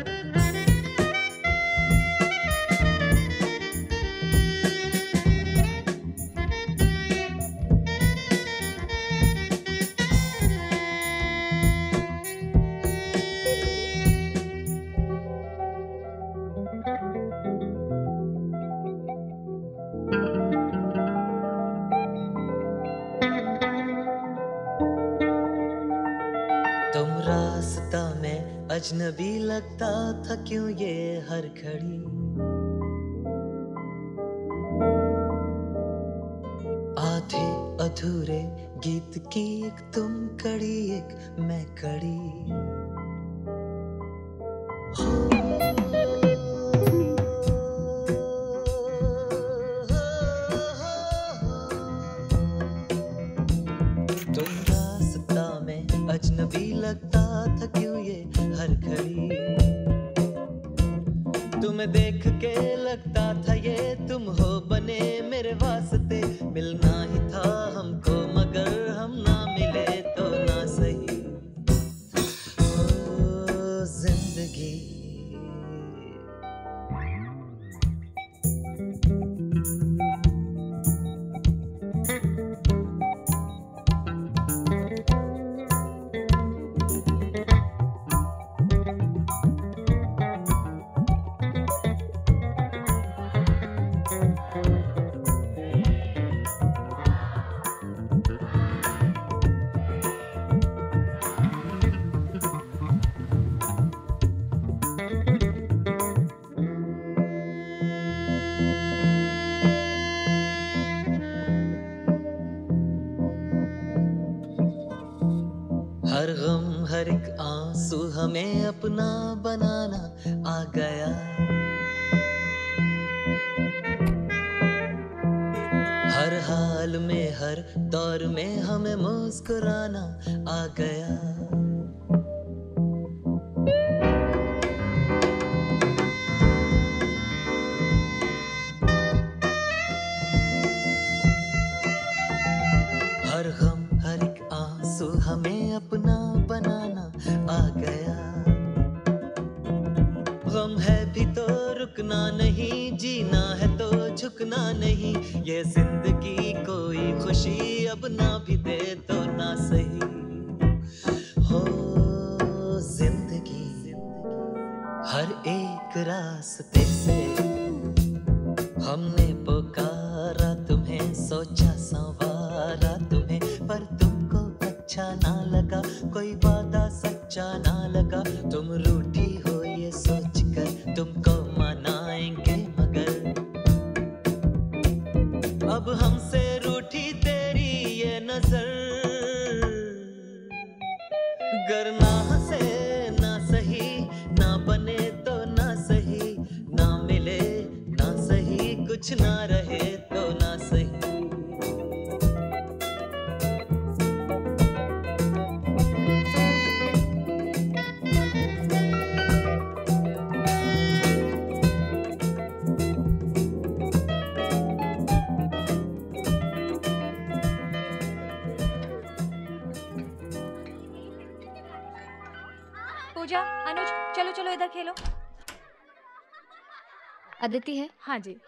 तुम रास्ता में अजनबी लगता था क्यों ये हर घड़ी, आधे अधूरे गीत की एक तुम कड़ी, एक मैं कड़ी। तुम रास्ता में अजनबी लगता था क्यों ये हर घड़ी, तुम्हें देख के लगता था ये तुम हो बने मेरे वास्ते। मिलना ही था हमको मगर हम ना मिले तो ना सही। आंसू हमें अपना बनाना आ गया। हर हाल में हर दौर में हमें मुस्कुराना आ गया। हर गम हर एक आंसू हमें अपना बनाना आ गया। गम है भी तो रुकना नहीं, जीना है तो झुकना नहीं। ये जिंदगी कोई खुशी अब ना भी दे तो ना सही हो। जिंदगी हर एक रास्ते से हमने पुकारा तुम्हें, सोचा संवारा तुम्हें, पर तुमको अच्छा ना लगा, कोई वादा सच्चा ना लगा। तुम रूठी हो ये सोच कर तुमको मनाएंगे, मगर अब हमसे रूठी तेरी ये नजर। गर ना हंसे ना सही, ना बने तो ना सही, ना मिले ना सही, कुछ ना रहे तो ना सही। पूजा, अनुज, चलो चलो इधर खेलो। अदिति है? हाँ जी।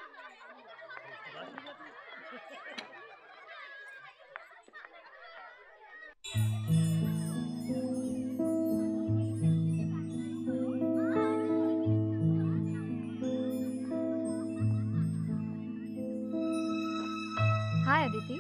हाय अदिति।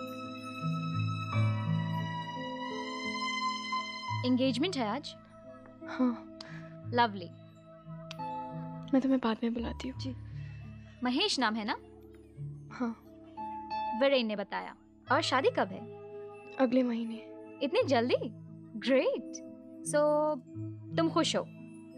एंगेजमेंट है आज? हाँ। लवली। मैं तुम्हें बाद में बुलाती हूँ। जी। महेश नाम है ना? हाँ। वीरेन ने बताया। और शादी कब है? अगले महीने। इतनी जल्दी? ग्रेट। सो तुम खुश हो?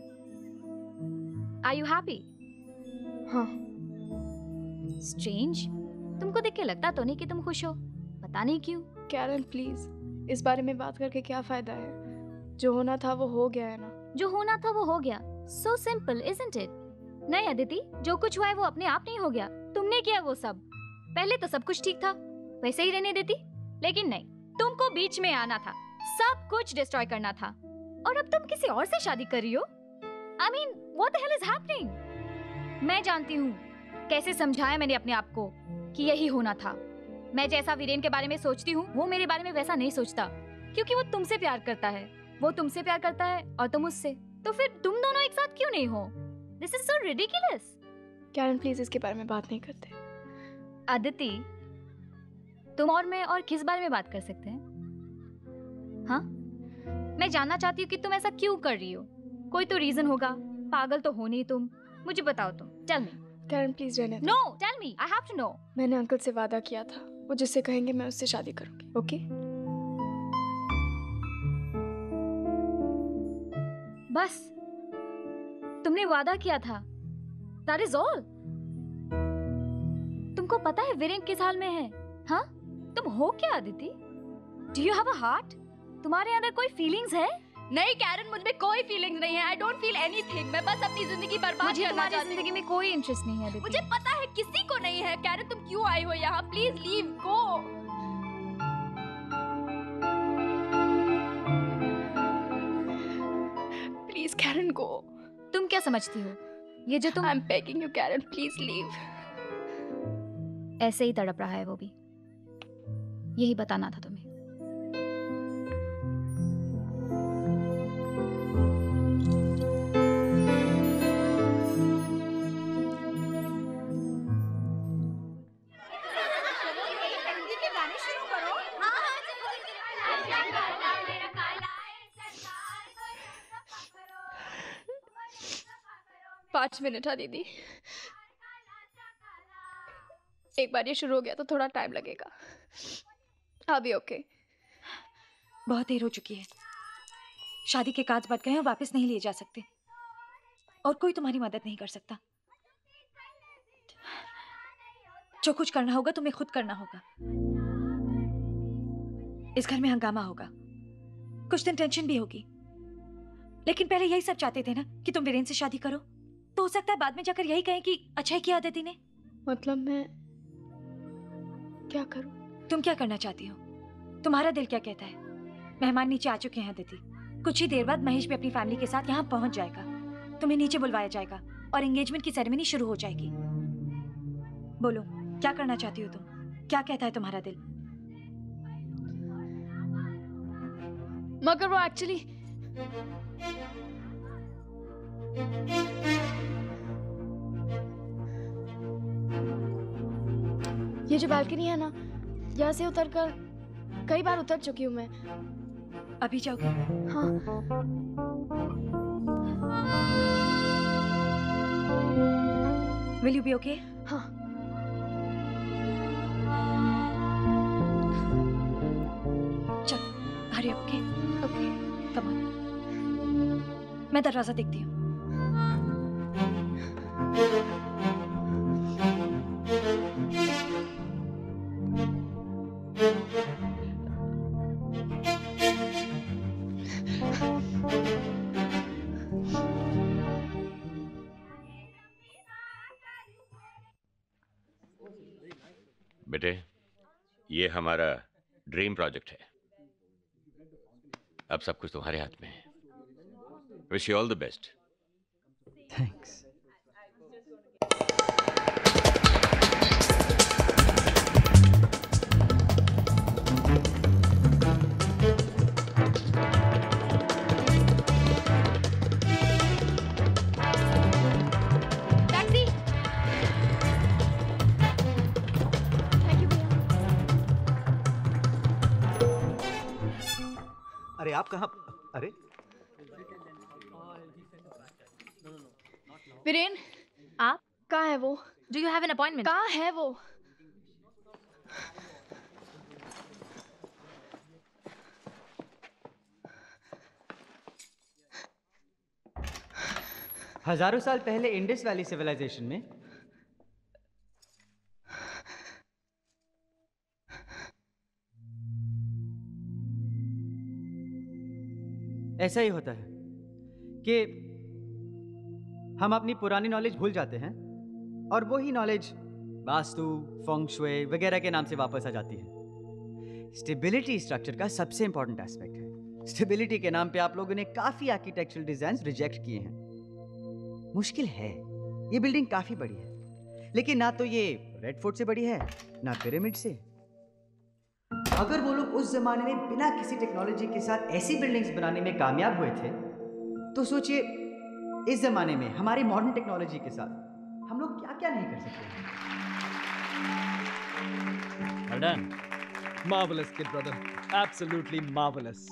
Are you happy? हाँ। स्ट्रेंज, तुमको देख के लगता तो नहीं कि तुम खुश हो। पता नहीं क्यों। कैरन प्लीज, इस बारे में बात करके क्या फायदा है? जो होना था वो हो गया है ना। जो होना था वो हो गया। So simple, isn't it? नहीं अदिति, जो कुछ हुआ है वो अपने आप नहीं हो गया, तुमने किया वो सब। पहले तो सब कुछ ठीक था, वैसे ही रहने देती, लेकिन नहीं, तुमको बीच में आना था, सब कुछ डिस्ट्रॉय करना था, और अब तुम किसी और से शादी कर रही हो। I mean, what the hell is happening? मैं जानती हूँ कैसे समझाया मैंने अपने आप को कि यही होना था। मैं जैसा वीरेन के बारे में सोचती हूँ, वो मेरे बारे में वैसा नहीं सोचता, क्योंकि वो तुमसे प्यार करता है, वो तुमसे प्यार करता है और तुम उससे। तो फिर तुम दोनों एक साथ क्यों नहीं हो? This is so ridiculous. Karen please इसके बारे में बात नहीं करते। अदिति, तुम और मैं और किस बारे में बात कर सकते हैं? हाँ? मैं जानना चाहती हूँ कि तुम ऐसा क्यों कर रही हो। कोई तो रीजन होगा, पागल तो हो नहीं तुम। मुझे बताओ तुम, टेल मी। कैरन प्लीज रहने दो। No, tell me, I have to know. मैंने अंकल से वादा किया था, वो जिससे कहेंगे मैं उससे शादी करूंगी। ओके? बस तुमने वादा किया था, दैट इज ऑल। तुमको पता है वीरेन किस हाल में है? हाँ? तुम हो क्या Aditi? Do you have a heart? तुम्हारे अंदर कोई फीलिंग्स है? नहीं कैरन, मुझ में कोई फीलिंग्स नहीं है। I don't feel anything. मैं बस अपनी जिंदगी बर्बाद मुझे करना तुम्हारी चाहती हूँ। जिंदगी में कोई इंटरेस्ट नहीं है अदिति। मुझे पता है किसी को नहीं है। कैरन तुम क्यों आई हो यहाँ? Please leave, go. Please Karen go. तुम क्या समझती हो ये जो तुम? I am begging you Karen, please leave. ऐसे ही तड़प रहा है वो भी, यही बताना था तुम्हें। पाँच मिनट है दीदी, एक बार ये शुरू हो गया तो थोड़ा टाइम लगेगा। अभी ओके। बहुत देर हो चुकी है। शादी के काज बट गए और वापस नहीं लिए जा सकते, और कोई तुम्हारी मदद नहीं कर सकता। जो कुछ करना होगा तुम्हें खुद करना होगा। इस घर में हंगामा होगा, कुछ दिन टेंशन भी होगी, लेकिन पहले यही सब चाहते थे ना कि तुम वीरेन से शादी करो, तो हो सकता है बाद में जाकर यही कहें कि अच्छा ही किया अदिति ने। मतलब मैं क्या करूं? तुम क्या करना चाहती हो? तुम्हारा दिल क्या कहता है? मेहमान नीचे आ चुके हैं अदिति। कुछ ही देर बाद महेश भी अपनी फैमिली के साथ यहाँ पहुंच जाएगा। तुम्हें नीचे बुलवाया जाएगा और एंगेजमेंट की सेरेमनी शुरू हो जाएगी। बोलो क्या करना चाहती हो तुम? क्या कहता है तुम्हारा दिल? मगर वो एक्चुअली ये जो बालकनी है ना, यहाँ से उतरकर कई बार उतर चुकी हूँ मैं। अभी जाओगे? हाँ। Will you be okay? हाँ। चल, hurry up, okay? Okay. Come on. मैं दरवाजा देखती हूँ। बेटे, ये हमारा ड्रीम प्रोजेक्ट है। अब सब कुछ तुम्हारे हाथ में है। Wish you all the best. Thanks. अरे आप कहाँ? अरे वीरेन, आप कहाँ है वो? Do you have an appointment? कहाँ है वो? हजारों साल पहले इंडस वैली सिविलाइजेशन में ऐसा ही होता है कि हम अपनी पुरानी नॉलेज भूल जाते हैं और वही नॉलेज वास्तु, फेंग शुई वगैरह के नाम से वापस आ जाती है। स्टेबिलिटी स्ट्रक्चर का सबसे इंपॉर्टेंट एस्पेक्ट है। स्टेबिलिटी के नाम पे आप लोगों ने काफी आर्किटेक्चरल डिजाइन्स रिजेक्ट किए हैं। मुश्किल है, ये बिल्डिंग काफी बड़ी है, लेकिन ना तो ये रेड फोर्ट से बड़ी है ना पिरामिड से। अगर वो लोग उस जमाने में बिना किसी टेक्नोलॉजी के साथ ऐसी बिल्डिंग्स बनाने में कामयाब हुए थे, तो सोचिए इस जमाने में हमारी मॉडर्न टेक्नोलॉजी के साथ हम लोग क्या क्या नहीं कर सकते। Well done. Marvelous kid, brother. Absolutely marvelous.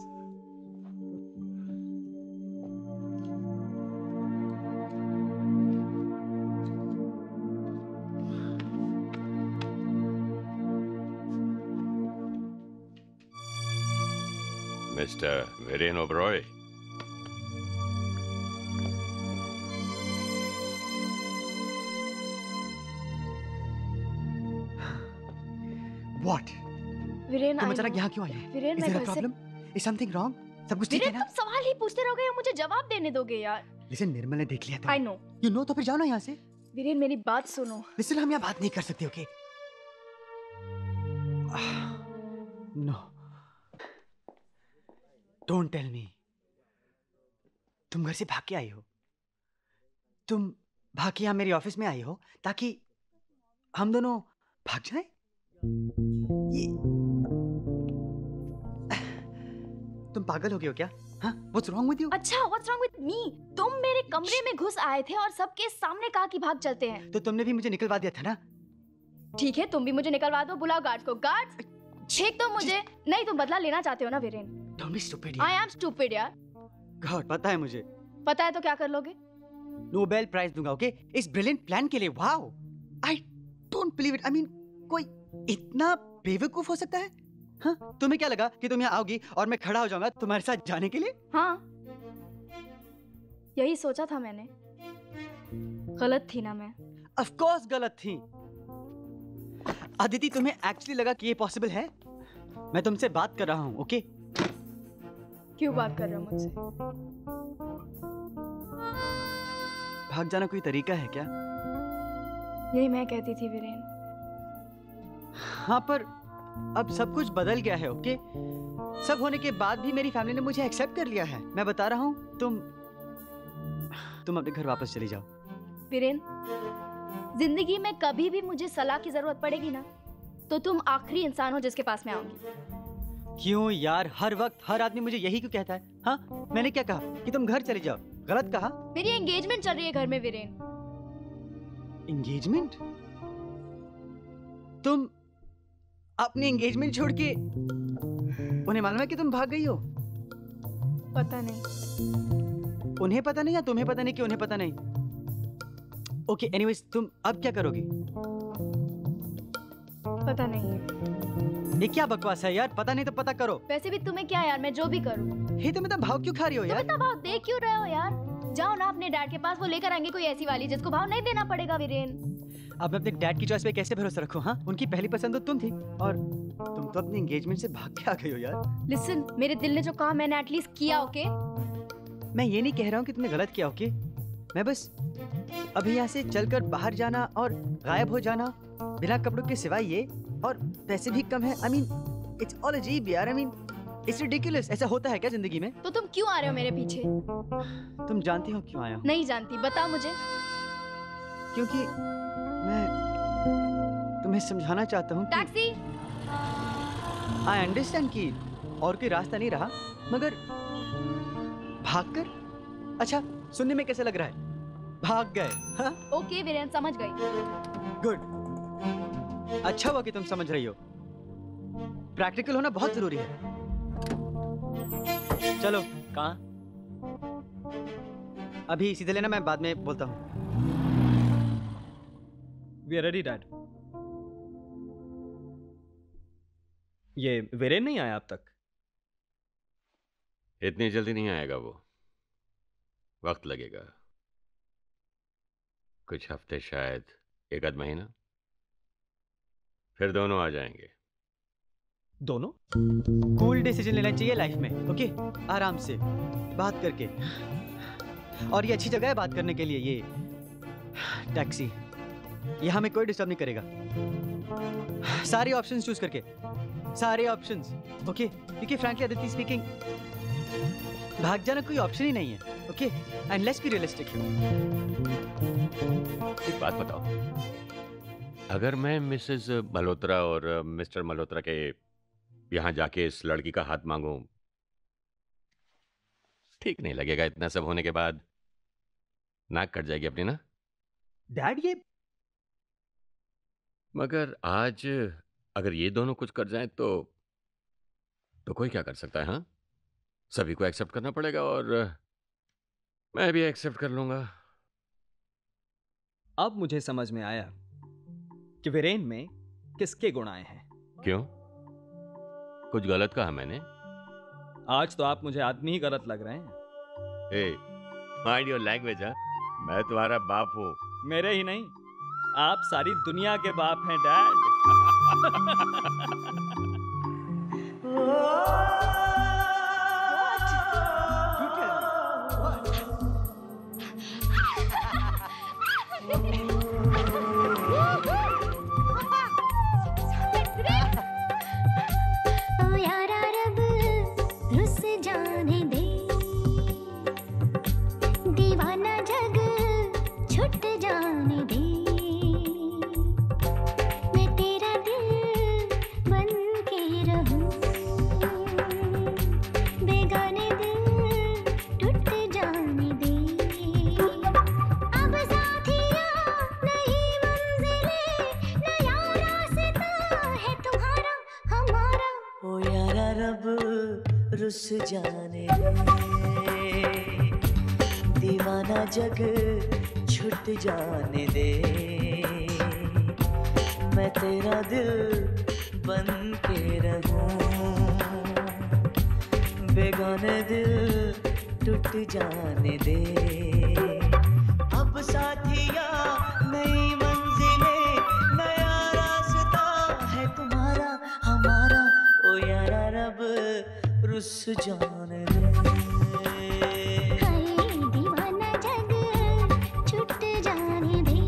Mister Viren Oberoi. What? Viren, तुम अचानक यहाँ क्यों आई हो? वीरेन, Is मैं there a घर से- problem? Is something wrong? सब कुछ ठीक है वीरेन, ना? तुम सवाल ही पूछते रहोगे या मुझे जवाब देने दोगे यार? Listen, निर्मल ने देख लिया था। I know. You know, तो फिर जाओ ना यहाँ से। वीरेन, मेरी बात सुनो। Listen, हम यहाँ बात नहीं कर सकते, okay? No. Don't tell me. तुम घर से भाग के आई हो? तुम भाग के यहाँ मेरी ऑफिस में आई हो ताकि हम दोनों भाग जाएं? ये तुम पागल हो गए हो क्या? हाँ? What's wrong with you? अच्छा, what's wrong with me? तुम मेरे कमरे में घुस आए थे और सबके सामने कहा कि भाग चलते हैं। तो तुमने भी मुझे निकलवा दिया था ना? ठीक है, तुम भी मुझे निकलवा दो। बुलाओ गार्ड्स को। गार्ड्स, ठीक तो मुझे नहीं, तुम बदला लेना चाहते हो ना Viren? Don't be stupid. I am stupid यार। God, पता है मुझे। पता है तो क्या कर लोगे? नोबेल प्राइज दूंगा, ओके? इस ब्रिलियंट प्लान के लिए। Wow, I don't believe it. I mean, कोई इतना बेवकूफ हो सकता है? हाँ? तुम्हें क्या लगा कि तुम यहाँ आओगी और मैं खड़ा हो जाऊंगा तुम्हारे साथ जाने के लिए? हाँ, यही सोचा था मैंने। गलत थी ना मैं? ऑफ कोर्स गलत थी। अदिति, तुम्हें एक्चुअली लगा कि ये पॉसिबल है? मैं तुमसे बात कर रहा हूँ, ओके? क्यों बात कर रहे हो मुझसे? भाग जाना कोई तरीका है क्या? यही मैं कहती थी वीरेन। हाँ, पर अब सब कुछ बदल गया है, ओके? सब होने के बाद भी मेरी फैमिली ने मुझे एक्सेप्ट कर लिया है। मैं बता रहा हूँ, तुम तुम अपने घर वापस चली जाओ। वीरेन, जिंदगी में कभी भी मुझे सलाह की जरूरत पड़ेगी ना, तो तुम आखिरी इंसान हो जिसके पास मैं आऊंगी। क्यों यार, हर वक्त हर आदमी मुझे यही क्यों कहता है? हाँ, मैंने क्या कहा कि तुम घर चली जाओ? गलत कहा? मेरी एंगेजमेंट चल रही है घर में वीरेन। एंगेजमेंट? तुम अपनी एंगेजमेंट छोड़ के उन्हें मालूम है कि तुम भाग गई हो? पता नहीं। उन्हें पता नहीं या तुम्हें पता नहीं कि उन्हें पता नहीं? ओके, एनीवेज, तुम अब क्या करोगी? पता नहीं। ये क्या बकवास है यार? पता नहीं तो पता करो। वैसे भी तुम्हें क्या यार, मैं जो भी करूं। हे, तुम इतना भाव क्यों खा रही हो यार? तुम इतना भाव दे क्यों रहे हो यार? जाओ ना अपने डैड के पास, वो लेकर आएंगे कोई ऐसी वाली जिसको भाव नहीं देना पड़ेगा वीरेन। अब मैं अपने डैड की चॉइस पे कैसे भरोसा रखूं? हाँ, उनकी पहली पसंद तो तुम थी और तुम तो अपनी एंगेजमेंट से भाग के आ गई हो यार। लिसन, मेरे दिल ने जो कहा मैंने एटलीस्ट किया, ओके? मैं ये नहीं कह रहा हूँ कि तुमने गलत किया, ओके? मैं बस अभी यहाँ से चलकर बाहर जाना और गायब हो जाना बिना कपड़ों के सिवाय, ये और पैसे भी कम है। आई मीन इट्स ऑल अजीब यार। I mean it's ridiculous. ऐसा होता है क्या जिंदगी में? तो तुम क्यों आ रहे हो मेरे पीछे? तुम जानती हो क्यों आया हूँ? नहीं जानती, बताओ मुझे। क्योंकि मैं तुम्हें समझाना चाहता हूँ। टैक्सी। आई अंडरस्टैंड कि और कोई रास्ता नहीं रहा, मगर भागकर? अच्छा, सुनने में कैसे लग रहा है? भाग गए? हाँ? ओके वीरेन, समझ गई। गुड। अच्छा हुआ कि तुम समझ रही हो। प्रैक्टिकल होना बहुत जरूरी है। चलो। कहाँ? अभी सीधे लेना, मैं बाद में बोलता हूँ। We are ready, Dad. ये वीरेन नहीं आया अब तक? इतनी जल्दी नहीं आएगा वो, वक्त लगेगा। कुछ हफ्ते, शायद एक आध महीना, फिर दोनों आ जाएंगे। दोनों? कूल डिसीजन लेना चाहिए लाइफ में, ओके? आराम से बात करके। और ये अच्छी जगह है बात करने के लिए, ये टैक्सी। यहाँ हमें कोई डिस्टर्ब नहीं करेगा। सारे ऑप्शंस चूज करके, सारे ऑप्शंस, ओके? क्योंकि फ्रैंकली अदिति स्पीकिंग, भाग जाना कोई ऑप्शन ही नहीं है, okay? And let's be realistic. एक बात बताओ, अगर मैं मिसेस मल्होत्रा और मिस्टर मल्होत्रा के यहाँ जाके इस लड़की का हाथ मांगूं, ठीक नहीं लगेगा? इतना सब होने के बाद नाक कट जाएगी अपनी ना? डैड, ये मगर आज अगर ये दोनों कुछ कर जाएं तो तो कोई क्या कर सकता है? हाँ, सभी को एक्सेप्ट करना पड़ेगा और मैं भी एक्सेप्ट कर लूंगा। अब मुझे समझ में आया कि वीरेन में किसके गुण आए हैं। क्यों? कुछ गलत कहा मैंने? आज तो आप मुझे आदमी ही गलत लग रहे हैं। ए, माइंड योर लैंग्वेज। हाँ, मैं तुम्हारा बाप हूँ। मेरे ही नहीं, आप सारी दुनिया के बाप हैं डैड। रुस जाने दे, दीवाना जग छुट जाने दे, मैं तेरा दिल बन के रहूं, बेगाने दिल टूट छूट जाने दे। अब साथिया नई मंजिलें, नया रास्ता है तुम्हारा हमारा, ओ यारा रब रुस जाने दे। दीवाना जग छूट जाने दे।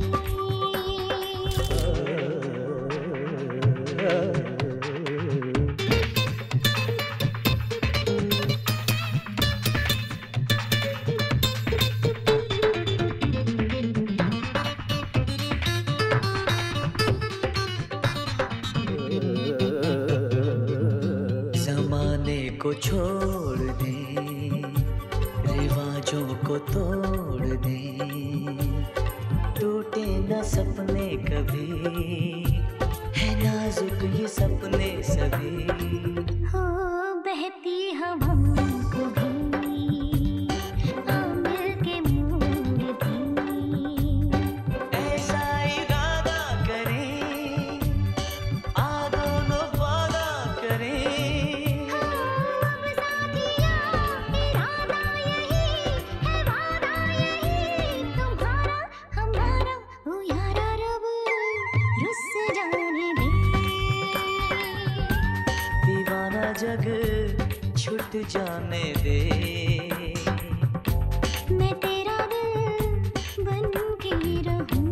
को छोड़ दे, रिवाजों को तोड़ दे, टूटे न सपने कभी, है नाजुक ये सपने सभी। हो बहती हवाओं को भी आमिर के मोड़ दी। ऐसा इरादा करें, आ दोनों वादा करें। जग छूट जाने दे। मैं तेरा दिल बन के रहूं।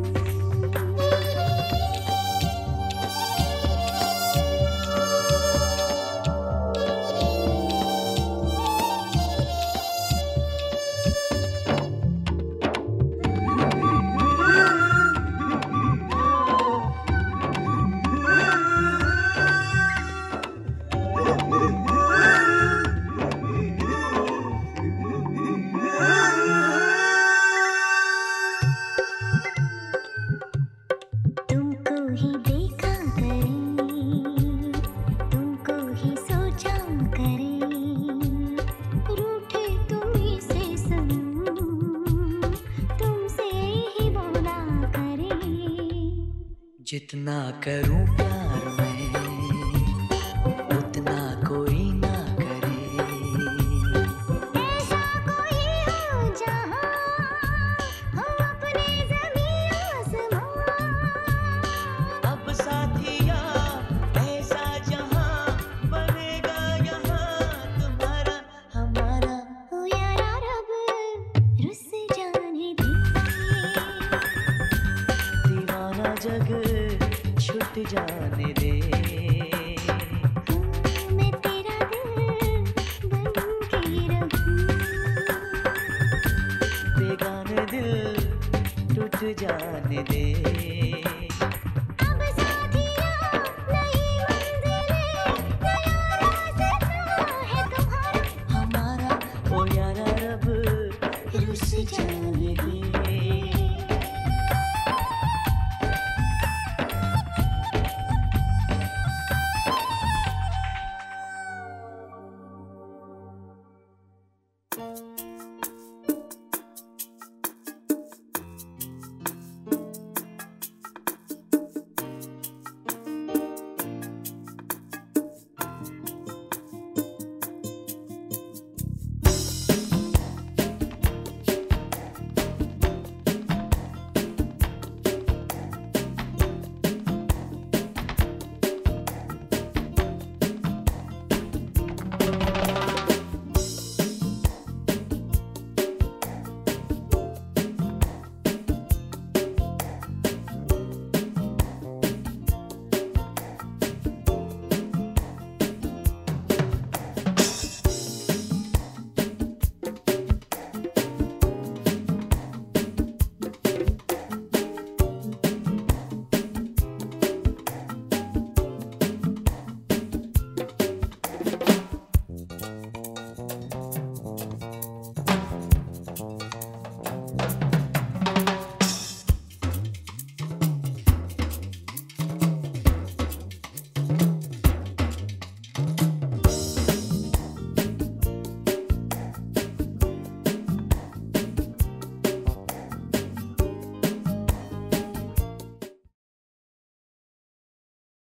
जितना करूं प्यार में उतना कोई ना करे। ऐसा कोई हो जहां हो अपने ज़मीं आसमां। अब साथिया ऐसा जहां बनेगा यहाँ तुम्हारा हमारा, ओ यारा रब रुस जाने दे। दीवाना जग छूट जाने दे। मैं तेरा दिल बन के रहूं। बेगाने दिल टूट जाने दे।